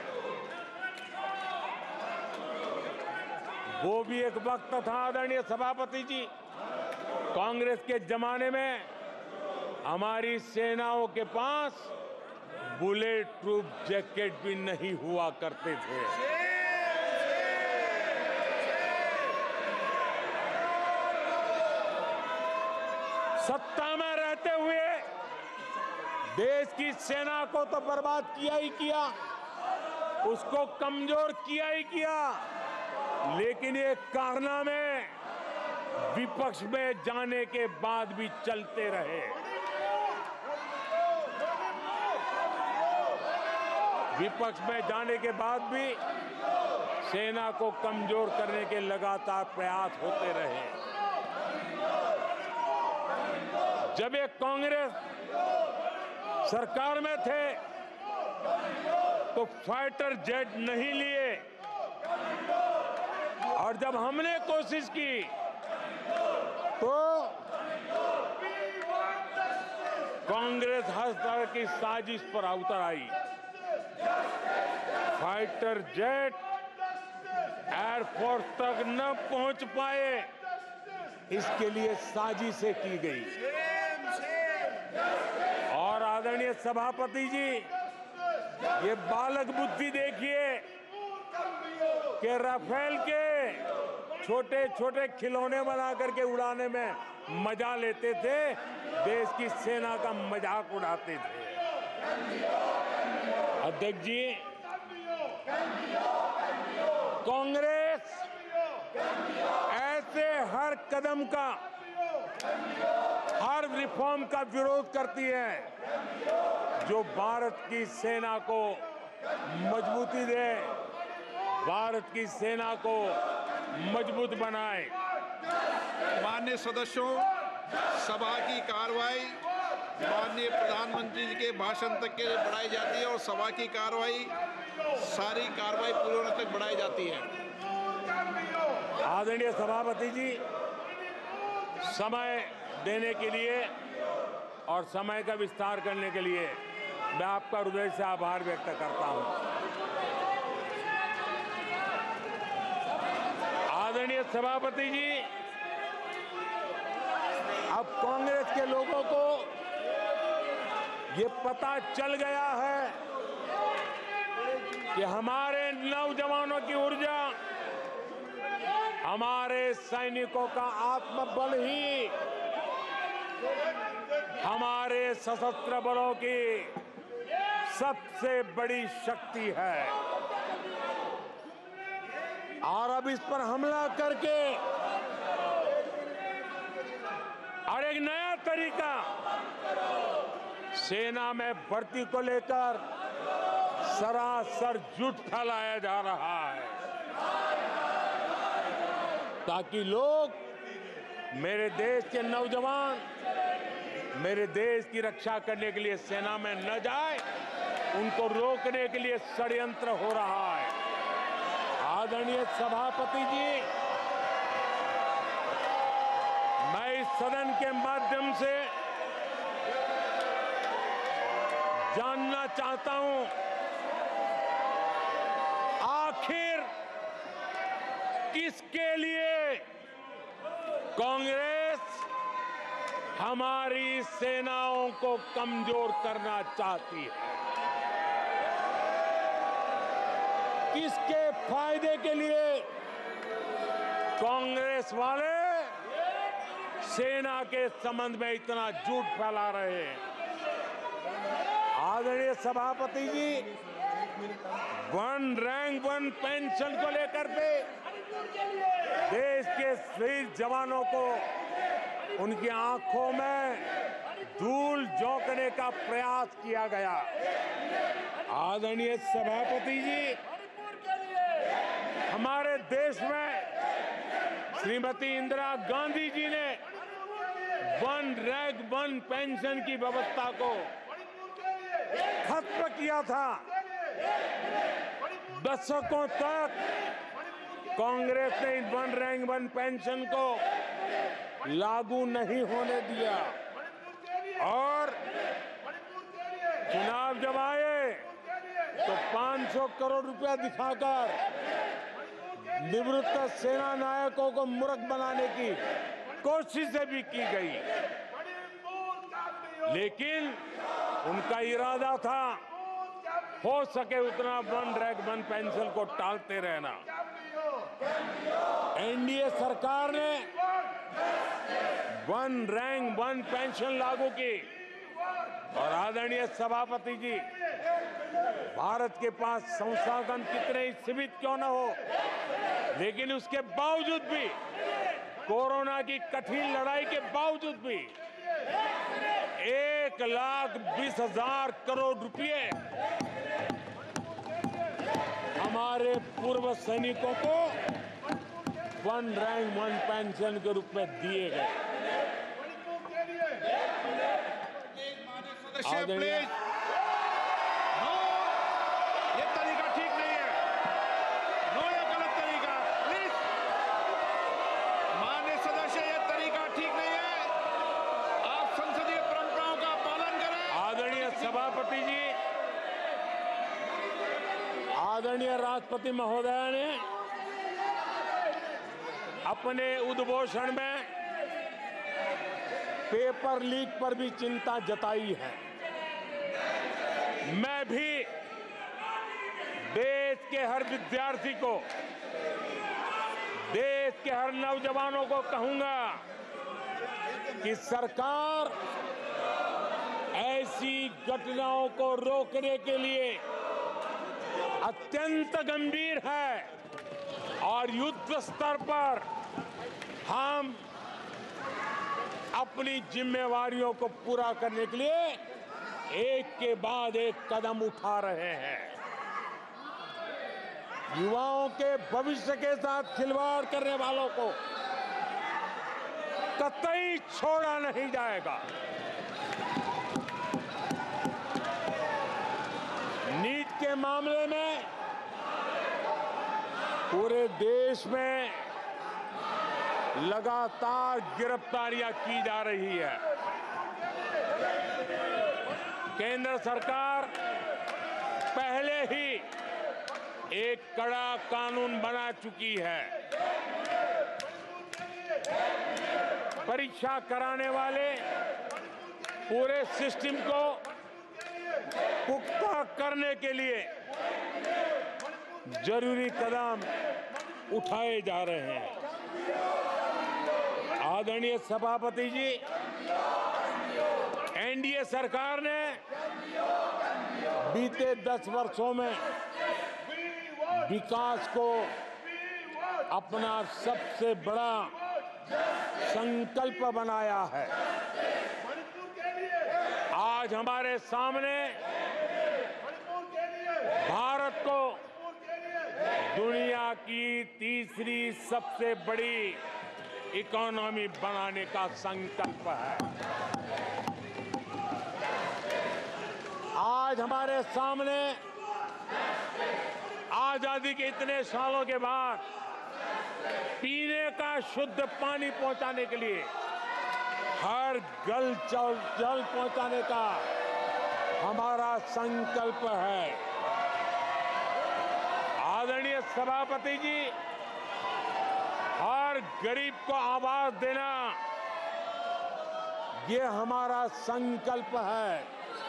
वो भी एक वक्त था आदरणीय सभापति जी, कांग्रेस के जमाने में हमारी सेनाओं के पास बुलेट प्रूफ जैकेट भी नहीं हुआ करते थे। सत्ता में रहते हुए देश की सेना को तो बर्बाद किया ही किया, उसको कमजोर किया ही किया, लेकिन ये कारनामे विपक्ष में जाने के बाद भी चलते रहे। विपक्ष में जाने के बाद भी सेना को कमजोर करने के लगातार प्रयास होते रहे। जब ये कांग्रेस सरकार में थे तो फाइटर जेट नहीं लिए, और जब हमने कोशिश की तो कांग्रेस हर तरह की साजिश पर उतर आई। फाइटर जेट एयरफोर्स तक न पहुंच पाए, इसके लिए साजिशें की गई। और आदरणीय सभापति जी, ये बालक बुद्धि देखिए कि राफेल के छोटे छोटे खिलौने बना करके उड़ाने में मजा लेते थे, देश की सेना का मजाक उड़ाते थे। अध्यक्ष जी, कांग्रेस ऐसे हर कदम का, हर रिफॉर्म का विरोध करती है जो भारत की सेना को मजबूती दे, भारत की सेना को मजबूत बनाए। माननीय सदस्यों, सभा की कार्रवाई माननीय प्रधानमंत्री जी के भाषण तक के लिए बढ़ाई जाती है और सभा की कार्रवाई सारी कार्रवाई पूरी होने तक बढ़ाई जाती है। आदरणीय सभापति जी, समय देने के लिए और समय का विस्तार करने के लिए मैं आपका हृदय से आभार व्यक्त करता हूं। आदरणीय सभापति जी, अब कांग्रेस के लोगों को ये पता चल गया है कि हमारे नौजवानों की ऊर्जा, हमारे सैनिकों का आत्मबल ही हमारे सशस्त्र बलों की सबसे बड़ी शक्ति है। और अब इस पर हमला करके और एक नया तरीका सेना में भर्ती को लेकर सरासर झूठ फैलाया जा रहा है, ताकि लोग, मेरे देश के नौजवान मेरे देश की रक्षा करने के लिए सेना में न जाए, उनको रोकने के लिए षड्यंत्र हो रहा है। आदरणीय सभापति जी, मैं इस सदन के माध्यम से जानना चाहता हूं, आखिर किसके लिए कांग्रेस हमारी सेनाओं को कमजोर करना चाहती है? किसके फायदे के लिए कांग्रेस वाले सेना के संबंध में इतना झूठ फैला रहे हैं? आदरणीय सभापति जी, वन रैंक वन पेंशन को लेकर के देश के शहीद जवानों को उनकी आंखों में धूल झोंकने का प्रयास किया गया। आदरणीय सभापति जी, हमारे देश में श्रीमती इंदिरा गांधी जी ने वन रैंक वन पेंशन की व्यवस्था को खत्म किया था। दशकों तक कांग्रेस ने वन रैंक वन पेंशन को लागू नहीं होने दिया और चुनाव जब आए तो 500 करोड़ रुपया दिखाकर निवृत्त सेना नायकों को मूर्ख बनाने की कोशिशें भी की गई, लेकिन उनका इरादा था हो सके उतना वन रैंक वन पेंशन को टालते रहना। एनडीए सरकार ने वन रैंक वन पेंशन लागू की और आदरणीय सभापति जी, भारत के पास संसाधन कितने ही सीमित क्यों न हो, लेकिन उसके बावजूद भी, कोरोना की कठिन लड़ाई के बावजूद भी 1,20,000 करोड़ रुपए हमारे पूर्व सैनिकों को वन रैंक वन पेंशन के रूप में दिए गए। प्लीज, नो, ये तरीका ठीक नहीं है। नो, ये गलत तरीका। प्लीज, माननीय सदस्य, ये तरीका ठीक नहीं है। आप संसदीय परंपराओं का पालन करें। आदरणीय सभापति जी, आदरणीय राष्ट्रपति महोदय ने अपने उद्घोषण में पेपर लीक पर भी चिंता जताई है। मैं भी देश के हर विद्यार्थी को, देश के हर नौजवानों को कहूंगा कि सरकार ऐसी घटनाओं को रोकने के लिए अत्यंत गंभीर है और युद्ध स्तर पर हम अपनी जिम्मेवारियों को पूरा करने के लिए एक के बाद एक कदम उठा रहे हैं। युवाओं के भविष्य के साथ खिलवाड़ करने वालों को कतई छोड़ा नहीं जाएगा। नीट के मामले में पूरे देश में लगातार गिरफ्तारियां की जा रही है। केंद्र सरकार पहले ही एक कड़ा कानून बना चुकी है। परीक्षा कराने वाले पूरे सिस्टम को पुख्ता करने के लिए जरूरी कदम उठाए जा रहे हैं। आदरणीय सभापति जी, एनडीए सरकार ने बीते 10 वर्षों में विकास को अपना सबसे बड़ा संकल्प बनाया है। आज हमारे सामने भारत को दुनिया की तीसरी सबसे बड़ी इकोनॉमी बनाने का संकल्प है। आज हमारे सामने आजादी के इतने सालों के बाद पीने का शुद्ध पानी पहुंचाने के लिए हर जल पहुंचाने का हमारा संकल्प है। आदरणीय सभापति जी, हर गरीब को आवाज देना ये हमारा संकल्प है।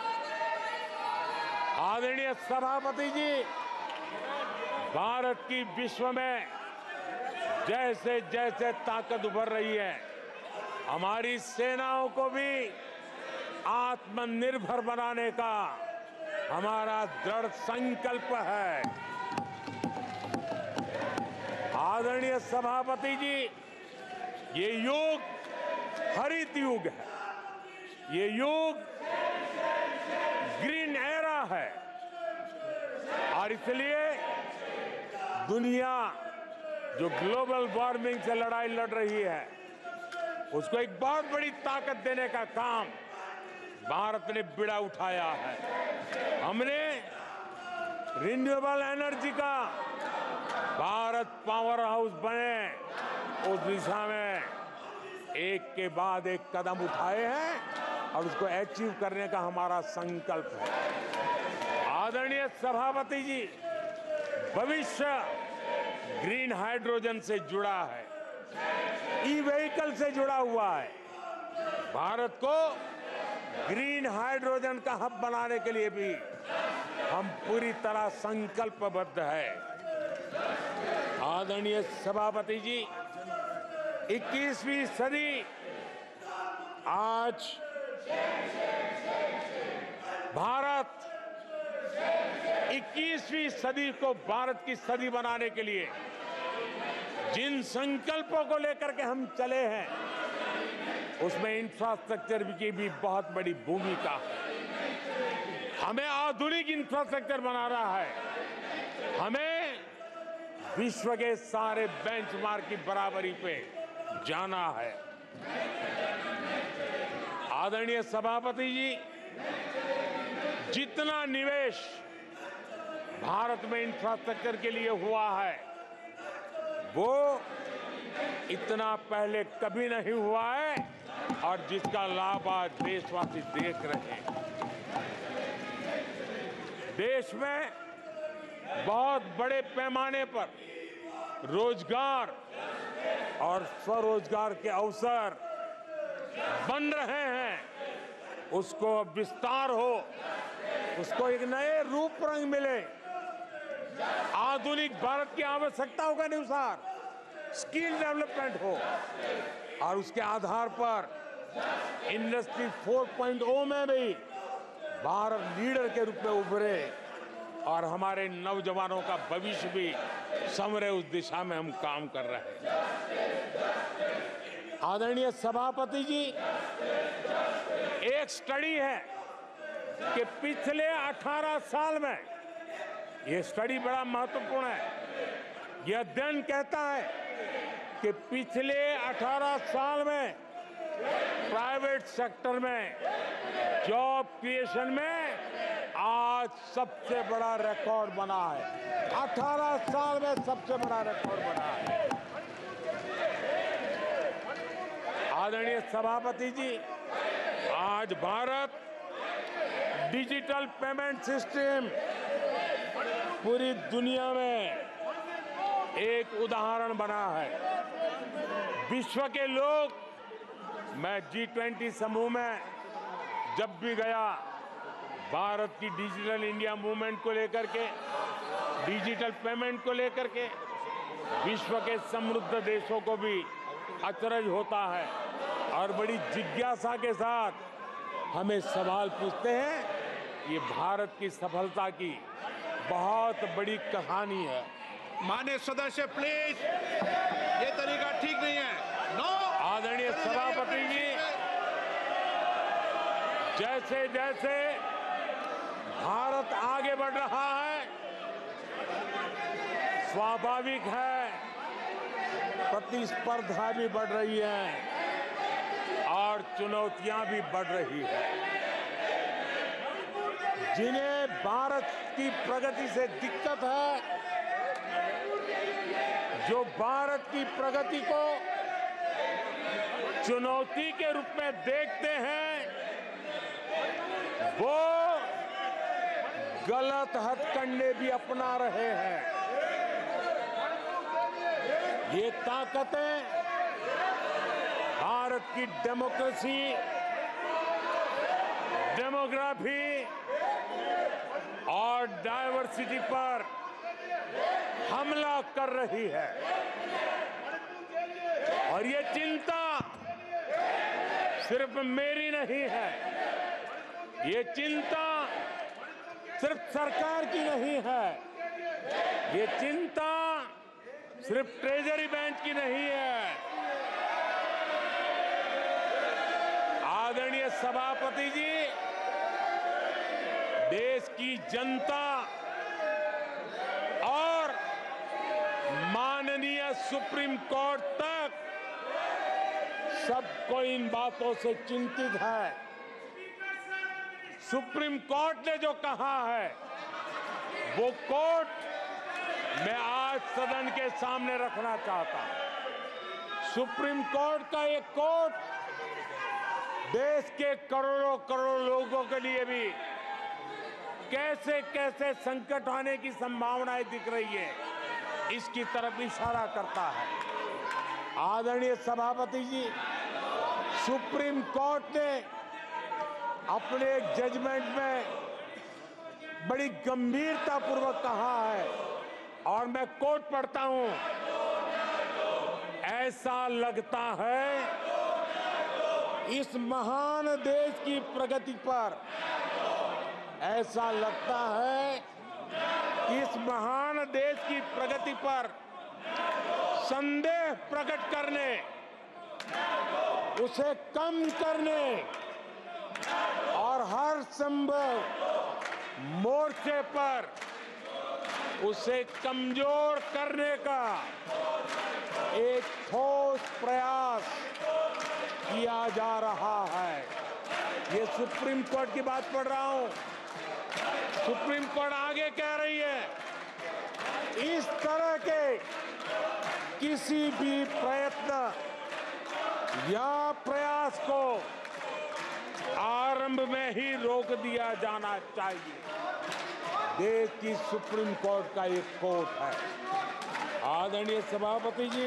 आदरणीय सभापति जी, भारत की विश्व में जैसे जैसे ताकत उभर रही है, हमारी सेनाओं को भी आत्मनिर्भर बनाने का हमारा दृढ़ संकल्प है। आदरणीय सभापति जी, ये युग हरित युग है, ये युग ग्रीन एरा है और इसलिए दुनिया जो ग्लोबल वार्मिंग से लड़ाई लड़ रही है, उसको एक बहुत बड़ी ताकत देने का काम भारत ने बीड़ा उठाया है। हमने रिन्यूएबल एनर्जी का भारत पावर हाउस बने, उस दिशा में एक के बाद एक कदम उठाए हैं और उसको अचीव करने का हमारा संकल्प है। आदरणीय सभापति जी, भविष्य ग्रीन हाइड्रोजन से जुड़ा है, ई व्हीकल से जुड़ा हुआ है। भारत को ग्रीन हाइड्रोजन का हब बनाने के लिए भी हम पूरी तरह संकल्पबद्ध है। आदरणीय सभापति जी, 21वीं सदी आज भारत 21वीं सदी को भारत की सदी बनाने के लिए जिन संकल्पों को लेकर के हम चले हैं, उसमें इंफ्रास्ट्रक्चर की भी बहुत बड़ी भूमिका है। हमें आधुनिक इंफ्रास्ट्रक्चर बनाना है। हमें विश्व के सारे बेंचमार्क की बराबरी पे जाना है। आदरणीय सभापति जी, जितना निवेश भारत में इंफ्रास्ट्रक्चर के लिए हुआ है, वो इतना पहले कभी नहीं हुआ है और जिसका लाभ आज देशवासी देख रहे हैं। देश में बहुत बड़े पैमाने पर रोजगार और स्वरोजगार के अवसर बन रहे हैं। उसको विस्तार हो, उसको एक नए रूप रंग मिले, आधुनिक भारत की आवश्यकताओं के अनुसार स्किल डेवलपमेंट हो और उसके आधार पर इंडस्ट्री 4.0 में भी भारत लीडर के रूप में उभरे और हमारे नौजवानों का भविष्य भी संवरे। उस दिशा में हम काम कर रहे हैं। आदरणीय सभापति जी, एक स्टडी है कि पिछले 18 साल में, ये स्टडी बड़ा महत्वपूर्ण है, यह अध्ययन कहता है कि पिछले 18 साल में प्राइवेट सेक्टर में जॉब क्रिएशन में आज सबसे बड़ा रिकॉर्ड बना है। 18 साल में सबसे बड़ा रिकॉर्ड बना है। आदरणीय सभापति जी, आज भारत डिजिटल पेमेंट सिस्टम पूरी दुनिया में एक उदाहरण बना है। विश्व के लोग, मैं G20 समूह में जब भी गया, भारत की डिजिटल इंडिया मूवमेंट को लेकर के, डिजिटल पेमेंट को लेकर के विश्व के समृद्ध देशों को भी अचरज होता है और बड़ी जिज्ञासा के साथ हमें सवाल पूछते हैं। ये भारत की सफलता की बहुत बड़ी कहानी है। माननीय सदस्य प्लीज, ये तरीका ठीक नहीं है। नो। आदरणीय सभापति जी, जैसे जैसे भारत आगे बढ़ रहा है, स्वाभाविक है प्रतिस्पर्धा भी बढ़ रही है और चुनौतियां भी बढ़ रही है। जिन्हें भारत की प्रगति से दिक्कत है, जो भारत की प्रगति को चुनौती के रूप में देखते हैं, वो गलत हथकंडे भी अपना रहे हैं। ये ताकतें भारत की डेमोक्रेसी, डेमोग्राफी और डाइवर्सिटी पर हमला कर रही है और ये चिंता सिर्फ मेरी नहीं है, ये चिंता सिर्फ सरकार की नहीं है, ये चिंता सिर्फ ट्रेजरी बेंच की नहीं है। आदरणीय सभापति जी, देश की जनता और माननीय सुप्रीम कोर्ट तक सबको इन बातों से चिंतित है। सुप्रीम कोर्ट ने जो कहा है, वो कोर्ट मैं आज सदन के सामने रखना चाहता हूं। सुप्रीम कोर्ट का एक कोर्ट देश के करोड़ों करोड़ लोगों के लिए भी कैसे कैसे संकट आने की संभावनाएं दिख रही है, इसकी तरफ इशारा करता है। आदरणीय सभापति जी, सुप्रीम कोर्ट ने अपने एक जजमेंट में बड़ी गंभीरतापूर्वक कहा है, और मैं कोट पढ़ता हूं, ऐसा लगता है इस महान देश की प्रगति पर, ऐसा लगता है कि इस महान देश की प्रगति पर संदेह प्रकट करने, उसे कम करने और हर संभव मोर्चे पर उसे कमजोर करने का एक ठोस प्रयास किया जा रहा है। ये सुप्रीम कोर्ट की बात पढ़ रहा हूं। सुप्रीम कोर्ट आगे कह रही है, इस तरह के किसी भी प्रयत्न या प्रयास को आरंभ में ही रोक दिया जाना चाहिए। देश की सुप्रीम कोर्ट का एक कोर्ट है। आदरणीय सभापति जी,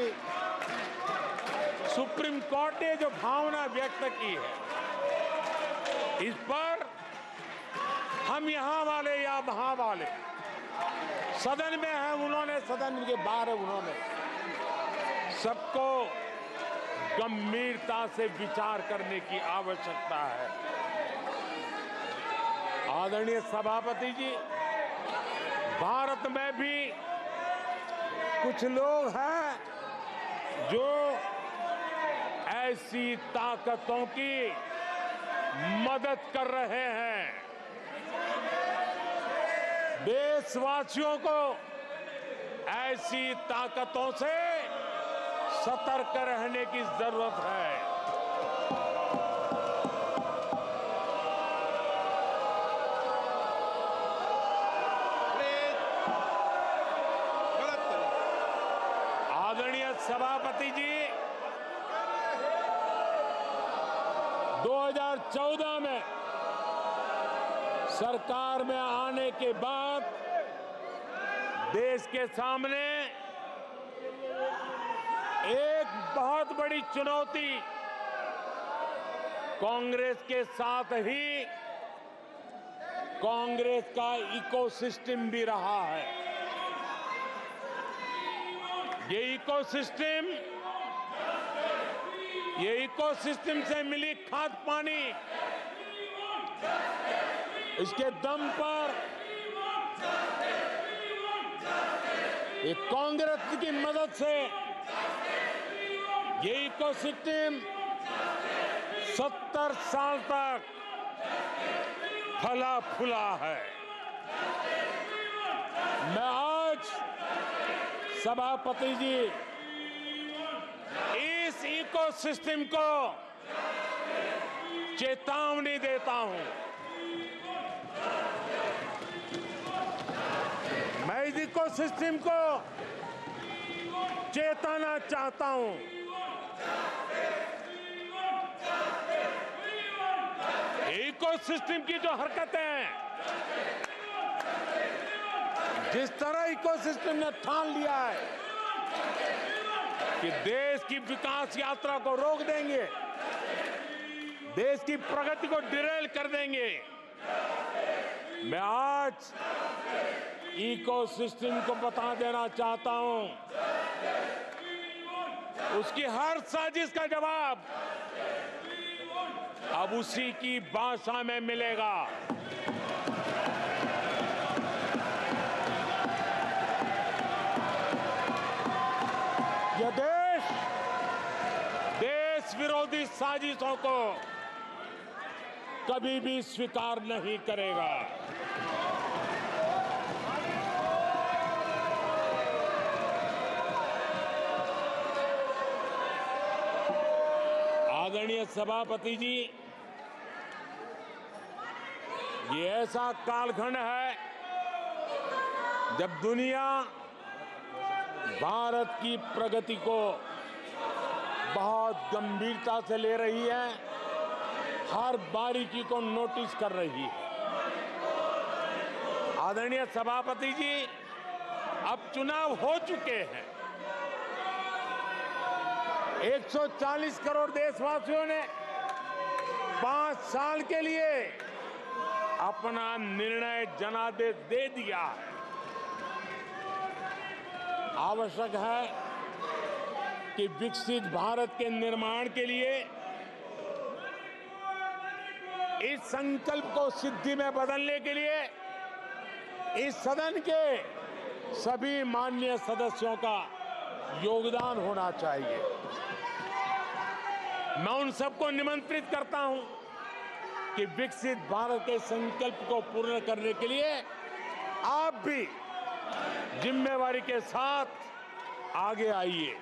सुप्रीम कोर्ट ने जो भावना व्यक्त की है, इस पर हम यहां वाले या वहां वाले, सदन में है उन्होंने, सदन के बाहर है उन्होंने, सबको गंभीरता से विचार करने की आवश्यकता है। आदरणीय सभापति जी, भारत में भी कुछ लोग हैं जो ऐसी ताकतों की मदद कर रहे हैं। देशवासियों को ऐसी ताकतों से सतर्क रहने की जरूरत है। आदरणीय सभापति जी, 2014 में सरकार में आने के बाद देश के सामने एक बहुत बड़ी चुनौती कांग्रेस के साथ ही कांग्रेस का इकोसिस्टम भी रहा है। ये इकोसिस्टम से मिली खाद पानी, इसके दम पर एक कांग्रेस की मदद से ये इकोसिस्टम 70 साल तक फला फूला है। मैं आज सभापति जी इस इकोसिस्टम को चेतावनी देता हूं। मैं इस इकोसिस्टम को चेताना चाहता हूं। इकोसिस्टम की जो हरकतें हैं, जिस तरह इकोसिस्टम ने ठान लिया है कि देश की विकास यात्रा को रोक देंगे, देश की प्रगति को डिरेल कर देंगे, मैं आज इकोसिस्टम को बता देना चाहता हूं, उसकी हर साजिश का जवाब अब उसी की भाषा में मिलेगा। यह देश विरोधी साजिशों को कभी भी स्वीकार नहीं करेगा। आदरणीय सभापति जी, ये ऐसा कालखंड है जब दुनिया भारत की प्रगति को बहुत गंभीरता से ले रही है हर बारीकी को नोटिस कर रही है। आदरणीय सभापति जी, अब चुनाव हो चुके हैं। 140 करोड़ देशवासियों ने 5 साल के लिए अपना निर्णय जनादेश दे दिया है। आवश्यक है कि विकसित भारत के निर्माण के लिए इस संकल्प को सिद्धि में बदलने के लिए इस सदन के सभी माननीय सदस्यों का योगदान होना चाहिए। मैं उन सबको निमंत्रित करता हूं कि विकसित भारत के संकल्प को पूर्ण करने के लिए आप भी जिम्मेवारी के साथ आगे आइए।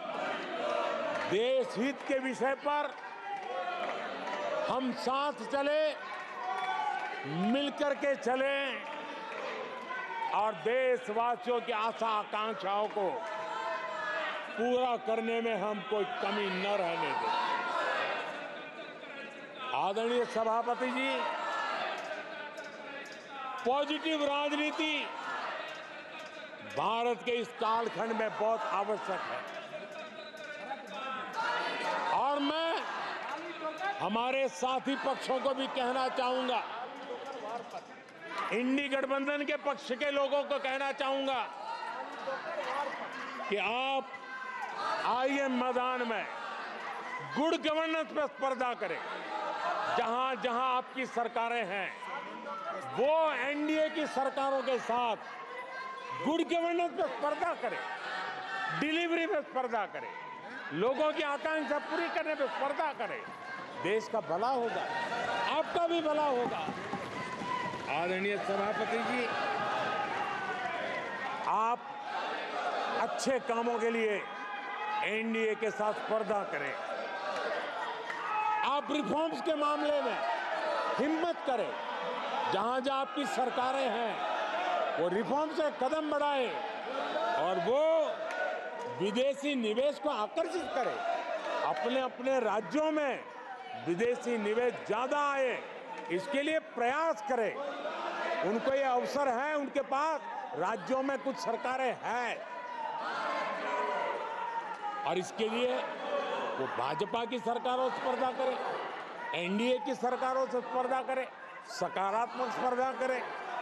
देश हित के विषय पर हम साथ चले, मिलकर के चलें और देशवासियों की आशा आकांक्षाओं को पूरा करने में हम कोई कमी न रहने दें। आदरणीय सभापति जी, पॉजिटिव राजनीति भारत के इस कालखंड में बहुत आवश्यक है और मैं हमारे साथी पक्षों को भी कहना चाहूंगा, इंडी गठबंधन के पक्ष के लोगों को कहना चाहूंगा कि आप आइए मैदान में, गुड गवर्नेंस पर स्पर्धा करें। जहां जहां आपकी सरकारें हैं वो एनडीए की सरकारों के साथ गुड गवर्नेंस पर स्पर्धा करें, डिलीवरी में स्पर्धा करें, लोगों की आकांक्षा पूरी करने पर स्पर्धा करें। देश का भला होगा, आपका भी भला होगा। आदरणीय सभापति जी, आप अच्छे कामों के लिए एनडीए के साथ स्पर्धा करें। आप रिफॉर्म्स के मामले में हिम्मत करें। जहां जहां आपकी सरकारें हैं वो रिफॉर्म से कदम बढ़ाएं और वो विदेशी निवेश को आकर्षित करें। अपने अपने राज्यों में विदेशी निवेश ज्यादा आए, इसके लिए प्रयास करें। उनको ये अवसर है, उनके पास राज्यों में कुछ सरकारें हैं और इसके लिए वो भाजपा की सरकारों से स्पर्धा करें, एनडीए की सरकारों से स्पर्धा करें, सकारात्मक स्पर्धा करें।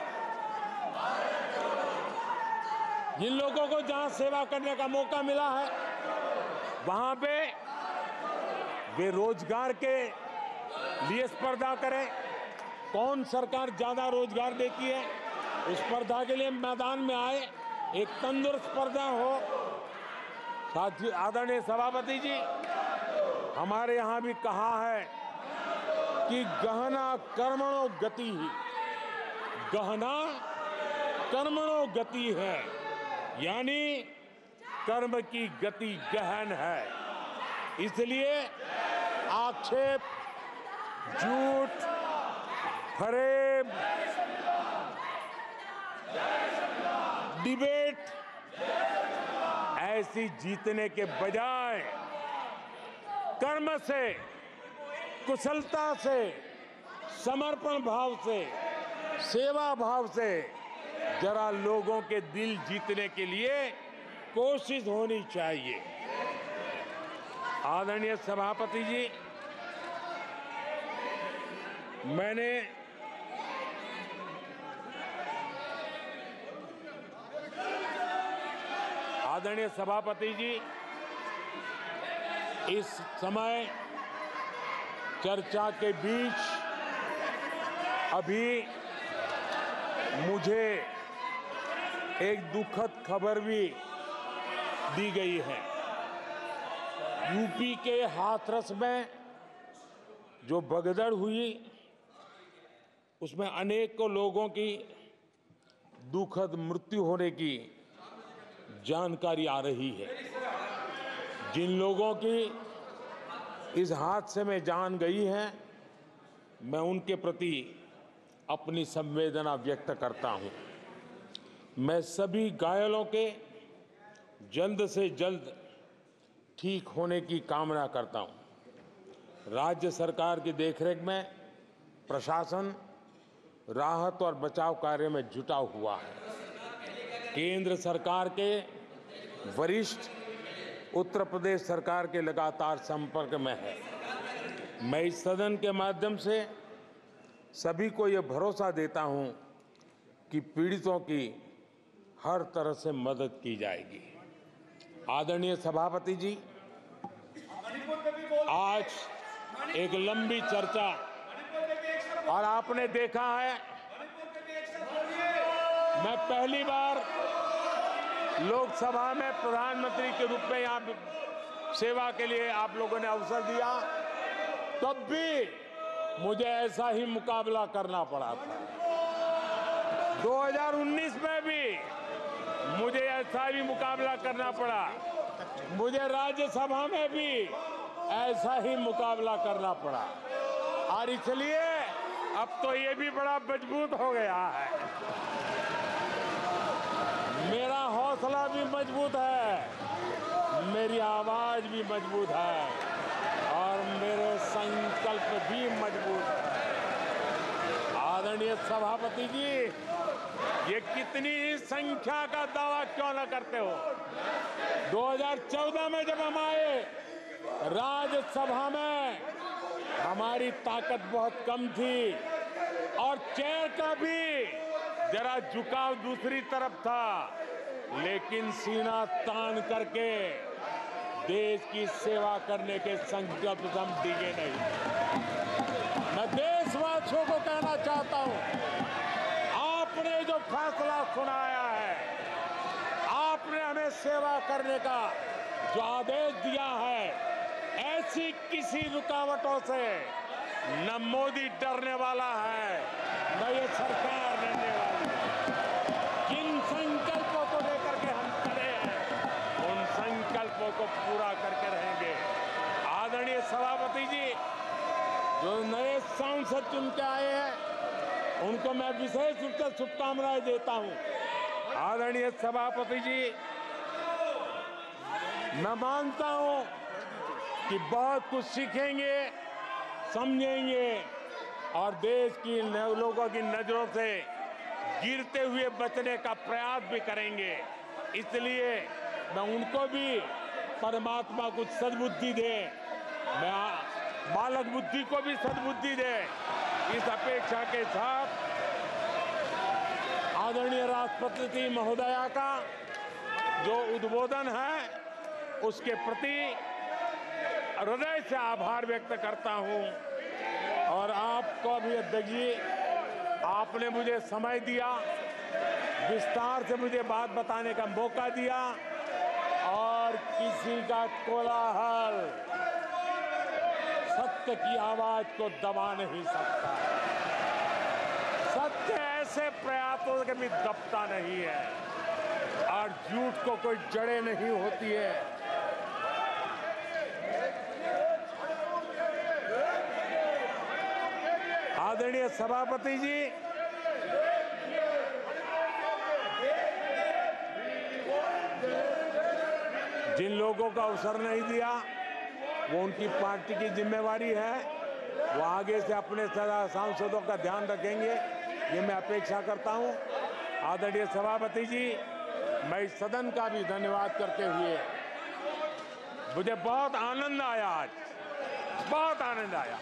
जिन लोगों को जहां सेवा करने का मौका मिला है वहां पे वे रोजगार के लिए स्पर्धा करें। कौन सरकार ज्यादा रोजगार देती है उस स्पर्धा के लिए मैदान में आए, एक तंदुरुस्त स्पर्धा हो। साथी आदरणीय सभापति जी, हमारे यहाँ भी कहा है कि गहना कर्मणो गति ही, गहना कर्मणो गति है, यानी कर्म की गति गहन है। इसलिए आक्षेप, झूठ, फरेब, डिबेट ऐसी जीतने के बजाय कर्म से, कुशलता से, समर्पण भाव से, सेवा भाव से जरा लोगों के दिल जीतने के लिए कोशिश होनी चाहिए। आदरणीय सभापति जी, मैंने आदरणीय सभापति जी, इस समय चर्चा के बीच अभी मुझे एक दुखद खबर भी दी गई है। यूपी के हाथरस में जो भगदड़ हुई उसमें अनेकों लोगों की दुखद मृत्यु होने की जानकारी आ रही है। जिन लोगों की इस हादसे में जान गई है, मैं उनके प्रति अपनी संवेदना व्यक्त करता हूं। मैं सभी घायलों के जल्द से जल्द ठीक होने की कामना करता हूं। राज्य सरकार की देखरेख में प्रशासन राहत और बचाव कार्य में जुटा हुआ है। केंद्र सरकार के वरिष्ठ उत्तर प्रदेश सरकार के लगातार संपर्क में है। मैं इस सदन के माध्यम से सभी को ये भरोसा देता हूं कि पीड़ितों की हर तरह से मदद की जाएगी। आदरणीय सभापति जी, आज एक लंबी चर्चा और आपने देखा है, मैं पहली बार लोकसभा में प्रधानमंत्री के रूप में यहाँ सेवा के लिए आप लोगों ने अवसर दिया, तब भी मुझे ऐसा ही मुकाबला करना पड़ा था। 2019 में भी मुझे ऐसा ही मुकाबला करना पड़ा। मुझे राज्यसभा में भी ऐसा ही मुकाबला करना पड़ा और इसलिए अब तो ये भी बड़ा मजबूत हो गया है। मेरा हौसला भी मजबूत है, मेरी आवाज भी मजबूत है और मेरे संकल्प भी मजबूत है। आदरणीय सभापति जी, ये कितनी ही संख्या का दावा क्यों न करते हो, 2014 में जब हम आए राज्यसभा में हमारी ताकत बहुत कम थी और चेयर का भी जरा झुकाव दूसरी तरफ था, लेकिन सीना तान करके देश की सेवा करने के संकल्प से हम डिगे नहीं। मैं देशवासियों को कहना चाहता हूं, आपने जो फैसला सुनाया है, आपने हमें सेवा करने का जो आदेश दिया है, ऐसी किसी रुकावटों से न मोदी डरने वाला है, न ये सरकार डरने वाली है। जिन संकल्पों को लेकर के हम खड़े हैं, उन संकल्पों को पूरा करके रहेंगे। आदरणीय सभापति जी, जो नए सांसद चुन के आए हैं, उनको मैं विशेष रूप से शुभकामनाएं देता हूं। आदरणीय सभापति जी, मैं मानता हूं कि बहुत कुछ सीखेंगे, समझेंगे और देश की लोगों की नजरों से गिरते हुए बचने का प्रयास भी करेंगे। इसलिए मैं उनको भी परमात्मा कुछ सद्बुद्धि दे, मैं बालक बुद्धि को भी सद्बुद्धि दे, इस अपेक्षा के साथ आदरणीय राष्ट्रपति महोदया का जो उद्बोधन है, उसके प्रति हृदय से आभार व्यक्त करता हूं। और आपको भी अध्यक्ष जी, आपने मुझे समय दिया, विस्तार से मुझे बात बताने का मौका दिया और किसी का कोलाहल सत्य की आवाज को दबा नहीं सकता। सत्य ऐसे प्रयासों से कभी दबता नहीं है और झूठ को कोई जड़ें नहीं होती है। आदरणीय सभापति जी, जिन लोगों को अवसर नहीं दिया, वो उनकी पार्टी की जिम्मेवारी है, वो आगे से अपने सांसदों का ध्यान रखेंगे, ये मैं अपेक्षा करता हूं। आदरणीय सभापति जी, मैं इस सदन का भी धन्यवाद करते हुए, मुझे बहुत आनंद आया, आज बहुत आनंद आया।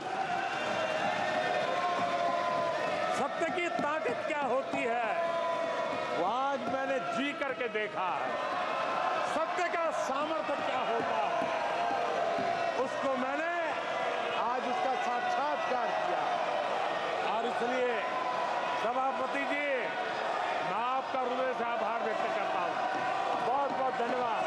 सत्य की ताकत क्या होती है, वो आज मैंने जी करके देखा है। सत्य का सामर्थ्य क्या होता है, उसको मैंने आज उसका साक्षात्कार किया। और इसलिए सभापति जी, मैं आपका हृदय से आभार व्यक्त करता हूं। बहुत बहुत धन्यवाद।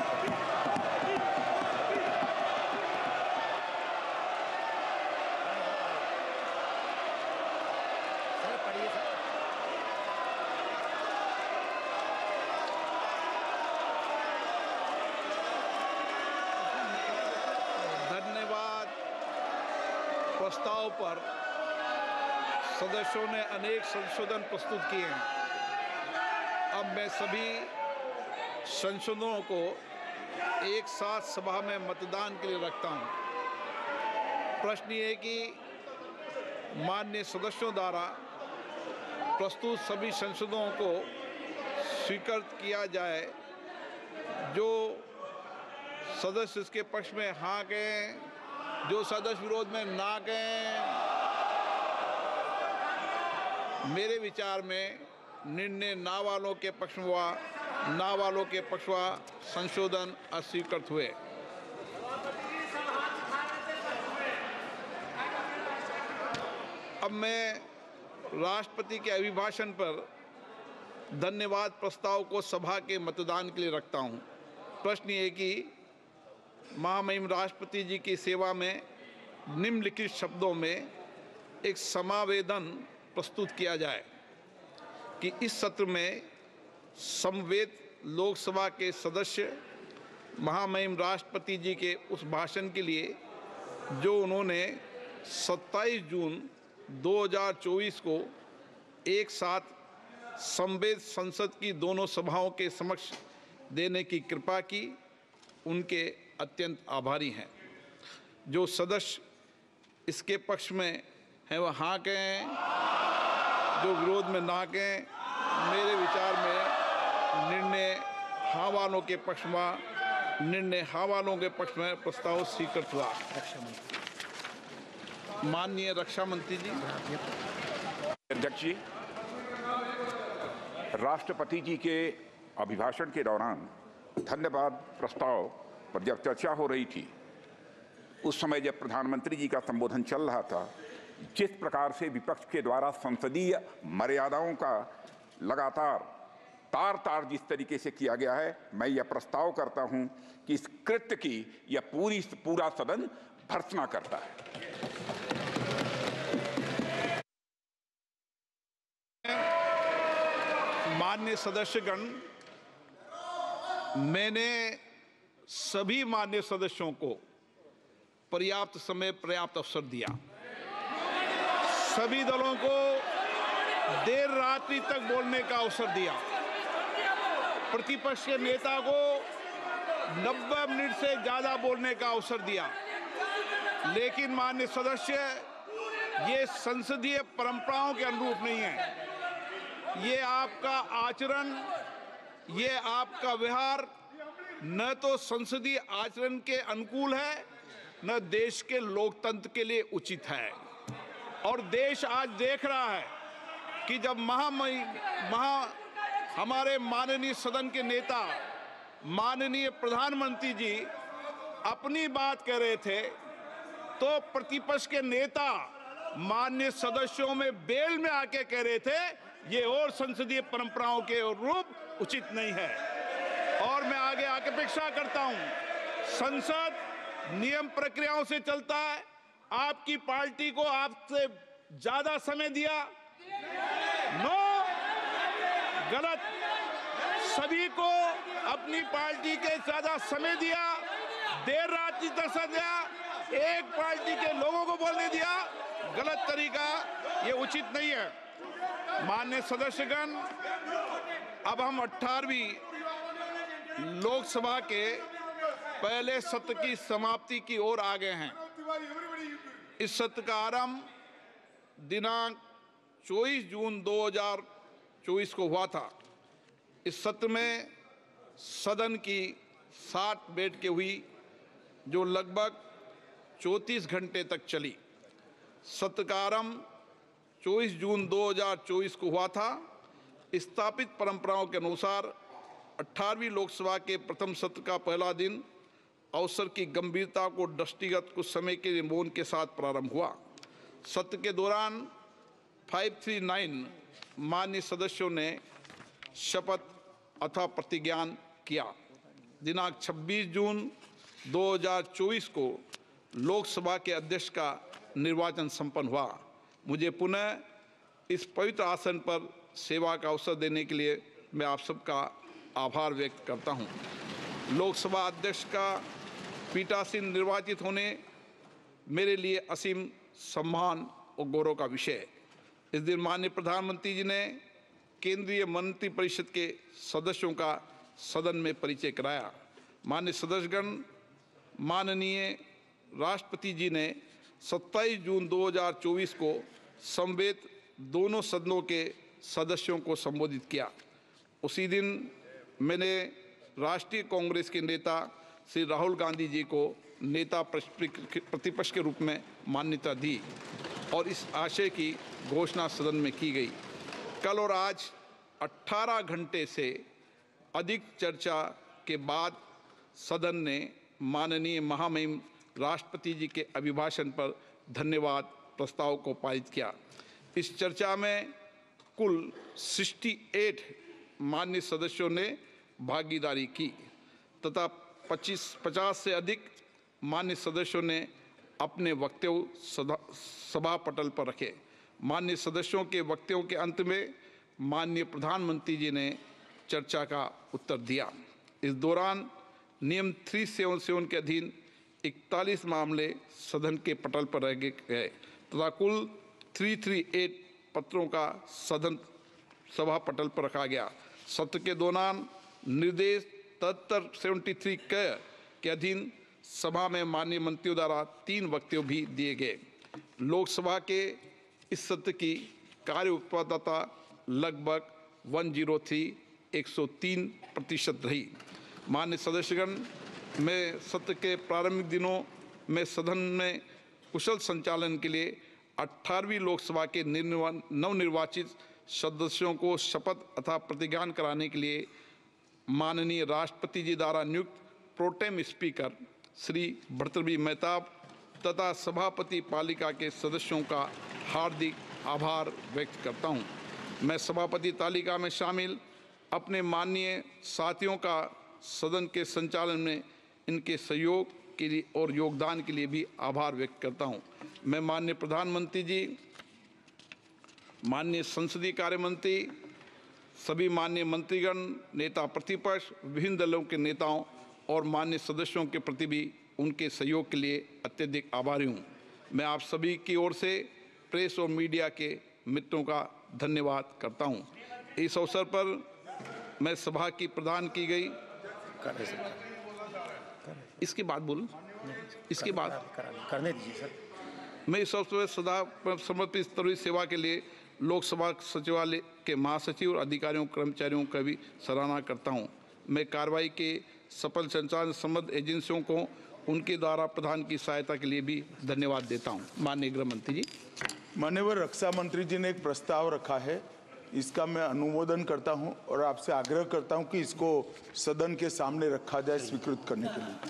प्रस्ताव पर सदस्यों ने अनेक संशोधन प्रस्तुत किए हैं। अब मैं सभी संशोधनों को एक साथ सभा में मतदान के लिए रखता हूं। प्रश्न ये है कि माननीय सदस्यों द्वारा प्रस्तुत सभी संशोधनों को स्वीकृत किया जाए। जो सदस्य इसके पक्ष में हाँ कहें, जो सदस्य विरोध में ना कहें। मेरे विचार में निर्णय ना वालों के पक्ष में हुआ, ना वालों के पक्ष हुआ, संशोधन अस्वीकृत हुए। अब मैं राष्ट्रपति के अभिभाषण पर धन्यवाद प्रस्ताव को सभा के मतदान के लिए रखता हूं। प्रश्न ये कि महामहिम राष्ट्रपति जी की सेवा में निम्नलिखित शब्दों में एक समावेदन प्रस्तुत किया जाए कि इस सत्र में समवेत लोकसभा के सदस्य महामहिम राष्ट्रपति जी के उस भाषण के लिए जो उन्होंने 27 जून 2024 को एक साथ समवेत संसद की दोनों सभाओं के समक्ष देने की कृपा की, उनके अत्यंत आभारी हैं। जो सदस्य इसके पक्ष में हैं वह हाँ कहें, जो विरोध में ना कहें। मेरे विचार में निर्णय हाँ वालों के पक्ष में, निर्णय हाँ वालों के पक्ष में प्रस्ताव स्वीकृत हुआ। माननीय रक्षा मंत्री जी। अध्यक्ष जी, राष्ट्रपति जी के अभिभाषण के दौरान धन्यवाद प्रस्ताव पर जब चर्चा हो रही थी, उस समय जब प्रधानमंत्री जी का संबोधन चल रहा था, जिस प्रकार से विपक्ष के द्वारा संसदीय मर्यादाओं का लगातार तार जिस तरीके से किया गया है, मैं यह प्रस्ताव करता हूं कि इस कृत्य की यह पूरा सदन भर्त्सना करता है। माननीय सदस्यगण, मैंने सभी माननीय सदस्यों को पर्याप्त समय, पर्याप्त अवसर दिया। सभी दलों को देर रात्रि तक बोलने का अवसर दिया। प्रतिपक्ष के नेता को 90 मिनट से ज्यादा बोलने का अवसर दिया। लेकिन माननीय सदस्य, ये संसदीय परंपराओं के अनुरूप नहीं है। ये आपका आचरण, ये आपका व्यवहार न तो संसदीय आचरण के अनुकूल है, न देश के लोकतंत्र के लिए उचित है। और देश आज देख रहा है कि जब हमारे माननीय सदन के नेता माननीय प्रधानमंत्री जी अपनी बात कर रहे थे, तो प्रतिपक्ष के नेता माननीय सदस्यों में बेल में आके कह रहे थे ये और संसदीय परंपराओं के रूप उचित नहीं है। और मैं आगे आके अपेक्षा करता हूं, संसद नियम प्रक्रियाओं से चलता है। आपकी पार्टी को आपसे ज्यादा समय दिया, नो, गलत। सभी को अपनी पार्टी के ज्यादा समय दिया, देर रात तक दिया, एक पार्टी के लोगों को बोलने दिया, गलत तरीका, ये उचित नहीं है। माननीय सदस्यगण, अब हम 18वीं लोकसभा के पहले सत्र की समाप्ति की ओर आ गए हैं। इस सत्र का आरंभ दिनांक 24 जून 2024 को हुआ था। इस सत्र में सदन की 60 बैठकें हुई, जो लगभग 34 घंटे तक चली। सत्र का आरंभ 24 जून 2024 को हुआ था। स्थापित परंपराओं के अनुसार 18वीं लोकसभा के प्रथम सत्र का पहला दिन अवसर की गंभीरता को दृष्टिगत कुछ समय के लिए मौन के साथ प्रारंभ हुआ। सत्र के दौरान 539 माननीय सदस्यों ने शपथ अथवा प्रतिज्ञान किया। दिनांक 26 जून 2024 को लोकसभा के अध्यक्ष का निर्वाचन संपन्न हुआ। मुझे पुनः इस पवित्र आसन पर सेवा का अवसर देने के लिए मैं आप सबका आभार व्यक्त करता हूं। लोकसभा अध्यक्ष का पीठासीन निर्वाचित होने मेरे लिए असीम सम्मान और गौरव का विषय है। इस दिन माननीय प्रधानमंत्री जी ने केंद्रीय मंत्रिपरिषद के सदस्यों का सदन में परिचय कराया। माननीय सदस्यगण, माननीय राष्ट्रपति जी ने 27 जून 2024 को समवेत दोनों सदनों के सदस्यों को संबोधित किया। उसी दिन मैंने राष्ट्रीय कांग्रेस के नेता श्री राहुल गांधी जी को नेता प्रतिपक्ष के रूप में मान्यता दी और इस आशय की घोषणा सदन में की गई। कल और आज 18 घंटे से अधिक चर्चा के बाद सदन ने माननीय महामहिम राष्ट्रपति जी के अभिभाषण पर धन्यवाद प्रस्ताव को पारित किया। इस चर्चा में कुल 68 माननीय सदस्यों ने भागीदारी की तथा 50 से अधिक माननीय सदस्यों ने अपने वक्तव्य सभा पटल पर रखे। माननीय सदस्यों के वक्तव्यों के अंत में माननीय प्रधानमंत्री जी ने चर्चा का उत्तर दिया। इस दौरान नियम 377 के अधीन 41 मामले सदन के पटल पर रह गए तथा कुल 338 पत्रों का सदन सभा पटल पर रखा गया। सत्र के दौरान निर्देश 73 के अधीन सभा में माननीय मंत्रियों द्वारा 3 वक्तव्य भी दिए गए। लोकसभा के इस सत्र की कार्य उत्पादकता लगभग 103% रही। माननीय सदस्यगण, मैं सत्र के प्रारंभिक दिनों में सदन में कुशल संचालन के लिए 18वीं लोकसभा के नवनिर्वाचित सदस्यों को शपथ अथवा प्रतिज्ञान कराने के लिए माननीय राष्ट्रपति जी द्वारा नियुक्त प्रोटेम स्पीकर श्री भर्तृहरि मेहताब तथा सभापति पालिका के सदस्यों का हार्दिक आभार व्यक्त करता हूं। मैं सभापति तालिका में शामिल अपने माननीय साथियों का सदन के संचालन में इनके सहयोग के लिए और योगदान के लिए भी आभार व्यक्त करता हूं। मैं माननीय प्रधानमंत्री जी, माननीय संसदीय कार्य मंत्री, सभी माननीय मंत्रीगण, नेता प्रतिपक्ष, विभिन्न दलों के नेताओं और माननीय सदस्यों के प्रति भी उनके सहयोग के लिए अत्यधिक आभारी हूं। मैं आप सभी की ओर से प्रेस और मीडिया के मित्रों का धन्यवाद करता हूं। इस अवसर पर मैं सभा की प्रदान की गई इसके बाद बोलूं, इसके बाद करने दीजिए सर। मैं इस अवसर पर सदा समर्पित स्तरीय सेवा के लिए लोकसभा सचिवालय के महासचिव और अधिकारियों कर्मचारियों का भी सराहना करता हूं। मैं कार्रवाई के सफल संचालन संबद्ध एजेंसियों को उनके द्वारा प्रदान की सहायता के लिए भी धन्यवाद देता हूं। माननीय गृह मंत्री जी। माननीय रक्षा मंत्री जी ने एक प्रस्ताव रखा है, इसका मैं अनुमोदन करता हूं और आपसे आग्रह करता हूं कि इसको सदन के सामने रखा जाए स्वीकृत करने के लिए।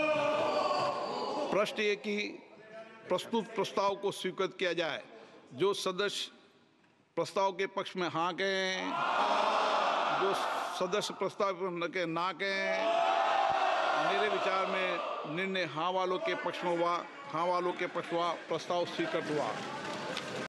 प्रश्न ये कि प्रस्तुत प्रस्ताव को स्वीकृत किया जाए। जो सदस्य प्रस्ताव के पक्ष में हाँ कहें, जो सदस्य प्रस्ताव के ना कहें। मेरे विचार में निर्णय हाँ वालों के पक्ष में हुआ, हाँ वालों के पक्ष हुआ, प्रस्ताव स्वीकृत हुआ।